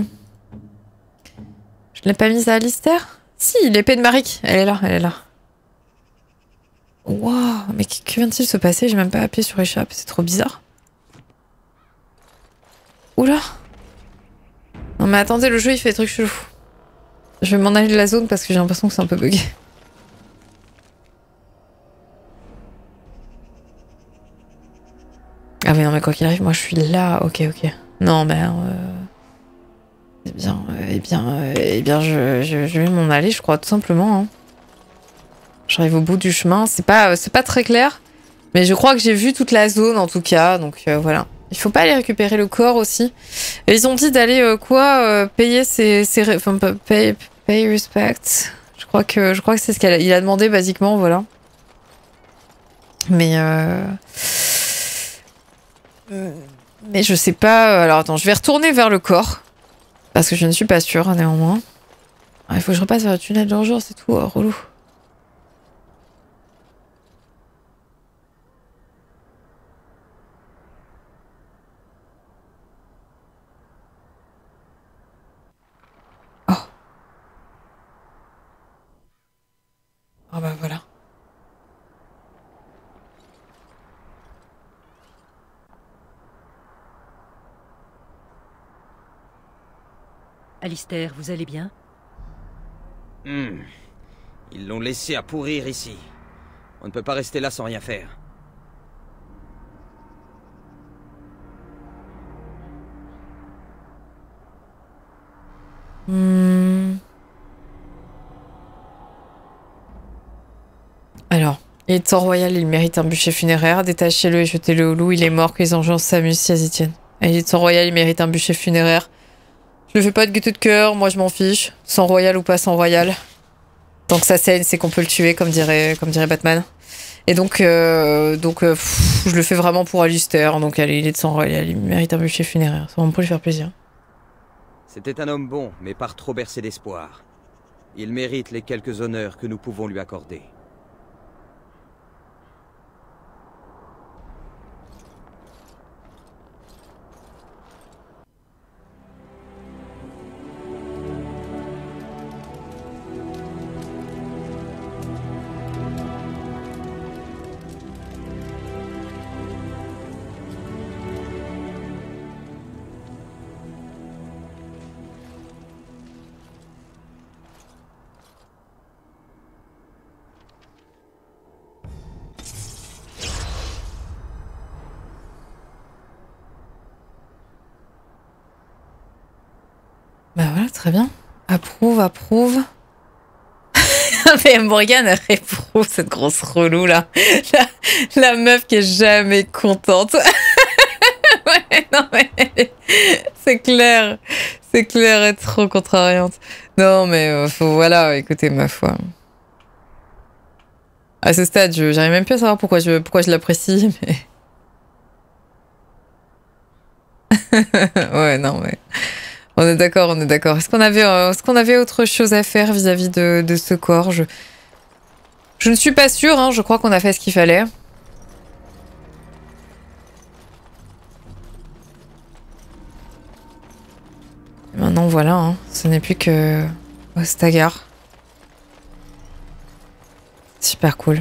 Je l'ai pas mise à Alistair? Si, l'épée de Marik. Elle est là, elle est là. Waouh, mais que, que vient-il se passer? J'ai même pas appuyé sur échappe, c'est trop bizarre. Oula. Non mais attendez, le jeu il fait des trucs chelous. Je vais m'en aller de la zone parce que j'ai l'impression que c'est un peu bugué. Ah oui, non, mais quoi qu'il arrive, moi je suis là. Ok, ok. Non, mais... Euh... Eh bien, euh, eh bien, euh, eh bien je, je, je vais m'en aller, je crois, tout simplement. Hein. J'arrive au bout du chemin. C'est pas, euh, c'est pas très clair. Mais je crois que j'ai vu toute la zone, en tout cas. Donc, euh, voilà. Il faut pas aller récupérer le corps, aussi. Et ils ont dit d'aller, euh, quoi, euh, payer ses... ses enfin, pay, pay respect. Je crois que, je crois que c'est ce qu'il a, il a demandé, basiquement, voilà. Mais... Euh... Mais je sais pas... Alors attends, je vais retourner vers le corps. Parce que je ne suis pas sûre, néanmoins. Il faut que je repasse vers le tunnel d'urgence, c'est tout, oh, relou. Oh. Oh bah voilà. Alistair, vous allez bien? Hmm. Ils l'ont laissé à pourrir ici. On ne peut pas rester là sans rien faire. Hmm. Alors, il est temps royal, il mérite un bûcher funéraire. Détachez-le et jetez-le au loup, il est mort, que les engeances s'amusent si elles y tiennent. Il est temps royal, il mérite un bûcher funéraire. Je le fais pas de gaieté de cœur, moi je m'en fiche. Sang royal ou pas sang royal. Tant que ça saigne, c'est qu'on peut le tuer, comme dirait, comme dirait Batman. Et donc, euh, donc euh, pff, je le fais vraiment pour Alistair. Donc allez, il est de sang royal, il mérite un bûcher funéraire. C'est vraiment pour lui faire plaisir. C'était un homme bon, mais par trop bercé d'espoir. Il mérite les quelques honneurs que nous pouvons lui accorder. Bah voilà, très bien. Approuve, approuve. Mais Morgane, elle réprouve cette grosse relou là. La, la meuf qui est jamais contente. Ouais, non mais c'est clair. C'est clair, elle est trop contrariante. Non mais euh, faut, voilà, écoutez ma foi. À ce stade, je j'arrive même plus à savoir pourquoi je, pourquoi je l'apprécie, mais... Ouais, non mais... On est d'accord, on est d'accord. Est-ce qu'on avait, euh, est-ce qu'on avait autre chose à faire vis-à-vis de, de ce corps? je... je ne suis pas sûre, hein, je crois qu'on a fait ce qu'il fallait. Et maintenant, voilà, hein, ce n'est plus que Ostagar. Super cool.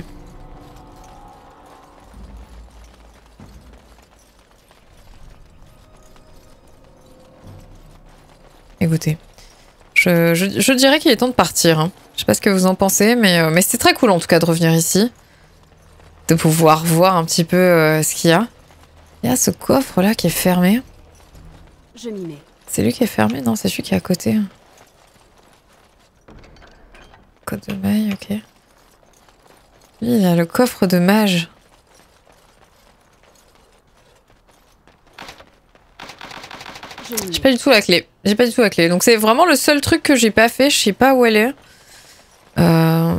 Écoutez, je, je, je dirais qu'il est temps de partir. Hein. Je sais pas ce que vous en pensez, mais, euh, mais c'était très cool en tout cas de revenir ici. De pouvoir voir un petit peu euh, ce qu'il y a. Il y a ce coffre là qui est fermé. Je m'y mets. C'est lui qui est fermé? Non, c'est celui qui est à côté. Code de maille, ok. Lui, il a le coffre de mage. J'ai pas du tout la clé. J'ai pas du tout la clé. Donc c'est vraiment le seul truc que j'ai pas fait. Je sais pas où elle est. Euh...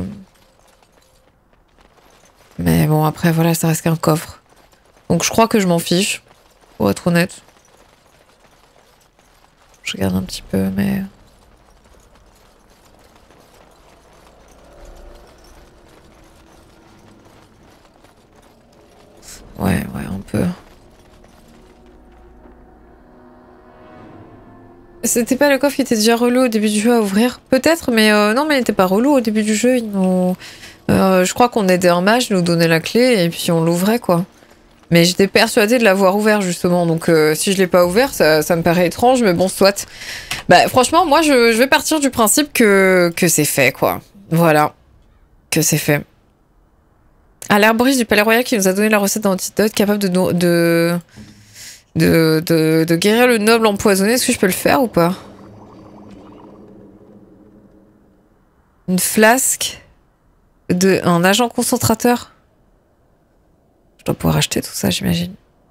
Mais bon, après, voilà, ça reste qu'un coffre. Donc je crois que je m'en fiche. Pour être honnête. Je regarde un petit peu, mais... Ouais, ouais, un peu. C'était pas le coffre qui était déjà relou au début du jeu à ouvrir? Peut-être, mais euh, non, mais il était pas relou au début du jeu. Ils nous... euh, je crois qu'on aidait un mage, nous donnait la clé et puis on l'ouvrait, quoi. Mais j'étais persuadée de l'avoir ouvert, justement. Donc euh, si je l'ai pas ouvert, ça, ça me paraît étrange, mais bon, soit. Bah franchement, moi, je, je vais partir du principe que, que c'est fait, quoi. Voilà. Que c'est fait. Ah, l'herboriste du Palais Royal qui nous a donné la recette d'antidote capable de... de... De, de, de guérir le noble empoisonné, est-ce que je peux le faire ou pas? Une flasque de un agent concentrateur. Je dois pouvoir acheter tout ça, j'imagine.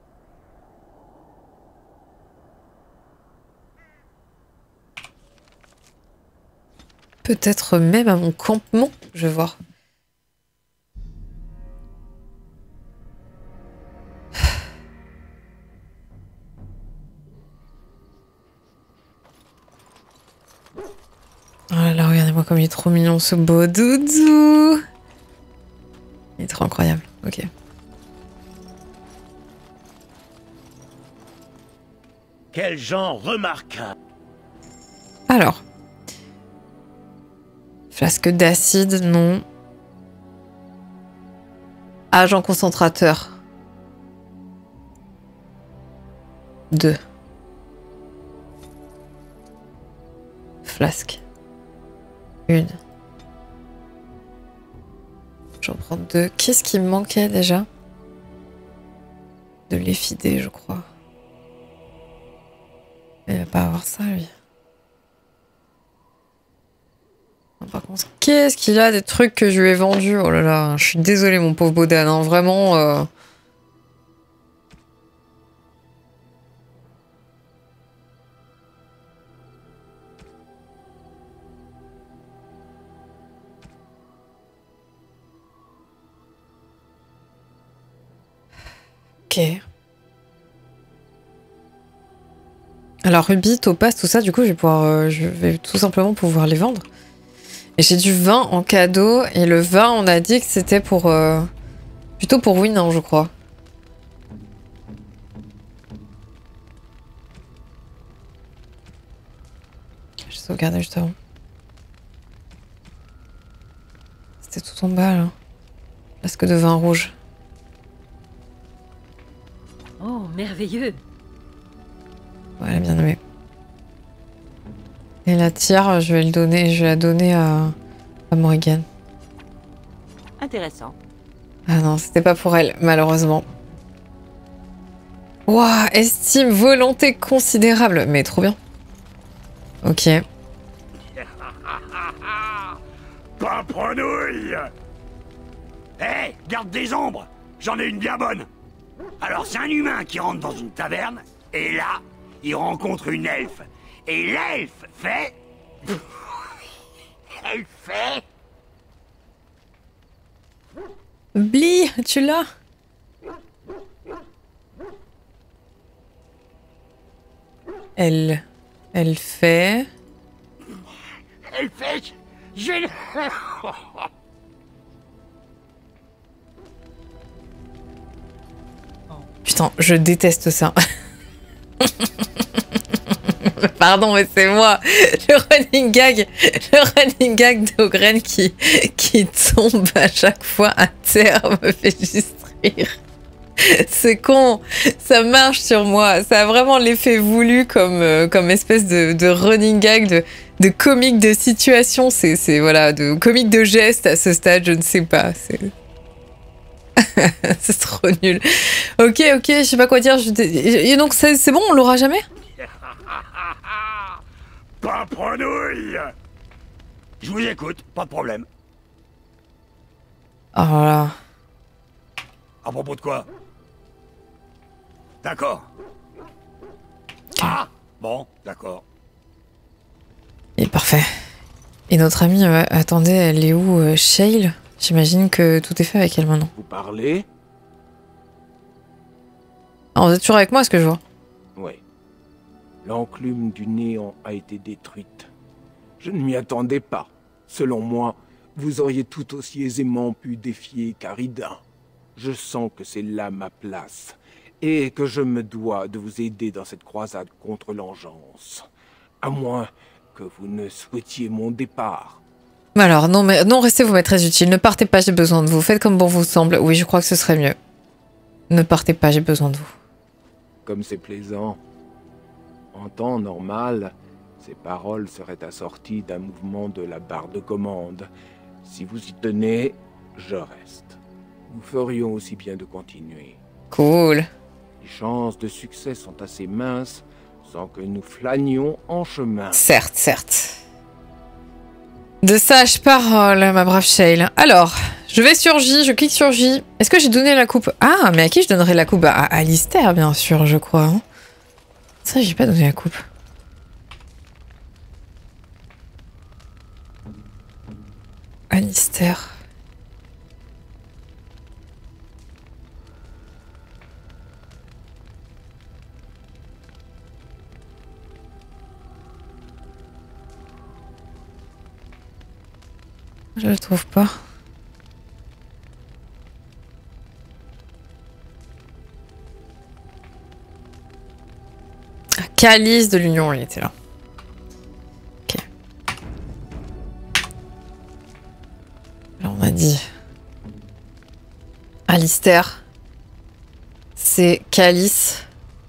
Peut-être même à mon campement, je vais voir. Oh là là, regardez-moi comme il est trop mignon, ce beau doudou. Il est trop incroyable, ok. Quel genre remarquable! Alors. Flasque d'acide, non. Agent concentrateur. Deux. Flasque. Une. J'en prends deux. Qu'est-ce qui me manquait déjà? De l'effidé, je crois. Il va pas avoir ça, lui. Non, par contre, qu'est-ce qu'il a des trucs que je lui ai vendus? Oh là là, je suis désolée, mon pauvre Bodan. Hein, vraiment... Euh... Ok. Alors rubis, topaz, tout ça, du coup, je vais pouvoir, euh, je vais tout simplement pouvoir les vendre. Et j'ai du vin en cadeau, et le vin, on a dit que c'était pour, euh, plutôt pour Winnan, je crois. J'ai sauvegardé juste avant. C'était tout en bas, là. Flasque de vin rouge. Oh, merveilleux! Ouais, elle est bien nommée. Et la tire, je vais le donner, je vais la donner à, à Morrigan. Intéressant. Ah non, c'était pas pour elle, malheureusement. Ouah, estime, volonté considérable. Mais trop bien. Ok. Paprenouille. Hé, hey, garde des ombres. J'en ai une bien bonne. Alors c'est un humain qui rentre dans une taverne, et là, il rencontre une elfe. Et l'elfe fait... Elle fait... Bli, tu l'as? Elle... Elle fait... Elle fait... J'ai... Putain, je déteste ça. Pardon, mais c'est moi. Le running gag, le running gag d'Ogren qui, qui tombe à chaque fois à terre me fait juste rire. C'est con, ça marche sur moi. Ça a vraiment l'effet voulu comme, euh, comme espèce de, de running gag, de, de comique de situation. C'est, c'est voilà, de comique de geste à ce stade, je ne sais pas. C'est... c'est trop nul. Ok, ok, je sais pas quoi dire. Je... Et donc c'est, c'est bon, on l'aura jamais? Paprenouille. Je vous écoute, pas de problème. Oh là. À propos de quoi? D'accord. Ah, bon, d'accord. Et parfait. Et notre amie, euh, attendez, elle est où, euh, Shale? J'imagine que tout est fait avec elle maintenant. Vous parlez? Ah, vous êtes toujours avec moi, est-ce que je vois? Oui. L'enclume du néant a été détruite. Je ne m'y attendais pas. Selon moi, vous auriez tout aussi aisément pu défier Caridin. Je sens que c'est là ma place, et que je me dois de vous aider dans cette croisade contre l'engeance. À moins que vous ne souhaitiez mon départ. Alors, non, mais non, restez, vous m'êtes très utile. Ne partez pas, j'ai besoin de vous. Faites comme bon vous semble. Oui, je crois que ce serait mieux. Ne partez pas, j'ai besoin de vous. Comme c'est plaisant. En temps normal, ces paroles seraient assorties d'un mouvement de la barre de commande. Si vous y tenez, je reste. Nous ferions aussi bien de continuer. Cool. Les chances de succès sont assez minces sans que nous flânions en chemin. Certes, certes. De sages paroles, ma brave Shale. Alors, je vais sur J, je clique sur J. Est-ce que j'ai donné la coupe? Ah, mais à qui je donnerai la coupe? À Alistair, bien sûr, je crois. Hein. Ça, j'ai pas donné la coupe. Alistair. Je le trouve pas. Ah, Calice de l'Union, il était là. Ok. Alors on a dit Alistair. C'est Calice.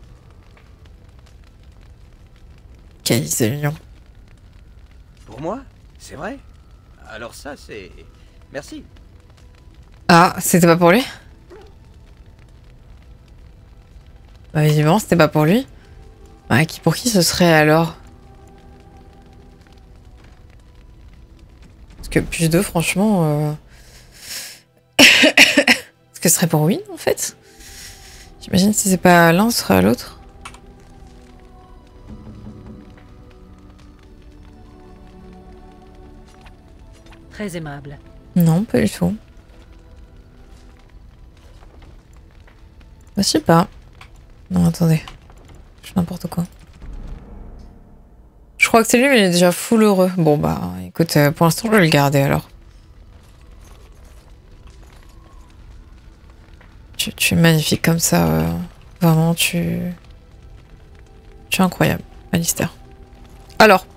Calice de l'Union. Pour moi? C'est vrai? Alors ça, c'est... Merci. Ah, c'était pas pour lui? Bah visiblement, c'était pas pour lui. Bah, qui, pour qui ce serait alors? Parce que plus deux, franchement... Euh... Est-ce que ce serait pour Wynne, en fait? J'imagine si c'est pas l'un, ce serait à l'autre. Très aimable. Non, pas du tout. Bah, je sais pas. Non, attendez. Je fais n'importe quoi. Je crois que c'est lui, mais il est déjà full heureux. Bon, bah, écoute, euh, pour l'instant, je vais le garder, alors. Tu, tu es magnifique comme ça. Euh, vraiment, tu... Tu es incroyable, Alistair. Alors...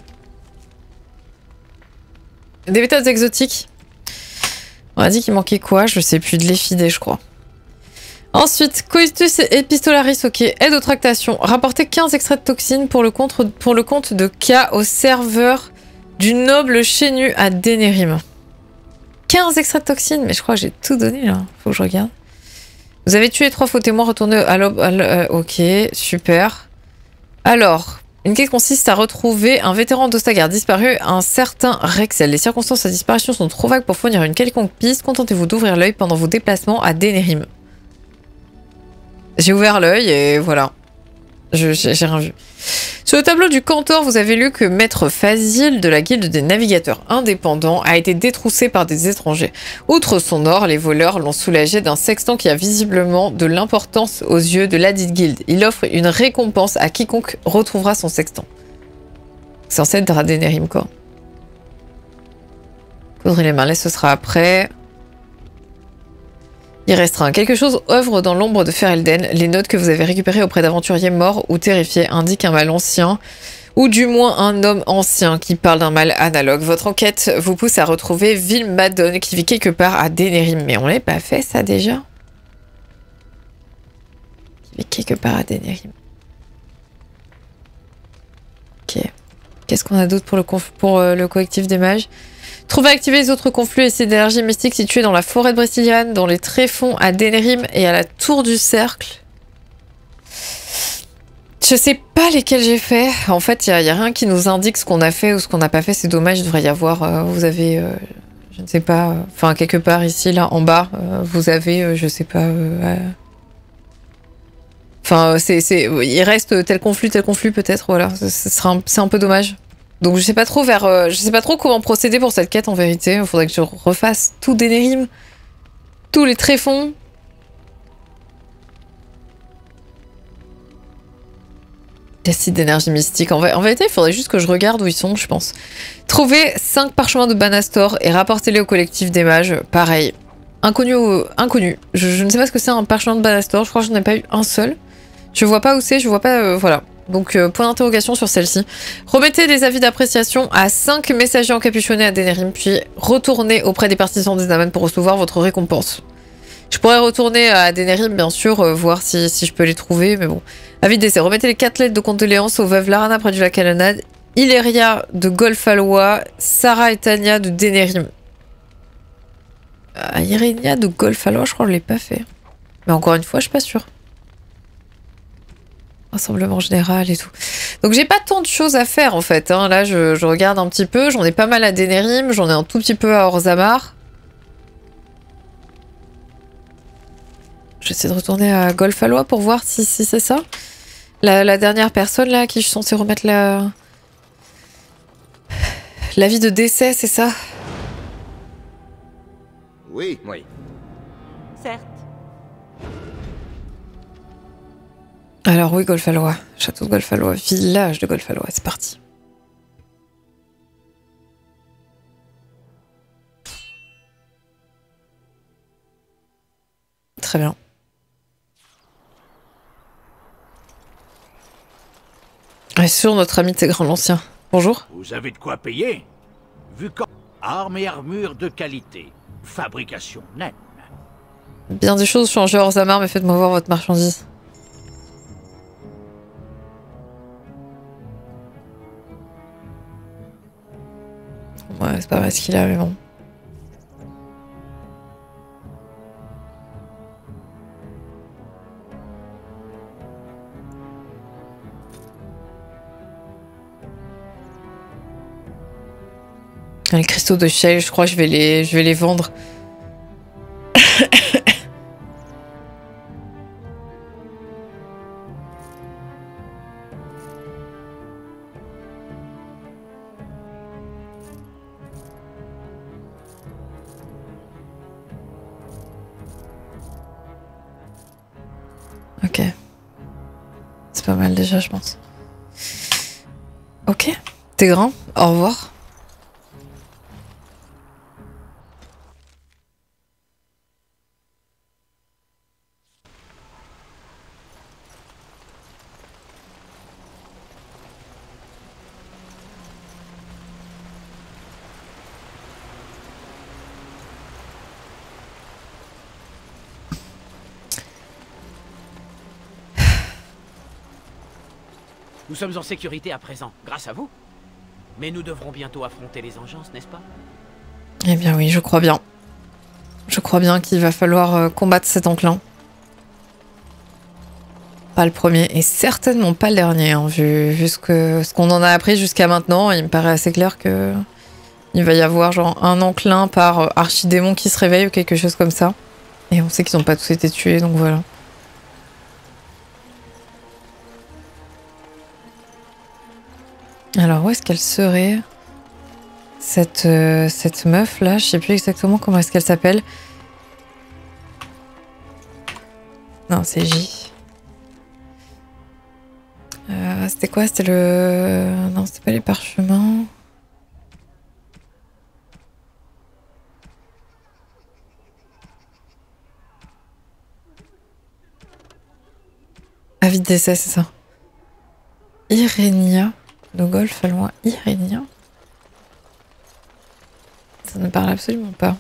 Des méthodes exotiques. On a dit qu'il manquait quoi? Je sais plus, de l'effidé, je crois. Ensuite, coitus et epistolaris, ok. Aide aux tractations. Rapporter quinze extraits de toxines pour le, contre, pour le compte de K au serveur du noble chénu à Denerim. quinze extraits de toxines? Mais je crois que j'ai tout donné, là. Faut que je regarde. Vous avez tué trois faux témoins, retournez à l'aube... Euh, ok, super. Alors, Une quête consiste à retrouver un vétéran d'Ostagar disparu, un certain Rexel. Les circonstances de sa disparition sont trop vagues pour fournir une quelconque piste. Contentez-vous d'ouvrir l'œil pendant vos déplacements à Denerim. J'ai ouvert l'œil et voilà. Je j'ai rien vu. Sur le tableau du Cantor, vous avez lu que Maître Fazil de la Guilde des Navigateurs Indépendants a été détroussé par des étrangers. Outre son or, les voleurs l'ont soulagé d'un sextant qui a visiblement de l'importance aux yeux de ladite guilde. Il offre une récompense à quiconque retrouvera son sextant. C'est censé être Dradenerim, quoi. Coudrer les mains, ce sera après. Il restreint. Quelque chose œuvre dans l'ombre de Ferelden. Les notes que vous avez récupérées auprès d'aventuriers morts ou terrifiés indiquent un mal ancien, ou du moins un homme ancien qui parle d'un mal analogue. Votre enquête vous pousse à retrouver Vilmadon qui vit quelque part à Denerim. Mais on l'a pas fait ça déjà? Qui vit quelque part à Denerim. Ok. Qu'est-ce qu'on a d'autre pour le, pour, euh, le collectif des mages? Trouvez activer les autres conflux et sites d'énergie mystique situés dans la forêt de Bristiliane, dans les tréfonds à Denerim et à la tour du cercle. Je sais pas lesquels j'ai fait. En fait, il n'y a, a rien qui nous indique ce qu'on a fait ou ce qu'on n'a pas fait. C'est dommage, il devrait y avoir... Euh, vous avez... Euh, je ne sais pas... Enfin, euh, quelque part ici, là, en bas, euh, vous avez... Euh, je sais pas... Enfin, euh, c'est, c'est, il reste tel conflit, tel conflit peut-être, voilà. C'est un, un peu dommage. Donc je sais pas trop vers, euh, je sais pas trop comment procéder pour cette quête en vérité. Il faudrait que je refasse tout Denerim, tous les tréfonds. Les sites d'énergie mystique. En, en vérité, il faudrait juste que je regarde où ils sont, je pense. Trouvez cinq parchemins de Banastor et rapportez-les au collectif des mages. Pareil. Inconnu ou inconnu. Je, je ne sais pas ce que c'est un parchemin de Banastor. Je crois que j'en ai pas eu un seul. Je vois pas où c'est. Je vois pas. Euh, voilà. Donc, euh, point d'interrogation sur celle-ci. Remettez des avis d'appréciation à cinq messagers encapuchonnés à Denerim, puis retournez auprès des partisans des Aman pour recevoir votre récompense. Je pourrais retourner à Denerim, bien sûr, euh, voir si, si je peux les trouver, mais bon. Avis d'essai. Remettez les quatre lettres de condoléances aux veuves Larana près du lac Alanad, Ileria de Golfalois, Sarah et Tania de Denerim. Euh, Irelia de Golfalois, je crois que je l'ai pas fait. Mais encore une fois, je suis pas sûre. Rassemblement général et tout. Donc j'ai pas tant de choses à faire en fait. Hein. Là je, je regarde un petit peu. J'en ai pas mal à Denerim. J'en ai un tout petit peu à Orzammar. J'essaie de retourner à Golfalois pour voir si, si c'est ça. La, la dernière personne là à qui je suis censée remettre la... L'avis de décès, c'est ça? Oui. Oui. Certes. Alors oui, Golfalois. Château de Golfalois. Village de Golfalois. C'est parti. Très bien. Et sur notre ami Tégrin l'Ancien. Bonjour. Vous avez de quoi payer? Vu qu'en armes et armures de qualité, fabrication naine. Bien des choses changées hors Orzammar, mais faites-moi voir votre marchandise. Ouais, c'est pas vrai ce qu'il a, mais bon. Les cristaux de Shell, je crois que je vais les, je vais les vendre. Ok. C'est pas mal déjà, je pense. Ok. T'es grand. Au revoir. Nous sommes en sécurité à présent, grâce à vous. Mais nous devrons bientôt affronter les engences, n'est-ce pas? Eh bien oui, je crois bien. Je crois bien qu'il va falloir euh, combattre cet enclin. pas le premier et certainement pas le dernier. Hein, vu vu ce que ce qu'on en a appris jusqu'à maintenant, il me paraît assez clair que il va y avoir genre un enclin par archidémon qui se réveille ou quelque chose comme ça. Et on sait qu'ils n'ont pas tous été tués, donc voilà. Alors où est-ce qu'elle serait cette euh, cette meuf là? Je sais plus exactement comment est-ce qu'elle s'appelle. Non, c'est J. Euh, c'était quoi? C'était le... Non, c'était pas les parchemins. Avis de décès, c'est ça. Irénia. Le golf à loin. Irénia. Ça ne parle absolument pas.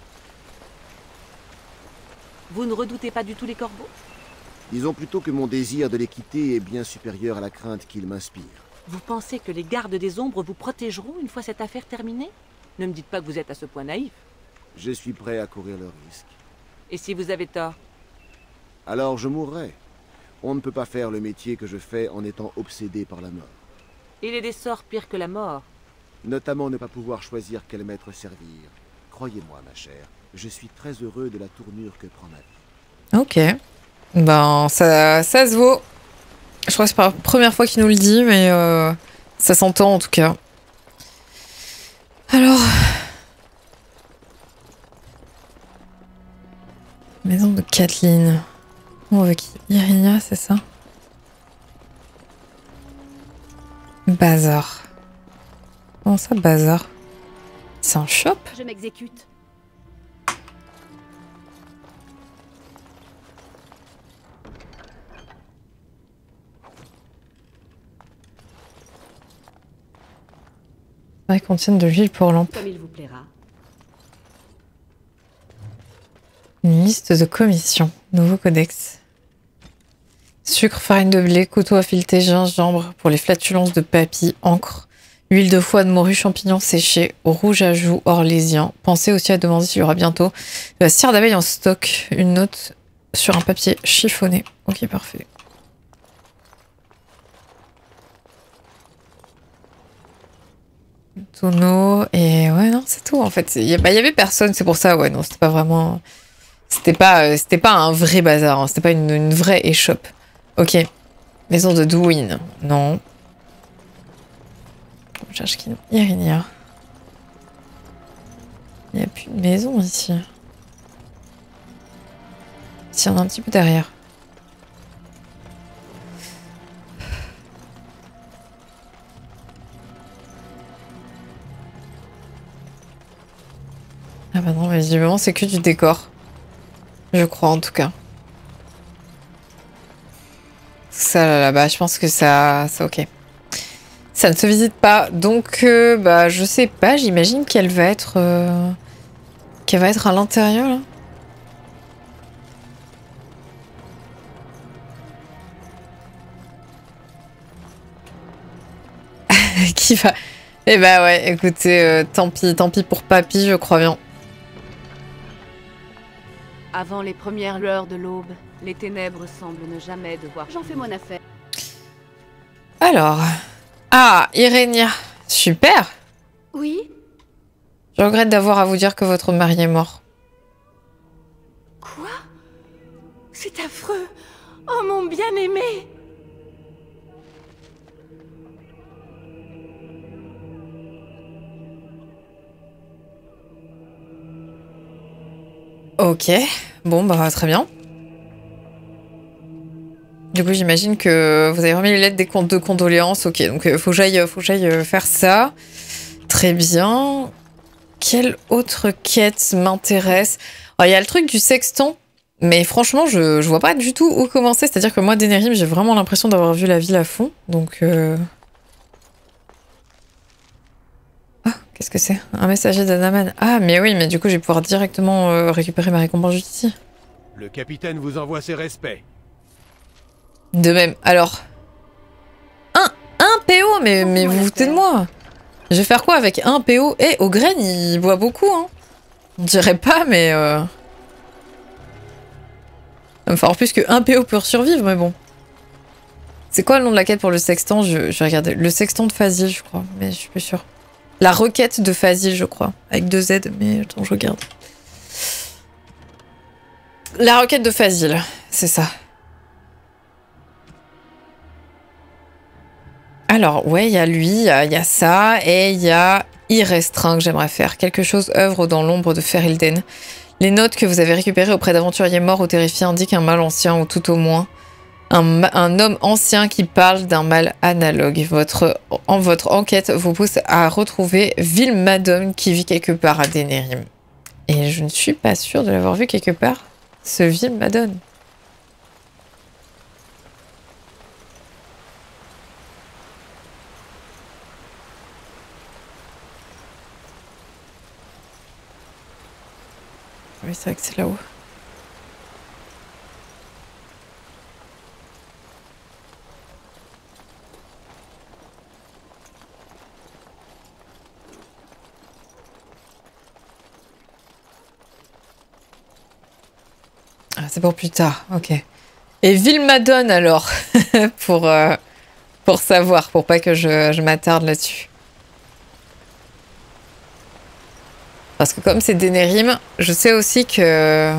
Vous ne redoutez pas du tout les corbeaux? Disons plutôt que mon désir de les quitter est bien supérieur à la crainte qu'ils m'inspirent. Vous pensez que les gardes des ombres vous protégeront une fois cette affaire terminée? Ne me dites pas que vous êtes à ce point naïf. Je suis prêt à courir le risque. Et si vous avez tort? Alors je mourrai. On ne peut pas faire le métier que je fais en étant obsédé par la mort. Il est des sorts pires que la mort. Notamment ne pas pouvoir choisir quel maître servir. Croyez-moi, ma chère, je suis très heureux de la tournure que prend ma vie. Ok. Ben, ça, ça se vaut. Je crois que c'est pas la première fois qu'il nous le dit, mais euh, ça s'entend en tout cas. Alors... Maison de Kathleen. On veut qui? Irénia, c'est ça? Bazar. Comment ça, bazar? C'est un shop? Je m'exécute. Ils contiennent de l'huile pour lampe. Comme il vous plaira. Une liste de commissions. Nouveau codex. Sucre, farine de blé, couteau à fileter, gingembre pour les flatulences de papy, encre, huile de foie de morue, champignons séchés, rouge à joues, orlésien. Pensez aussi à demander s'il y aura bientôt de la cire d'abeille en stock. Une note sur un papier chiffonné. Ok, parfait. Tonneau et ouais non c'est tout en fait. Il y, bah, y avait personne, c'est pour ça ouais non c'était pas vraiment c'était pas euh, c'était pas un vrai bazar, hein. C'était pas une, une vraie échoppe. Ok, maison de Douin, non. On cherche qui? Irénia. Il n'y a plus de maison ici. Si on a un petit peu derrière. Ah bah non, mais visiblement c'est que du décor. Je crois en tout cas. Ça là, là-bas, je pense que ça... c'est ok. Ça ne se visite pas, donc euh, bah je sais pas, j'imagine qu'elle va être... Euh, qu'elle va être à l'intérieur là. Qui va... Eh bah ouais, écoutez, euh, tant pis, tant pis pour papy, je crois bien. Avant les premières lueurs de l'aube, les ténèbres semblent ne jamais devoir... J'en fais mon affaire. Alors... Ah, Irénia. Super. Oui? Je regrette d'avoir à vous dire que votre mari est mort. Quoi? C'est affreux. Oh mon bien-aimé. Ok, bon bah très bien. Du coup j'imagine que vous avez remis les lettres des comptes de condoléances. Ok, donc euh, faut que j'aille faut que j'aille euh, faire ça. Très bien. Quelle autre quête m'intéresse? Il y a le truc du sextant, mais franchement je, je vois pas du tout où commencer. C'est-à-dire que moi d'Enerim j'ai vraiment l'impression d'avoir vu la ville à fond. Donc... Euh... Qu'est-ce que c'est? Un messager d'Anaman. Ah, mais oui, mais du coup, je vais pouvoir directement euh, récupérer ma récompense ici. Le capitaine vous envoie ses respects. De même. Alors... Un, un P O, mais, mais vous vous foutez de moi. Je vais faire quoi avec un P O? Eh, Ogren, il boit beaucoup, hein. On dirait pas, mais... Euh... Il va me falloir plus que un P O pour survivre, mais bon. C'est quoi le nom de la quête pour le sextant? je, je vais regarder. Le sextant de Fazil, je crois, mais je suis plus sûre. La requête de Fazil, je crois, avec deux Z, mais attends, je regarde. La requête de Fazil, c'est ça. Alors, ouais, il y a lui, il y, y a ça, et il y a Irrestreint que j'aimerais faire. Quelque chose œuvre dans l'ombre de Ferelden. Les notes que vous avez récupérées auprès d'aventuriers morts ou terrifiés indiquent un mal ancien, ou tout au moins un, un homme ancien qui parle d'un mal analogue. Votre, en votre enquête vous pousse à retrouver Vilmadon qui vit quelque part à Denerim. Et je ne suis pas sûre de l'avoir vu quelque part, ce Vilmadon. Oui, c'est vrai que c'est là-haut. Ah, c'est pour plus tard, ok. Et Vilmadon alors, pour, euh, pour savoir, pour pas que je, je m'attarde là-dessus. Parce que comme c'est Denerim, je sais aussi que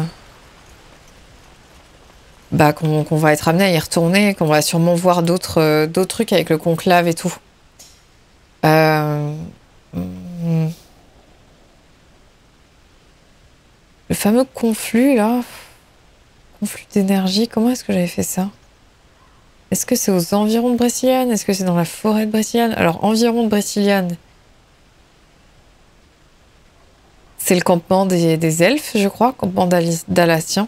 bah qu'on qu'on va être amené à y retourner, qu'on va sûrement voir d'autres euh, d'autres trucs avec le conclave et tout. Euh... Le fameux conflux là, conflux d'énergie, comment est-ce que j'avais fait ça? Est-ce que c'est aux environs de Brésiliane? Est-ce que c'est dans la forêt de Brésiliane? Alors environ de Brésiliane. C'est le campement des, des elfes, je crois, campement d'Alassien.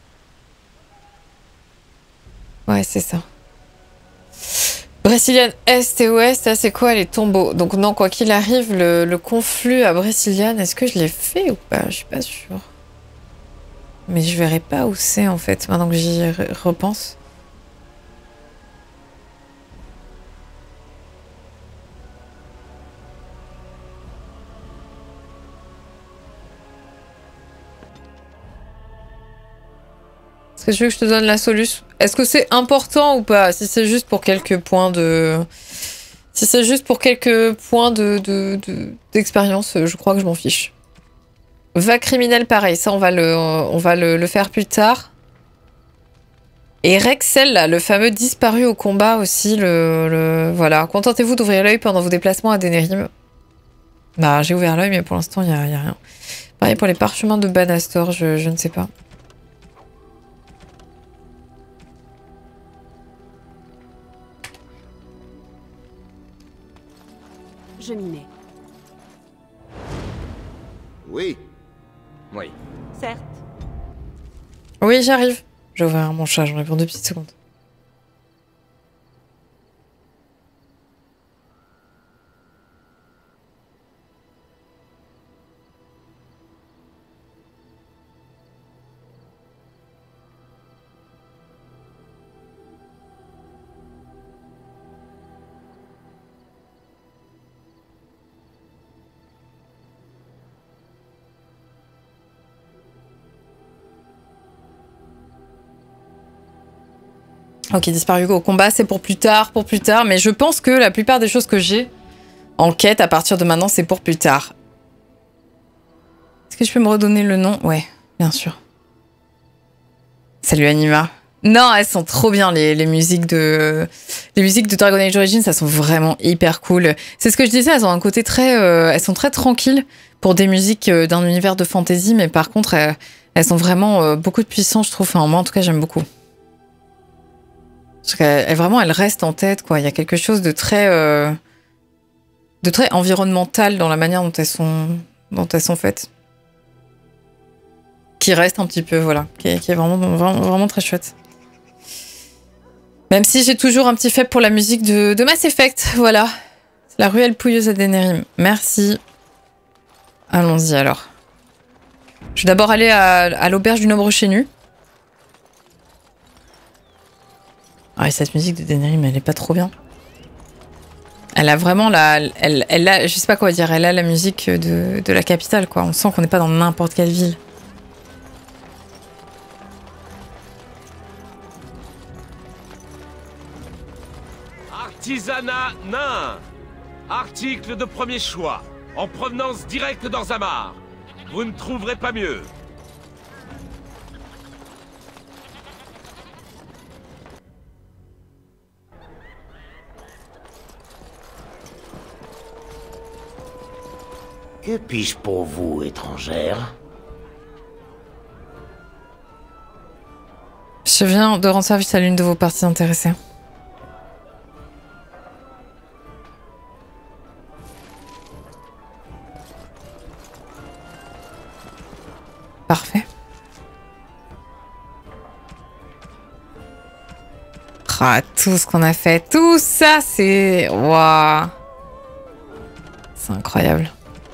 Ouais, c'est ça. Brésiliane Est et Ouest, là, c'est quoi les tombeaux? Donc non, quoi qu'il arrive, le, le conflux à Brésiliane, est-ce que je l'ai fait ou pas? Je suis pas sûre. Mais je verrai pas où c'est, en fait, maintenant que j'y repense. Est-ce que tu veux que je te donne la solution? Est-ce que c'est important ou pas? Si c'est juste pour quelques points de... Si c'est juste pour quelques points de, de, de, d'expérience, je crois que je m'en fiche. Va criminel, pareil. Ça, on va le, on va le, le faire plus tard. Et Rexel, là, le fameux disparu au combat aussi. Le, le... Voilà. Contentez-vous d'ouvrir l'œil pendant vos déplacements à Denerim. Bah, j'ai ouvert l'œil, mais pour l'instant, il n'y a, y a rien. Pareil pour les parchemins de Banastor, je, je ne sais pas. Je m'y mets. Oui. Oui. Certes. Oui, j'arrive. J'ai ouvert mon chat, j'en ai pour deux petites secondes. Ok, disparu au combat, c'est pour plus tard, pour plus tard. Mais je pense que la plupart des choses que j'ai en quête à partir de maintenant, c'est pour plus tard. Est-ce que je peux me redonner le nom? Ouais, bien sûr. Salut Anima. Non, elles sont trop bien, les, les musiques de les musiques de Dragon Age Origins, elles sont vraiment hyper cool. C'est ce que je disais, elles ont un côté très... Euh, elles sont très tranquilles pour des musiques euh, d'un univers de fantasy, mais par contre, elles, elles ont vraiment euh, beaucoup de puissance, je trouve. Enfin, moi, en tout cas, j'aime beaucoup. Parce qu'elle, vraiment, elle reste en tête, quoi. Il y a quelque chose de très, euh, de très environnemental dans la manière dont elles sont, dont elles sont faites, qui reste un petit peu, voilà, qui est, qui est vraiment, vraiment, vraiment très chouette. Même si j'ai toujours un petit faible pour la musique de, de Mass Effect, voilà. C'est la ruelle pouilleuse à Denerim. Merci. Allons-y alors. Je vais d'abord aller à, à l'auberge du Noble Chénu. Ah, et cette musique de Denerim, elle est pas trop bien. Elle a vraiment la... Elle, elle a... Je sais pas quoi dire, elle a la musique de, de la capitale, quoi. On sent qu'on n'est pas dans n'importe quelle ville. Artisanat nain. Article de premier choix. En provenance directe d'Orzammar. Vous ne trouverez pas mieux. Que puis-je pour vous, étrangère? Je viens de rendre service à l'une de vos parties intéressées. Parfait. Ah, tout ce qu'on a fait, tout ça, c'est... Waouh. C'est incroyable.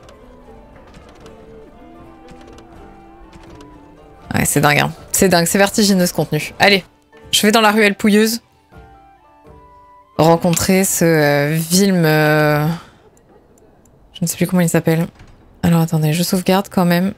Ouais, c'est dingue, hein. C'est dingue, c'est vertigineux ce contenu. Allez, je vais dans la ruelle pouilleuse. Rencontrer ce euh, Vilm... Euh... Je ne sais plus comment il s'appelle. Alors attendez, je sauvegarde quand même.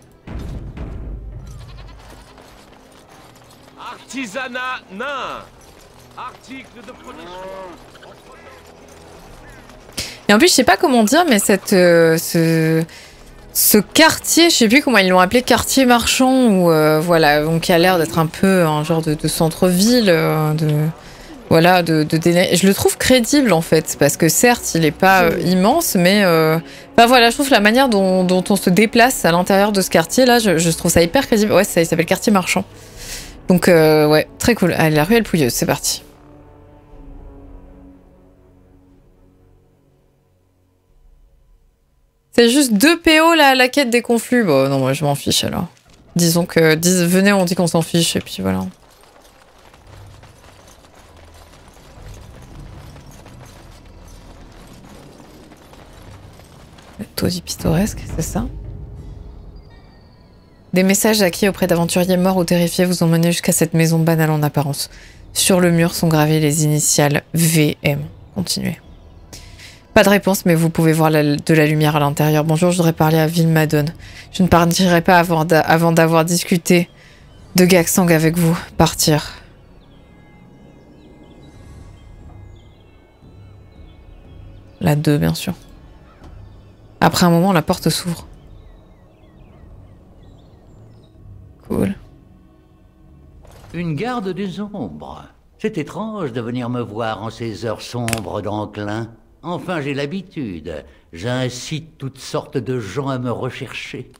Artisanat nain. Article de premier choix. Et en plus, je sais pas comment dire, mais cette... Euh, ce... Ce quartier, je sais plus comment ils l'ont appelé, quartier marchand, ou euh, voilà, donc qui a l'air d'être un peu un genre de, de centre-ville, euh, de voilà, de, de, de je le trouve crédible en fait, parce que certes, il est pas euh, immense, mais euh, bah voilà, je trouve la manière dont, dont on se déplace à l'intérieur de ce quartier là, je, je trouve ça hyper crédible. Ouais, ça il s'appelle quartier marchand. Donc euh, ouais, très cool. Allez, la ruelle pouilleuse, c'est parti. C'est juste deux P O la, la quête des conflits. Bon, non, moi je m'en fiche alors. Disons que, dis, venez, on dit qu'on s'en fiche et puis voilà. Le taudis pittoresque, c'est ça? Des messages acquis auprès d'aventuriers morts ou terrifiés vous ont mené jusqu'à cette maison banale en apparence. Sur le mur sont gravées les initiales V M. Continuez. Pas de réponse, mais vous pouvez voir la, de la lumière à l'intérieur. Bonjour, je voudrais parler à Vilmadon. Je ne partirai pas avant d'avoir discuté de Gagsang avec vous. Partir. La deux, bien sûr. Après un moment, la porte s'ouvre. Cool. Une garde des ombres. C'est étrange de venir me voir en ces heures sombres d'enclin. Enfin, j'ai l'habitude. J'incite toutes sortes de gens à me rechercher.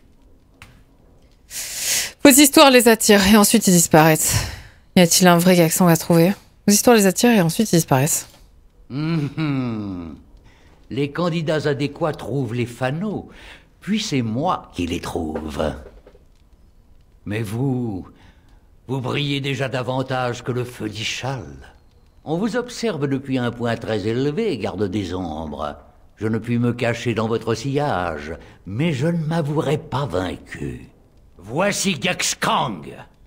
Vos histoires les attirent et ensuite ils disparaissent. Y a-t-il un vrai Gagsang à trouver? Vos histoires les attirent et ensuite ils disparaissent. Mmh. Les candidats adéquats trouvent les fanaux, puis c'est moi qui les trouve. Mais vous... vous brillez déjà davantage que le feu d'Ishal. On vous observe depuis un point très élevé, garde des ombres. Je ne puis me cacher dans votre sillage, mais je ne m'avouerai pas vaincu. Voici Gagsang.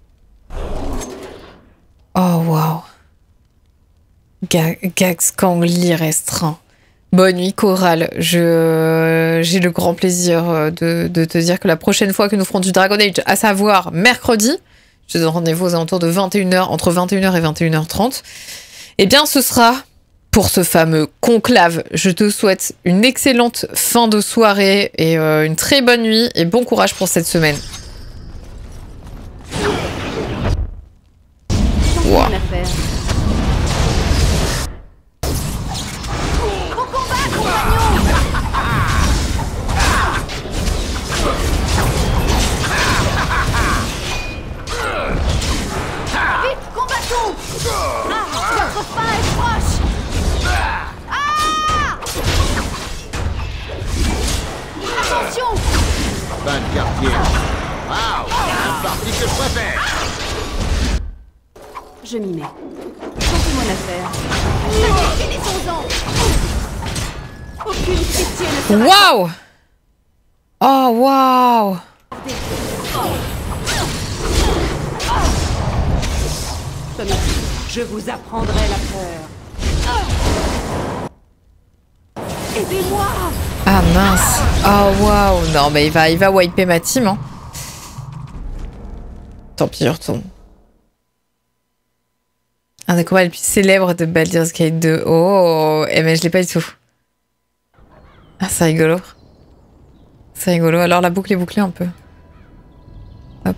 Oh, waouh. Gagsang l'irrestreint. Bonne nuit, Coral. Je... J'ai le grand plaisir de, de te dire que la prochaine fois que nous ferons du Dragon Age, à savoir mercredi, je te donne rendez-vous aux alentours de vingt et une heures, entre vingt et une heures et vingt et une heures trente, eh bien, ce sera pour ce fameux conclave. Je te souhaite une excellente fin de soirée et euh, une très bonne nuit et bon courage pour cette semaine. Wow. Votre fin est proche. Ah! Attention! Fin de quartier. Waouh! Une partie que je préfère. Je m'y mets. Chantez mon affaire. Allez, finissons-en! Aucune pitié ne sera... Waouh! Oh, waouh! Je vous apprendrai la peur. Aidez-moi! Ah mince! Oh waouh! Non mais il va, il va wiper ma team, hein. Tant pis, je retourne. Un des combats les plus célèbres de Baldur's Gate deux. Oh, eh mais je l'ai pas du tout. Ah, c'est rigolo. C'est rigolo. Alors la boucle est bouclée un peu. Hop.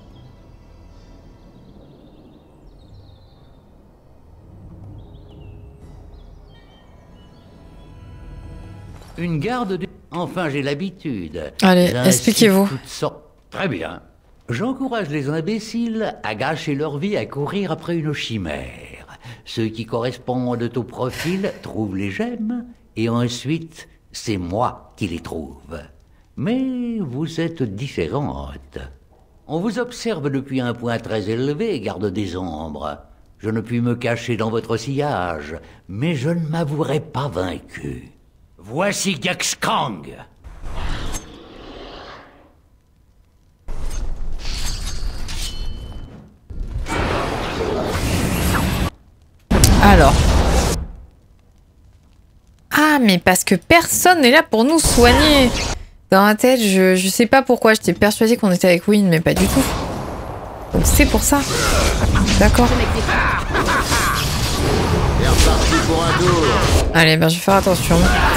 Une garde de... Enfin, j'ai l'habitude. Allez, J'insulte expliquez-vous. toutes sortes- Très bien. J'encourage les imbéciles à gâcher leur vie à courir après une chimère. Ceux qui correspondent au profil trouvent les gemmes, et ensuite, c'est moi qui les trouve. Mais vous êtes différente. On vous observe depuis un point très élevé, garde des ombres. Je ne puis me cacher dans votre sillage, mais je ne m'avouerai pas vaincu. Voici Gaxkang. Alors. Ah, mais parce que personne n'est là pour nous soigner. Dans la tête, je, je sais pas pourquoi, j'étais persuadée qu'on était avec Wynne, mais pas du tout. Donc c'est pour ça. D'accord. Allez, ben je vais faire attention.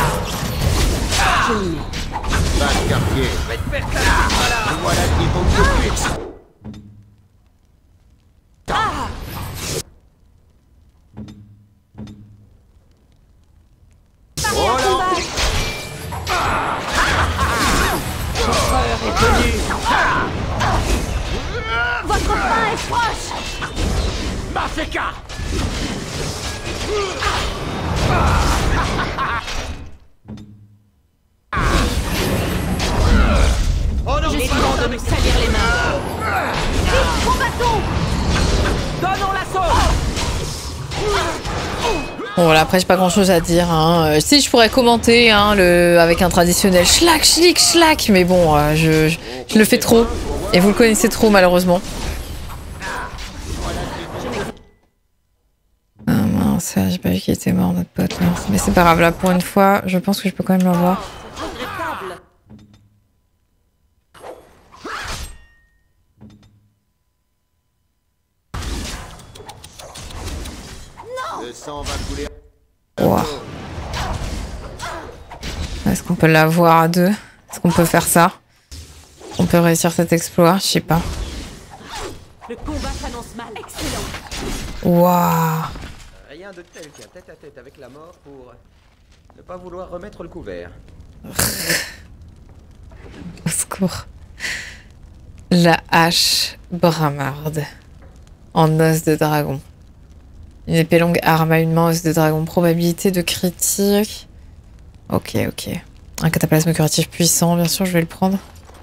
Votre fin est proche. Marfeka. Oh non, il est temps de nous salir les mains. Vite, combattons. Donnons l'assaut. Bon voilà, après j'ai pas grand chose à dire. Hein. Euh, si je pourrais commenter hein, le... avec un traditionnel schlack, schlick, schlack, mais bon, euh, je, je, je le fais trop. Et vous le connaissez trop malheureusement. Ah mince, j'ai pas vu qu'il était mort notre pote là. Mais c'est pas grave, là pour une fois, je pense que je peux quand même le revoir. Le sang va couler. Wow. Est-ce qu'on peut l'avoir à deux? Est-ce qu'on peut faire ça? On peut réussir cet exploit? Je sais pas. Le combat s'annonce mal. Excellent. Waouh. Rien de tel qu'un tête-à-tête avec la mort pour ne pas vouloir remettre le couvert. Au secours. La hache bramarde. En os de dragon. Une épée longue, arme à une main, os de dragon. Probabilité de critique. Ok, ok. Un cataplasme curatif puissant, bien sûr, je vais le prendre.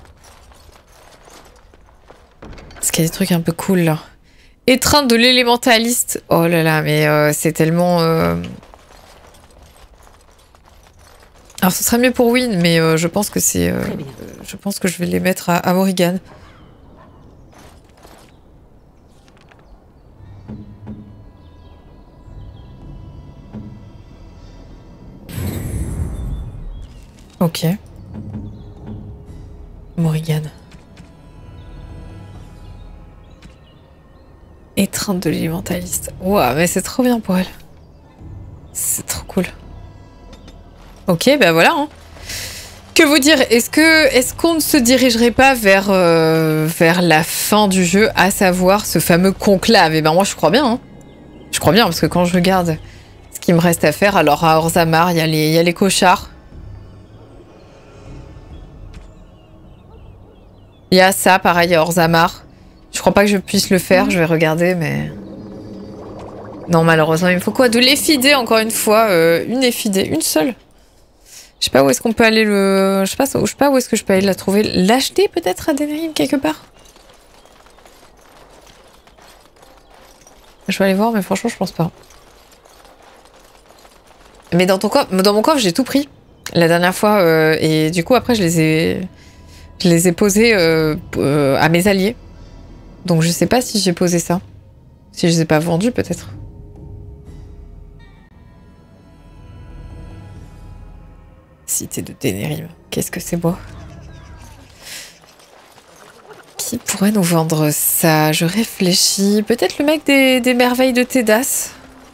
Parce qu'il y a des trucs un peu cool, là. Étreinte de l'élémentaliste. Oh là là, mais euh, c'est tellement... Euh... Alors, ce serait mieux pour Wynne, mais euh, je pense que c'est... Euh, je pense que je vais les mettre à, à Morrigan. Ok. Morrigan. Étreinte de l'élémentaliste. Ouah, mais c'est trop bien pour elle. C'est trop cool. Ok, ben voilà. Hein. Que vous dire? Est-ce que est-ce qu'on ne se dirigerait pas vers, euh, vers la fin du jeu, à savoir ce fameux conclave? Et ben moi je crois bien. Hein. Je crois bien, parce que quand je regarde ce qu'il me reste à faire, alors à Orzammar, il y a les, il y a les cochards. Il y a ça, pareil, à Orzammar. Je crois pas que je puisse le faire, je vais regarder, mais... Non, malheureusement, il me faut quoi? De l'effidé, encore une fois. Euh, une effidé, une seule. Je sais pas où est-ce qu'on peut aller le... Je sais pas, je sais pas où est-ce que je peux aller la trouver. L'acheter, peut-être, à Denerim, quelque part? Je vais aller voir, mais franchement, je pense pas. Mais dans ton coffre, dans mon coffre, j'ai tout pris. La dernière fois, euh, et du coup, après, je les ai... Je les ai posés euh, euh, à mes alliés. Donc je sais pas si j'ai posé ça. Si je les ai pas vendus, peut-être. Cité de Denerim. Qu'est-ce que c'est beau. Qui pourrait nous vendre ça? Je réfléchis. Peut-être le mec des, des merveilles de Tédas.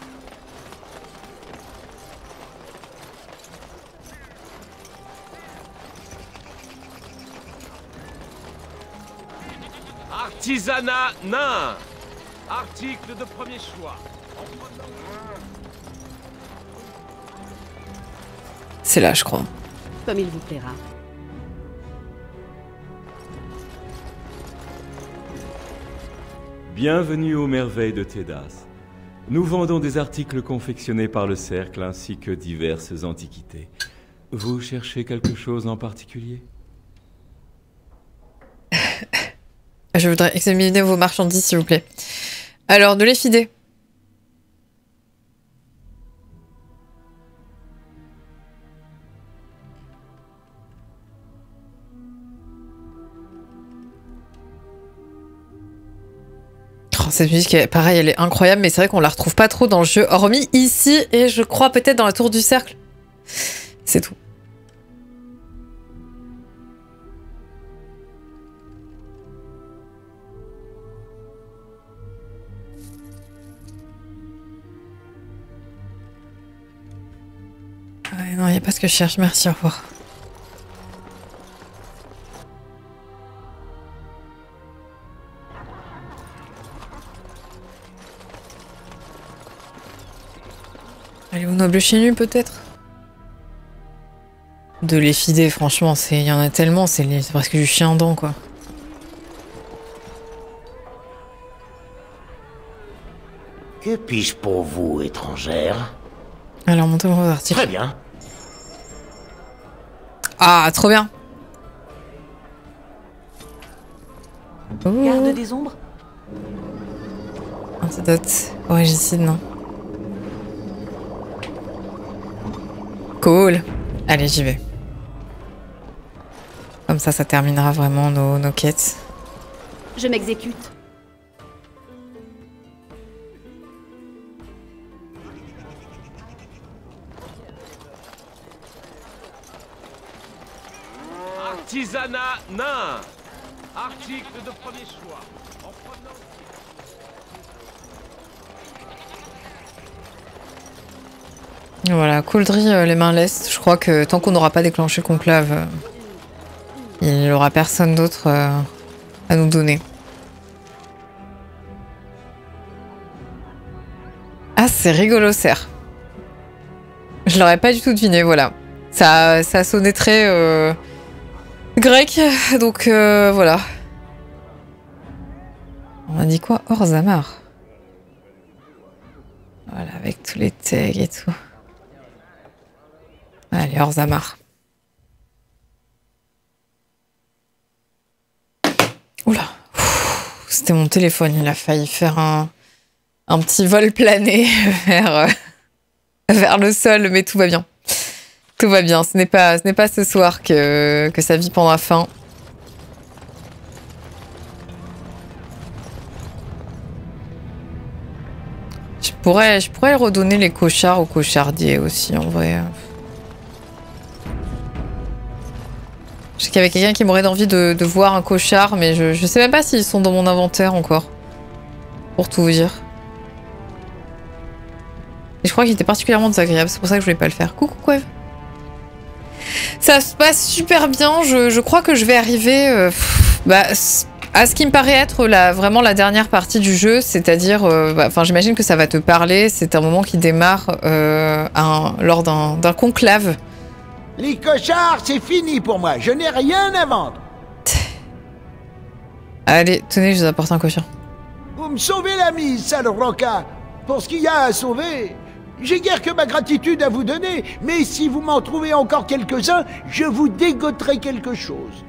Artisanat nain. Article de premier choix. C'est là, je crois. Comme il vous plaira. Bienvenue aux merveilles de Tédas. Nous vendons des articles confectionnés par le Cercle ainsi que diverses antiquités. Vous cherchez quelque chose en particulier? Je voudrais examiner vos marchandises, s'il vous plaît. Alors, de l'effidé. Oh, cette musique, est, pareil, elle est incroyable, mais c'est vrai qu'on la retrouve pas trop dans le jeu, hormis ici, et je crois peut-être dans la tour du cercle. C'est tout. Ouais, non, il n'y a pas ce que je cherche, merci, au revoir. Allez, au noble chez nu, peut-être? De l'effidé, franchement, il y en a tellement, c'est presque du chien dent, quoi. Que puis-je pour vous, étrangère? Alors, montez-moi vos articles. Très bien. Ah, trop bien. Oh. Garde des ombres. Antidote. Origicide, non. Cool. Allez, j'y vais. Comme ça, ça terminera vraiment nos, nos quêtes. Je m'exécute. Artisanat nain. Article de premier choix. En provenance... Voilà, Couldry, euh, les mains lestes. Je crois que tant qu'on n'aura pas déclenché le conclave, euh, il n'y aura personne d'autre euh, à nous donner. Ah, c'est rigolo, cerf. Je l'aurais pas du tout deviné, voilà. Ça, ça a sonné très euh, grec, donc euh, voilà. On a dit quoi? Orzammar. Voilà, avec tous les tags et tout. Allez, Orzammar. Oula. C'était mon téléphone, il a failli faire un, un petit vol plané vers, euh, vers le sol, mais tout va bien. Tout va bien, ce n'est pas, ce n'est pas ce soir que, que sa vie prendra fin. Je pourrais, je pourrais redonner les cochards aux cochardiers aussi, en vrai. Je sais qu'il y avait quelqu'un qui m'aurait envie de, de voir un cochard, mais je, je sais même pas s'ils sont dans mon inventaire encore. Pour tout vous dire. Et je crois qu'il était particulièrement désagréable, c'est pour ça que je voulais pas le faire. Coucou Quev. Ça se passe super bien, je, je crois que je vais arriver euh, bah, à ce qui me paraît être la, vraiment la dernière partie du jeu, c'est-à-dire, euh, bah, enfin j'imagine que ça va te parler, c'est un moment qui démarre euh, un, lors d'un d'un conclave. Les cochards, c'est fini pour moi. Je n'ai rien à vendre. Allez, tenez, je vous apporte un cochon. Vous me sauvez la mise, sale roca. Pour ce qu'il y a à sauver, j'ai guère que ma gratitude à vous donner, mais si vous m'en trouvez encore quelques-uns, je vous dégoterai quelque chose.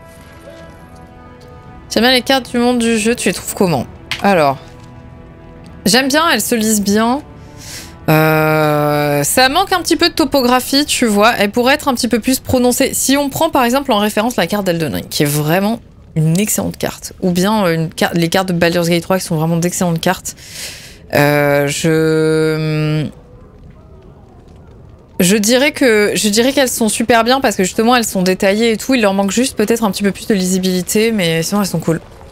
J'aime bien les cartes du monde du jeu, tu les trouves comment? Alors, j'aime bien, elles se lisent bien. Euh, ça manque un petit peu de topographie, tu vois. Elle pourrait être un petit peu plus prononcée. Si on prend par exemple en référence la carte d'Elden Ring, qui est vraiment une excellente carte, ou bien une carte, les cartes de Baldur's Gate trois qui sont vraiment d'excellentes cartes. Euh, je je dirais que je dirais qu'elles sont super bien parce que justement elles sont détaillées et tout. Il leur manque juste peut-être un petit peu plus de lisibilité, mais sinon elles sont cool.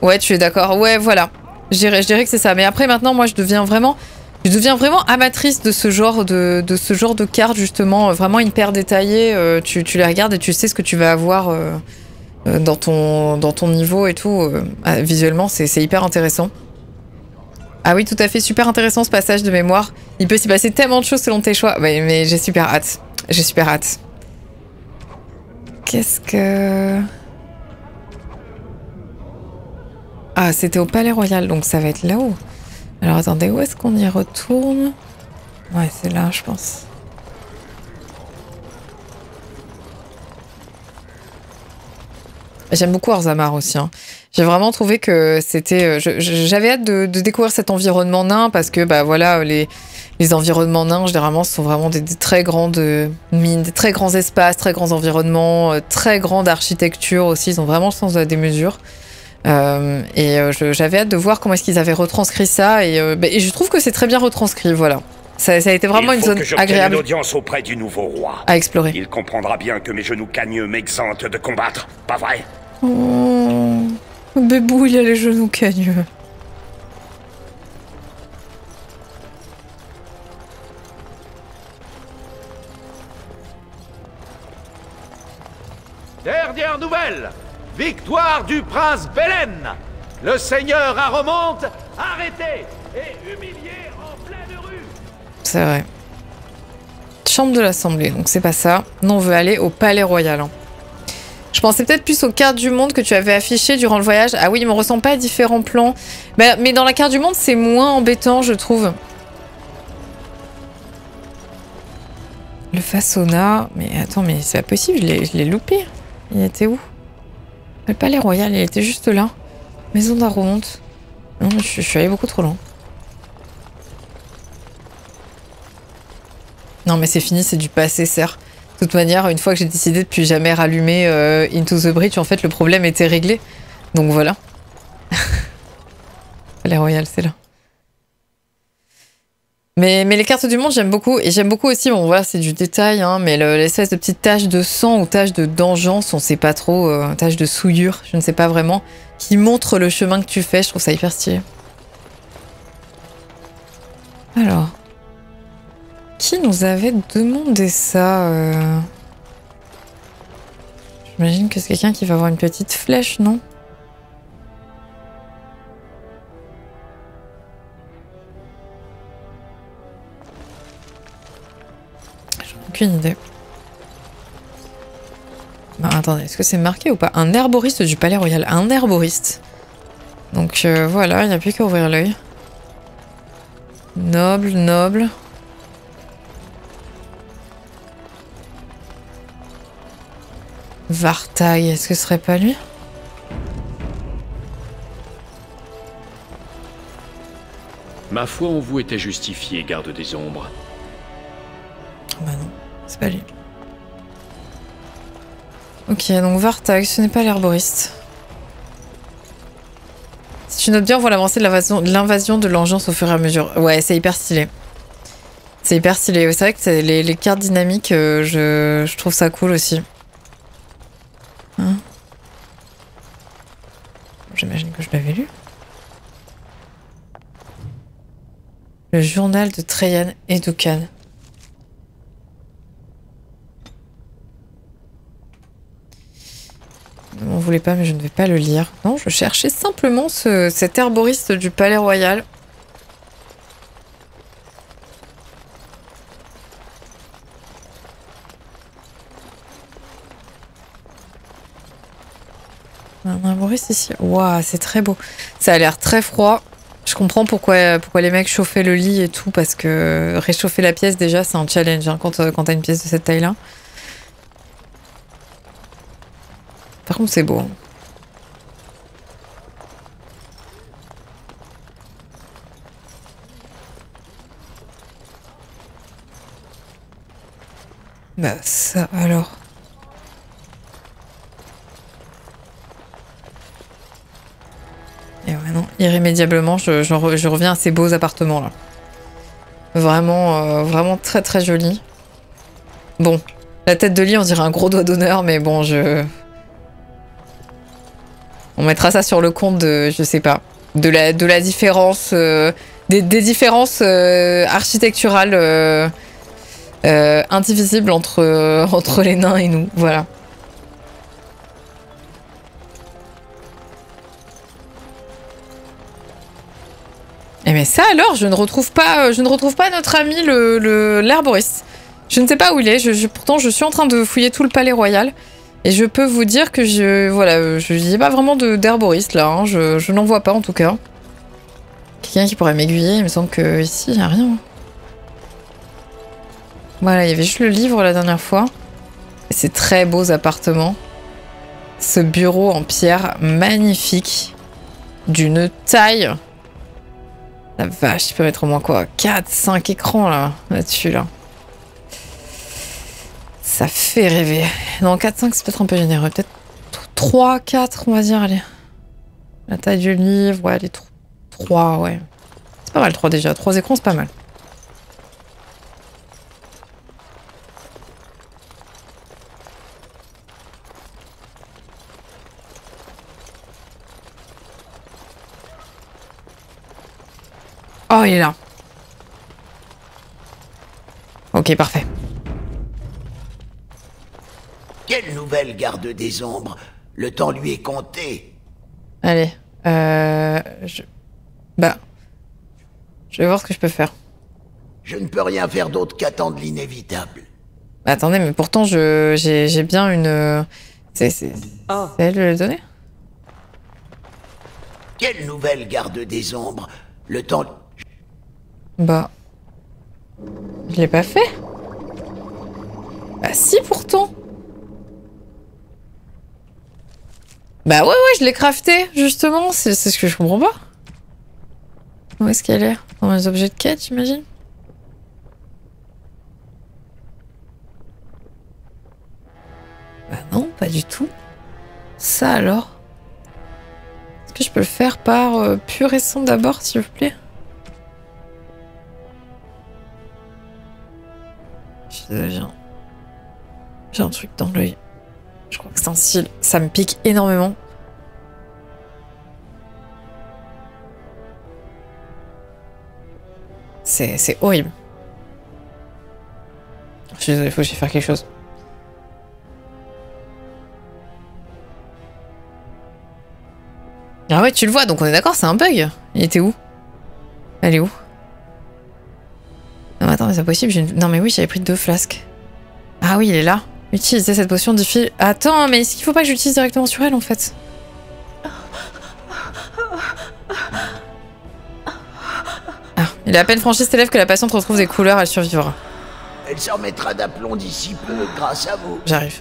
Ouais, tu es d'accord. Ouais, voilà. Je dirais, je dirais que c'est ça. Mais après, maintenant, moi, je deviens vraiment... Je deviens vraiment amatrice de ce genre de, de, ce genre de cartes, justement, vraiment hyper détaillées. Euh, tu, tu les regardes et tu sais ce que tu vas avoir euh, euh, dans, ton, dans ton niveau et tout. Euh, visuellement, c'est hyper intéressant. Ah oui, tout à fait, super intéressant ce passage de mémoire. Il peut s'y passer tellement de choses selon tes choix. Ouais, mais j'ai super hâte. J'ai super hâte. Qu'est-ce que... Ah, c'était au Palais Royal, donc ça va être là-haut. Alors attendez, où est-ce qu'on y retourne? Ouais, c'est là, je pense. J'aime beaucoup Orzammar aussi. Hein. J'ai vraiment trouvé que c'était... J'avais hâte de, de découvrir cet environnement nain parce que, bah voilà, les, les environnements nains, généralement, ce sont vraiment des, des très grandes mines, des très grands espaces, très grands environnements, très grande architecture aussi. Ils ont vraiment le sens de la démesure. Euh, et euh, j'avais hâte de voir comment est-ce qu'ils avaient retranscrit ça et, euh, bah, et je trouve que c'est très bien retranscrit, voilà. Ça, ça a été vraiment une zone agréable une audience auprès du nouveau roi. À explorer. Il comprendra bien que mes genoux cagneux m'exemptent de combattre, pas vrai? Oh, Bébou, il a les genoux cagneux. Dernière nouvelle! Victoire du prince Belen! Le seigneur Aromonte arrêté et humilié en pleine rue! C'est vrai. Chambre de l'Assemblée, donc c'est pas ça. Non, on veut aller au Palais Royal. Hein. Je pensais peut-être plus aux cartes du monde que tu avais affichées durant le voyage. Ah oui, il me ressemble pas à différents plans. Bah, mais dans la carte du monde, c'est moins embêtant, je trouve. Le Façonna... Mais attends, mais c'est pas possible, je l'ai loupé. Il était où? Le Palais Royal, il était juste là. Maison d'Aromonte. Non, mais je, je suis allée beaucoup trop loin. Non, mais c'est fini, c'est du passé, serre. De toute manière, une fois que j'ai décidé de plus jamais rallumer euh, Into the Breach, en fait, le problème était réglé. Donc voilà. Palais Royal, c'est là. Mais, mais les cartes du monde, j'aime beaucoup. Et j'aime beaucoup aussi, bon voilà, c'est du détail, hein, mais l'espèce de petite tache de sang ou tache de d'engeance, on sait pas trop, euh, tache de souillure, je ne sais pas vraiment, qui montre le chemin que tu fais. Je trouve ça hyper stylé. Alors. Qui nous avait demandé ça euh... J'imagine que c'est quelqu'un qui va avoir une petite flèche, non? Aucune idée. Bah, attendez, est-ce que c'est marqué ou pas? Un herboriste du Palais Royal. Un herboriste. Donc euh, voilà, il n'y a plus qu'à ouvrir l'œil. Noble, noble. Vartag, est-ce que ce serait pas lui? Ma foi en vous était justifiée, garde des ombres. Bah non, c'est pas lui. Ok, donc Vartag, ce n'est pas l'herboriste. Si tu notes bien, on voit l'avancée de l'invasion de l'engeance au fur et à mesure. Ouais, c'est hyper stylé. C'est hyper stylé. C'est vrai que les, les cartes dynamiques, euh, je, je trouve ça cool aussi. Hein? J'imagine que je l'avais lu. Le journal de Treyan et Doukan. On voulait pas, mais je ne vais pas le lire. Non, je cherchais simplement ce, cet herboriste du Palais Royal. Un herboriste ici. Waouh, c'est très beau. Ça a l'air très froid. Je comprends pourquoi, pourquoi les mecs chauffaient le lit et tout, parce que réchauffer la pièce, déjà, c'est un challenge hein, quand, quand t'as une pièce de cette taille-là. Par contre, c'est beau. Bah ça alors. Et ouais non, irrémédiablement, je, je, re, je reviens à ces beaux appartements là. Vraiment, euh, vraiment très très joli. Bon, la tête de lit, on dirait un gros doigt d'honneur, mais bon, je... On mettra ça sur le compte de, je sais pas, de la, de la différence, euh, des, des différences euh, architecturales euh, euh, indivisibles entre, euh, entre les nains et nous. Voilà. Eh mais ça alors, je ne retrouve pas, je ne retrouve pas notre ami le, le, l'herboriste. Je ne sais pas où il est. Je, je, pourtant, je suis en train de fouiller tout le palais royal. Et je peux vous dire que je... Voilà, je n'y ai pas vraiment de, d'herboriste, là. Hein. Je, je n'en vois pas, en tout cas. Quelqu'un qui pourrait m'aiguiller. Il me semble qu'ici, il n'y a rien. Voilà, il y avait juste le livre la dernière fois. Et ces très beaux appartements. Ce bureau en pierre magnifique. D'une taille... La vache, il peut mettre au moins quoi, quatre, cinq écrans là, là-dessus là. Ça fait rêver. Non, quatre, cinq c'est peut-être un peu généreux. Peut-être trois, quatre, on va dire, allez. La taille du livre, ouais, les trois, ouais. C'est pas mal, trois déjà. Trois écrans, c'est pas mal. Oh, il est là. Ok, parfait. Quelle nouvelle, garde des ombres? Le temps lui est compté. Allez, euh... Je... Bah... Je vais voir ce que je peux faire. Je ne peux rien faire d'autre qu'attendre l'inévitable. Bah, attendez, mais pourtant, je j'ai, j'ai bien une... C'est... C'est, oh. c'est elle de le donner? Quelle nouvelle, garde des ombres? Le temps... Bah... Je l'ai pas fait. Bah si, pourtant. Bah ouais, ouais, je l'ai crafté, justement. C'est, c'est ce que je comprends pas. Où est-ce qu'elle est? Dans les objets de quête, j'imagine? Bah non, pas du tout. Ça alors? Est-ce que je peux le faire par euh, pur et sang d'abord, s'il vous plaît? J'ai un... J'ai un truc dans l'œil. Je crois que c'est un cil. Ça me pique énormément. C'est, c'est horrible. Je suis désolée, il faut que j'aille faire quelque chose. Ah ouais, tu le vois, donc on est d'accord, c'est un bug. Il était où? Elle est où? Non, attends, mais c'est possible. J'ai une... Non, mais oui, j'avais pris deux flasques. Ah oui, il est là. Utiliser cette potion difficile. Attends, mais est-ce qu'il faut pas que j'utilise directement sur elle en fait? Ah, il est à peine franchi cette élève que la patiente retrouve des couleurs, elle survivra. Elle s'en remettra d'aplomb d'ici peu, grâce à vous. J'arrive.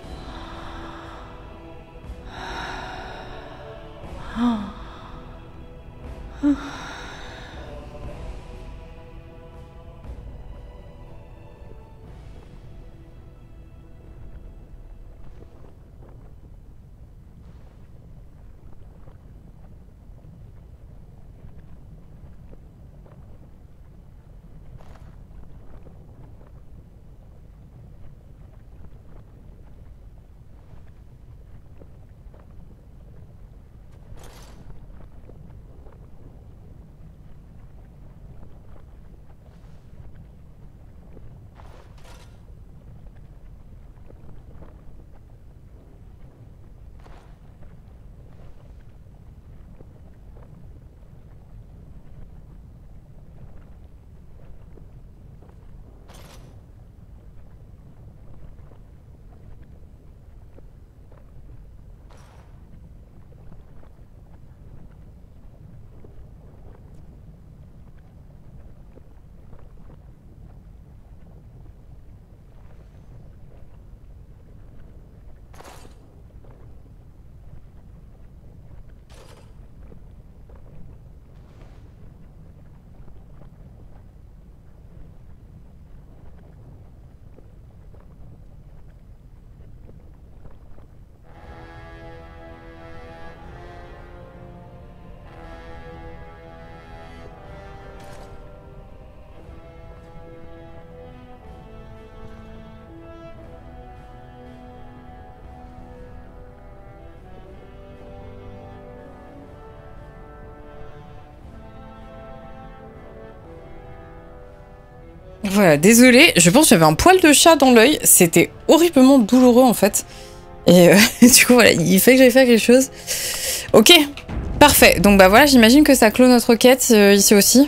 Voilà, désolée, je pense que j'avais un poil de chat dans l'œil. C'était horriblement douloureux en fait. Et euh, du coup, voilà, il fait que j'aille faire quelque chose. Ok, parfait. Donc bah voilà, j'imagine que ça clôt notre quête euh, ici aussi.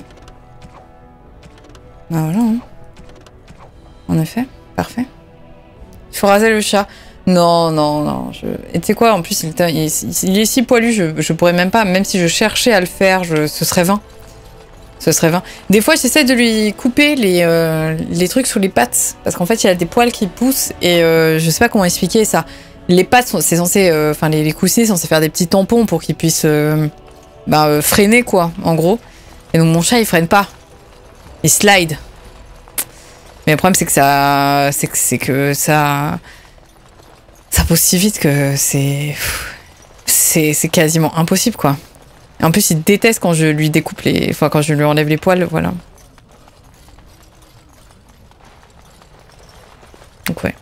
Bah voilà. Hein. En effet, parfait. Il faut raser le chat. Non, non, non. Je... Et tu sais quoi, en plus, il, il, il, il est si poilu, je, je pourrais même pas, même si je cherchais à le faire, je, ce serait vain. Ce serait vain. Des fois, j'essaie de lui couper les, euh, les trucs sous les pattes, parce qu'en fait, il a des poils qui poussent, et euh, je sais pas comment expliquer ça. Les pattes, c'est censé, enfin, euh, les, les coussins, c'est censé faire des petits tampons pour qu'il puisse euh, bah, euh, freiner, quoi, en gros. Et donc, mon chat, il freine pas. Il slide. Mais le problème, c'est que ça... C'est que, c'est que ça... Ça pousse si vite que c'est... C'est quasiment impossible, quoi. Et en plus, il déteste quand je lui découpe les... Enfin, quand je lui enlève les poils, voilà. Donc, ouais.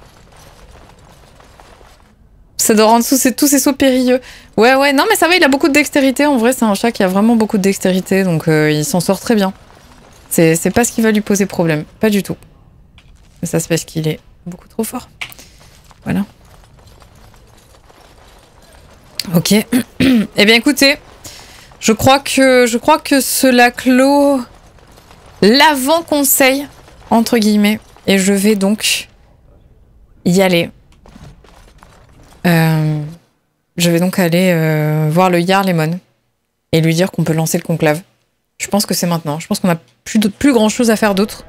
Ça dort en dessous, c'est tous ces sauts périlleux. Ouais, ouais, non, mais ça va, il a beaucoup de dextérité. En vrai, c'est un chat qui a vraiment beaucoup de dextérité, donc euh, il s'en sort très bien. C'est pas ce qui va lui poser problème. Pas du tout. Mais ça, c'est parce qu'il est beaucoup trop fort. Voilà. Ok. Eh bien, écoutez, je crois que je crois que cela clôt l'avant-conseil, entre guillemets, et je vais donc y aller. Euh, je vais donc aller euh, voir le Jarl Aemon et lui dire qu'on peut lancer le conclave. Je pense que c'est maintenant. Je pense qu'on a plus, plus grand chose à faire d'autre.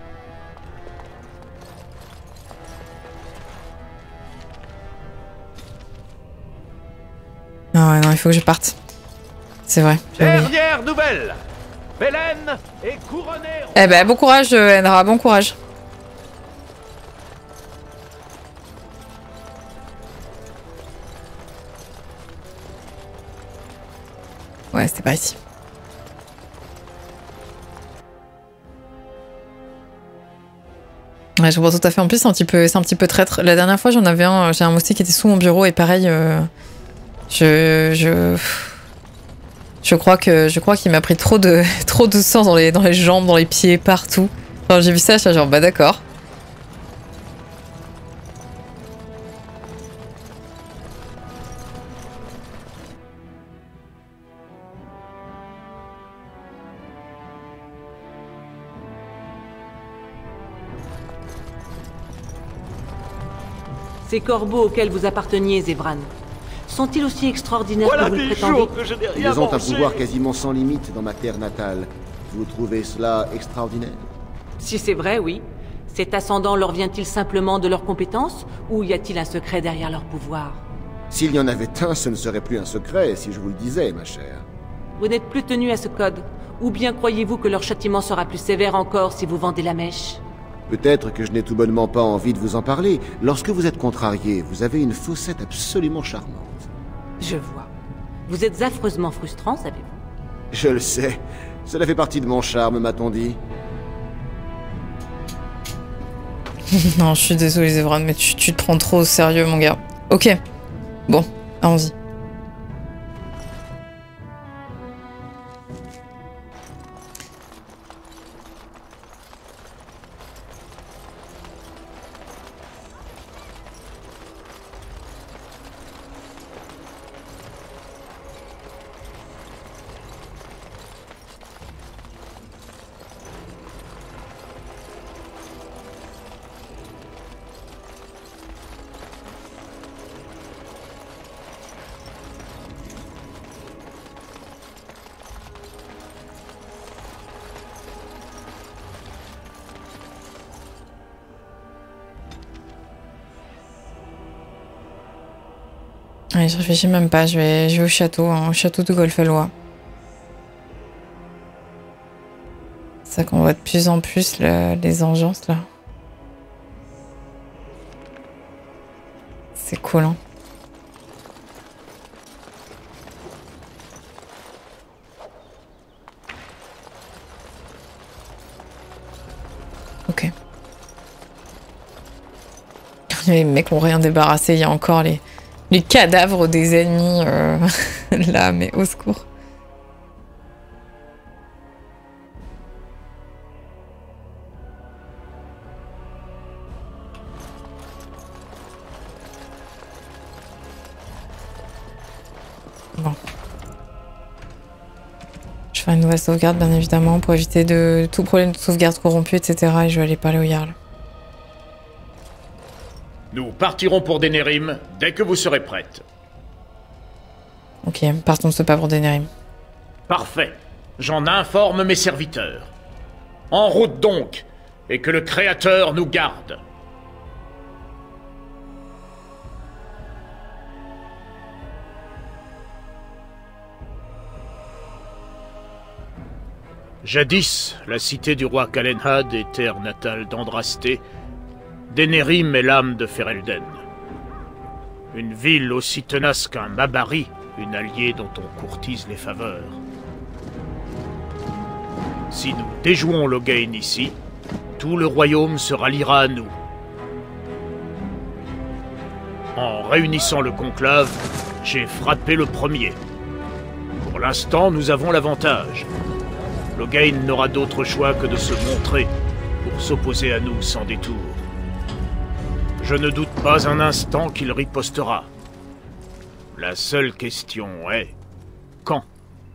Ah ouais, non, il faut que je parte. C'est vrai. Dernière nouvelle. Belen est couronnée. Eh ben, bon courage, Endra, bon courage. Ouais, c'était pas ici. Ouais, je comprends tout à fait. En plus, c'est un petit peu, c'est un petit peu traître. La dernière fois, j'en avais un, j'ai un moustique qui était sous mon bureau et pareil, euh, je, je, je crois que, je crois qu'il m'a pris trop de, trop de sang dans les, dans les jambes, dans les pieds, partout. Quand j'ai vu ça, je suis genre, bah d'accord. Ces corbeaux auxquels vous apparteniez, Zevran, sont-ils aussi extraordinaires Voilà que vous le des prétendez? jours que je n'ai rien Ils ont un pouvoir quasiment sans limite dans ma terre natale. Vous trouvez cela extraordinaire? Si c'est vrai, oui. Cet ascendant leur vient-il simplement de leurs compétences, ou y a-t-il un secret derrière leur pouvoir? S'il y en avait un, ce ne serait plus un secret si je vous le disais, ma chère. Vous n'êtes plus tenu à ce code, ou bien croyez-vous que leur châtiment sera plus sévère encore si vous vendez la mèche? Peut-être que je n'ai tout bonnement pas envie de vous en parler. Lorsque vous êtes contrarié, vous avez une faussette absolument charmante. Je vois. Vous êtes affreusement frustrant, savez-vous? Je le sais. Cela fait partie de mon charme, m'a-t-on dit. Non, je suis désolée, Zevran, mais tu, tu te prends trop au sérieux, mon gars. Ok. Bon, allons-y. Ouais, je réfléchis même pas, je vais, je vais au château, hein, au château de Golfellois. C'est ça qu'on voit de plus en plus le, les engeances là. C'est cool, hein. Ok. Les mecs ont rien débarrassé, il y a encore les... Les cadavres des ennemis, euh, là, mais au secours. Bon. Je fais une nouvelle sauvegarde, bien évidemment, pour éviter de tout problème de sauvegarde corrompue, et cetera. Et je vais aller parler au Jarl. Nous partirons pour Denerim dès que vous serez prête. Ok, partons de ce pas pour Denerim. Parfait. J'en informe mes serviteurs. En route donc, et que le Créateur nous garde. Jadis, la cité du roi Calenhad et terre natale d'Andrasté, Denerim est l'âme de Ferelden. Une ville aussi tenace qu'un Mabari, une alliée dont on courtise les faveurs. Si nous déjouons Loghain ici, tout le royaume se ralliera à nous. En réunissant le conclave, j'ai frappé le premier. Pour l'instant, nous avons l'avantage. Loghain n'aura d'autre choix que de se montrer pour s'opposer à nous sans détour. Je ne doute pas un instant qu'il ripostera. La seule question est... quand?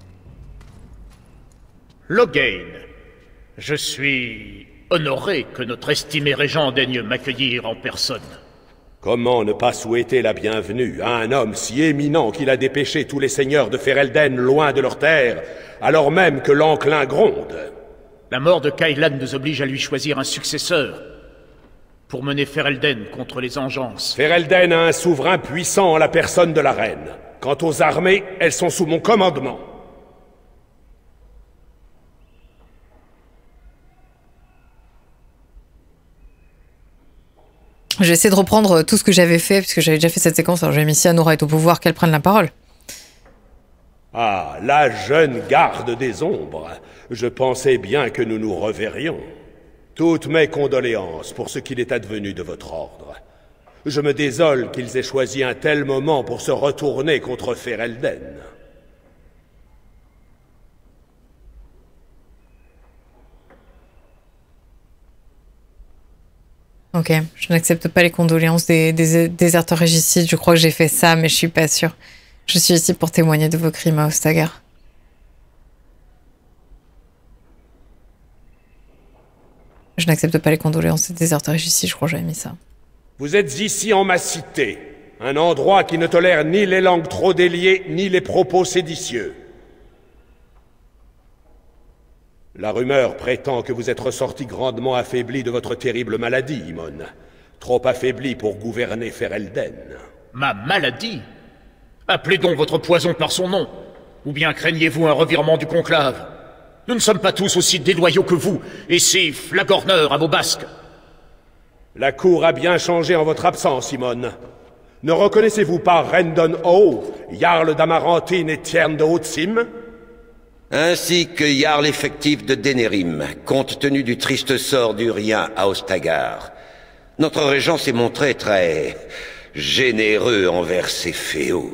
Loghain, je suis honoré que notre estimé régent daigne m'accueillir en personne. Comment ne pas souhaiter la bienvenue à un homme si éminent qu'il a dépêché tous les seigneurs de Ferelden loin de leur terre, alors même que l'enclin gronde? La mort de Kailan nous oblige à lui choisir un successeur pour mener Ferelden contre les Engeances. Ferelden a un souverain puissant en la personne de la reine. Quant aux armées, elles sont sous mon commandement. Je vais essayer de reprendre tout ce que j'avais fait, puisque j'avais déjà fait cette séquence. Alors j'ai mis si Anora est au pouvoir, qu'elle prenne la parole. Ah, la jeune garde des ombres. Je pensais bien que nous nous reverrions. Toutes mes condoléances pour ce qu'il est advenu de votre ordre. Je me désole qu'ils aient choisi un tel moment pour se retourner contre Ferelden. Ok, je n'accepte pas les condoléances des, des déserteurs régicides. Je crois que j'ai fait ça, mais je suis pas sûre. Je suis ici pour témoigner de vos crimes à Ostagar. Je n'accepte pas les condoléances des déserteurs régicides. Je crois que j'avais mis ça. Vous êtes ici en ma cité, un endroit qui ne tolère ni les langues trop déliées, ni les propos séditieux. La rumeur prétend que vous êtes ressorti grandement affaibli de votre terrible maladie, Imon. Trop affaibli pour gouverner Ferelden. Ma maladie? Appelez donc votre poison par son nom. Ou bien craignez-vous un revirement du conclave? Nous ne sommes pas tous aussi déloyaux que vous, et ces flagorneurs à vos basques. La cour a bien changé en votre absence, Imon. Ne reconnaissez-vous pas Rendon O, Jarl d'Amarantine et Tiern de Haute-Sim? Ainsi que Jarl effectif de Denerim, compte tenu du triste sort d'Urien à Ostagar. Notre régent s'est montré très généreux envers ses féaux.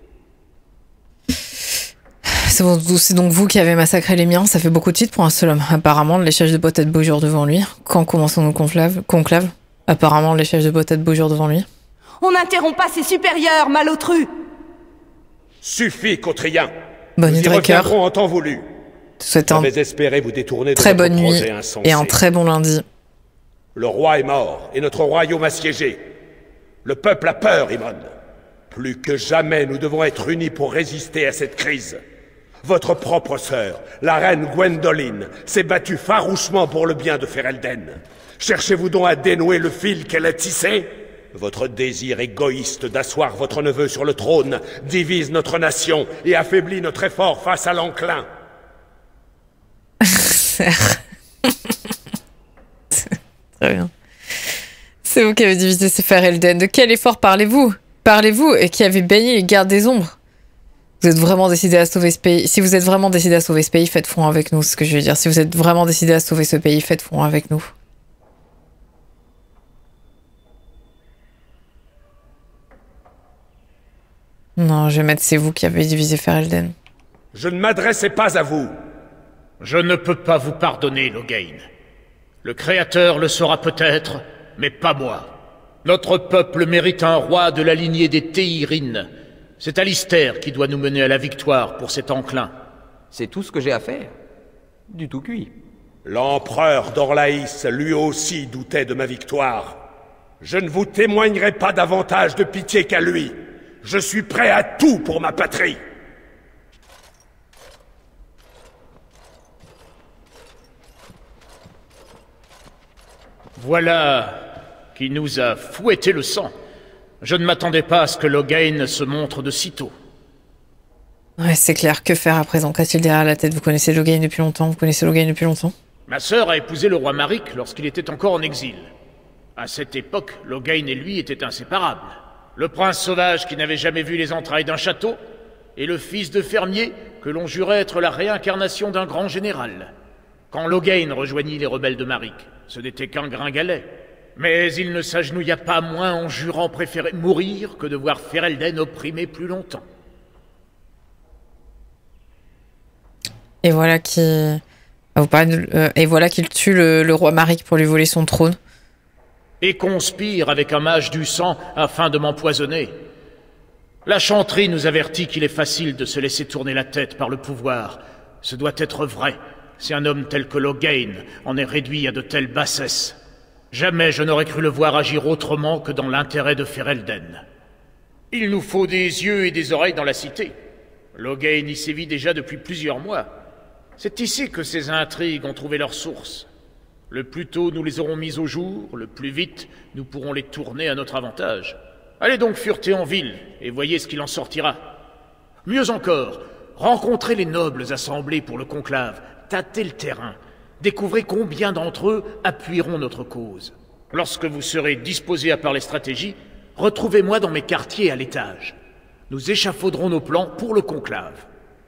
C'est donc vous qui avez massacré les miens, ça fait beaucoup de titres pour un seul homme. Apparemment, les chefs de Botat de Beaujour devant lui. Quand commençons nos conclaves, conclaves Apparemment, les chefs de Botat de Beaujour devant lui. On n'interrompt pas ses supérieurs, malotru. Suffit, Cotrien. Bonne nuit, Draker. Nous y en temps voulu. Souhaite un espéré vous détourner de très bonne nuit insensé. Et un très bon lundi. Le roi est mort et notre royaume assiégé. Le peuple a peur, Imon. Plus que jamais, nous devons être unis pour résister à cette crise. Votre propre sœur, la reine Gwendoline, s'est battue farouchement pour le bien de Ferelden. Cherchez-vous donc à dénouer le fil qu'elle a tissé? Votre désir égoïste d'asseoir votre neveu sur le trône divise notre nation et affaiblit notre effort face à l'enclin. Très bien. C'est vous qui avez divisé ces Ferelden. De quel effort parlez-vous? Parlez-vous et qui avez banni les gardes des ombres? Vous êtes vraiment décidé à sauver ce pays. Si vous êtes vraiment décidé à sauver ce pays, faites front avec nous, c'est ce que je veux dire. Si vous êtes vraiment décidé à sauver ce pays, faites front avec nous. Non, je vais mettre c'est vous qui avez divisé Ferelden. Je ne m'adressais pas à vous. Je ne peux pas vous pardonner, Loghain. Le Créateur le saura peut-être, mais pas moi. Notre peuple mérite un roi de la lignée des Théirines, C'est Alistair qui doit nous mener à la victoire pour cet enclin. C'est tout ce que j'ai à faire. Du tout cuit. L'empereur d'Orlaïs, lui aussi, doutait de ma victoire. Je ne vous témoignerai pas davantage de pitié qu'à lui. Je suis prêt à tout pour ma patrie. Voilà qui nous a fouetté le sang. Je ne m'attendais pas à ce que Loghain se montre de sitôt. Ouais, c'est clair. Que faire à présent? Qu'a-t-il derrière la tête? Vous connaissez Loghain depuis longtemps? Vous connaissez Loghain depuis longtemps? Ma sœur a épousé le roi Maric lorsqu'il était encore en exil. À cette époque, Loghain et lui étaient inséparables. Le prince sauvage qui n'avait jamais vu les entrailles d'un château, et le fils de fermier que l'on jurait être la réincarnation d'un grand général. Quand Loghain rejoignit les rebelles de Maric, ce n'était qu'un gringalet. Mais il ne s'agenouilla pas moins en jurant préférer mourir que de voir Ferelden opprimé plus longtemps. Et voilà qui... Vous parlez de... euh, et voilà qu'il tue le, le roi Maric pour lui voler son trône. Et conspire avec un mage du sang afin de m'empoisonner. La chanterie nous avertit qu'il est facile de se laisser tourner la tête par le pouvoir. Ce doit être vrai, si un homme tel que Loghain en est réduit à de telles bassesses. Jamais je n'aurais cru le voir agir autrement que dans l'intérêt de Ferelden. Il nous faut des yeux et des oreilles dans la cité. Loghain y sévit déjà depuis plusieurs mois. C'est ici que ces intrigues ont trouvé leur source. Le plus tôt nous les aurons mises au jour, le plus vite nous pourrons les tourner à notre avantage. Allez donc fureter en ville, et voyez ce qu'il en sortira. Mieux encore, rencontrez les nobles assemblés pour le conclave, tâtez le terrain, découvrez combien d'entre eux appuieront notre cause. Lorsque vous serez disposés à parler stratégie, retrouvez-moi dans mes quartiers à l'étage. Nous échafauderons nos plans pour le conclave.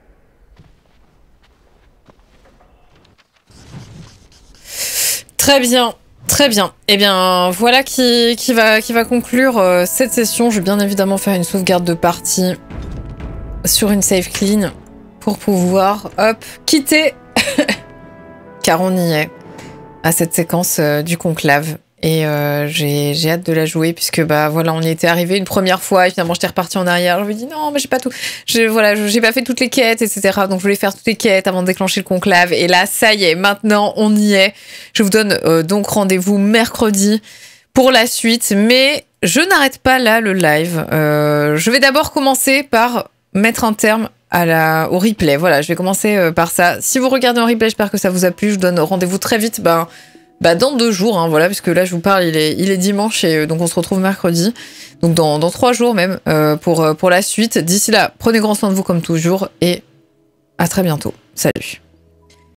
Très bien, très bien. Eh bien, voilà qui, qui, va, qui va conclure euh, cette session. Je vais bien évidemment faire une sauvegarde de partie sur une save clean pour pouvoir, hop, quitter, car on y est, à cette séquence euh, du conclave. Et euh, j'ai j'ai hâte de la jouer puisque bah voilà, on y était arrivé une première fois et finalement j'étais repartie en arrière. Je me dis non mais j'ai pas tout, je, voilà, j'ai pas fait toutes les quêtes, et cetera. Donc je voulais faire toutes les quêtes avant de déclencher le conclave. Et là ça y est, maintenant on y est. Je vous donne euh, donc rendez-vous mercredi pour la suite, mais je n'arrête pas là le live. Euh, je vais d'abord commencer par mettre un terme à la au replay. Voilà, je vais commencer euh, par ça. Si vous regardez en replay, j'espère que ça vous a plu. Je vous donne rendez-vous très vite. Ben Bah dans deux jours, hein, voilà, puisque là je vous parle, il est, il est dimanche et euh, donc on se retrouve mercredi, donc dans, dans trois jours même euh, pour, euh, pour la suite. D'ici là, prenez grand soin de vous comme toujours et à très bientôt. Salut.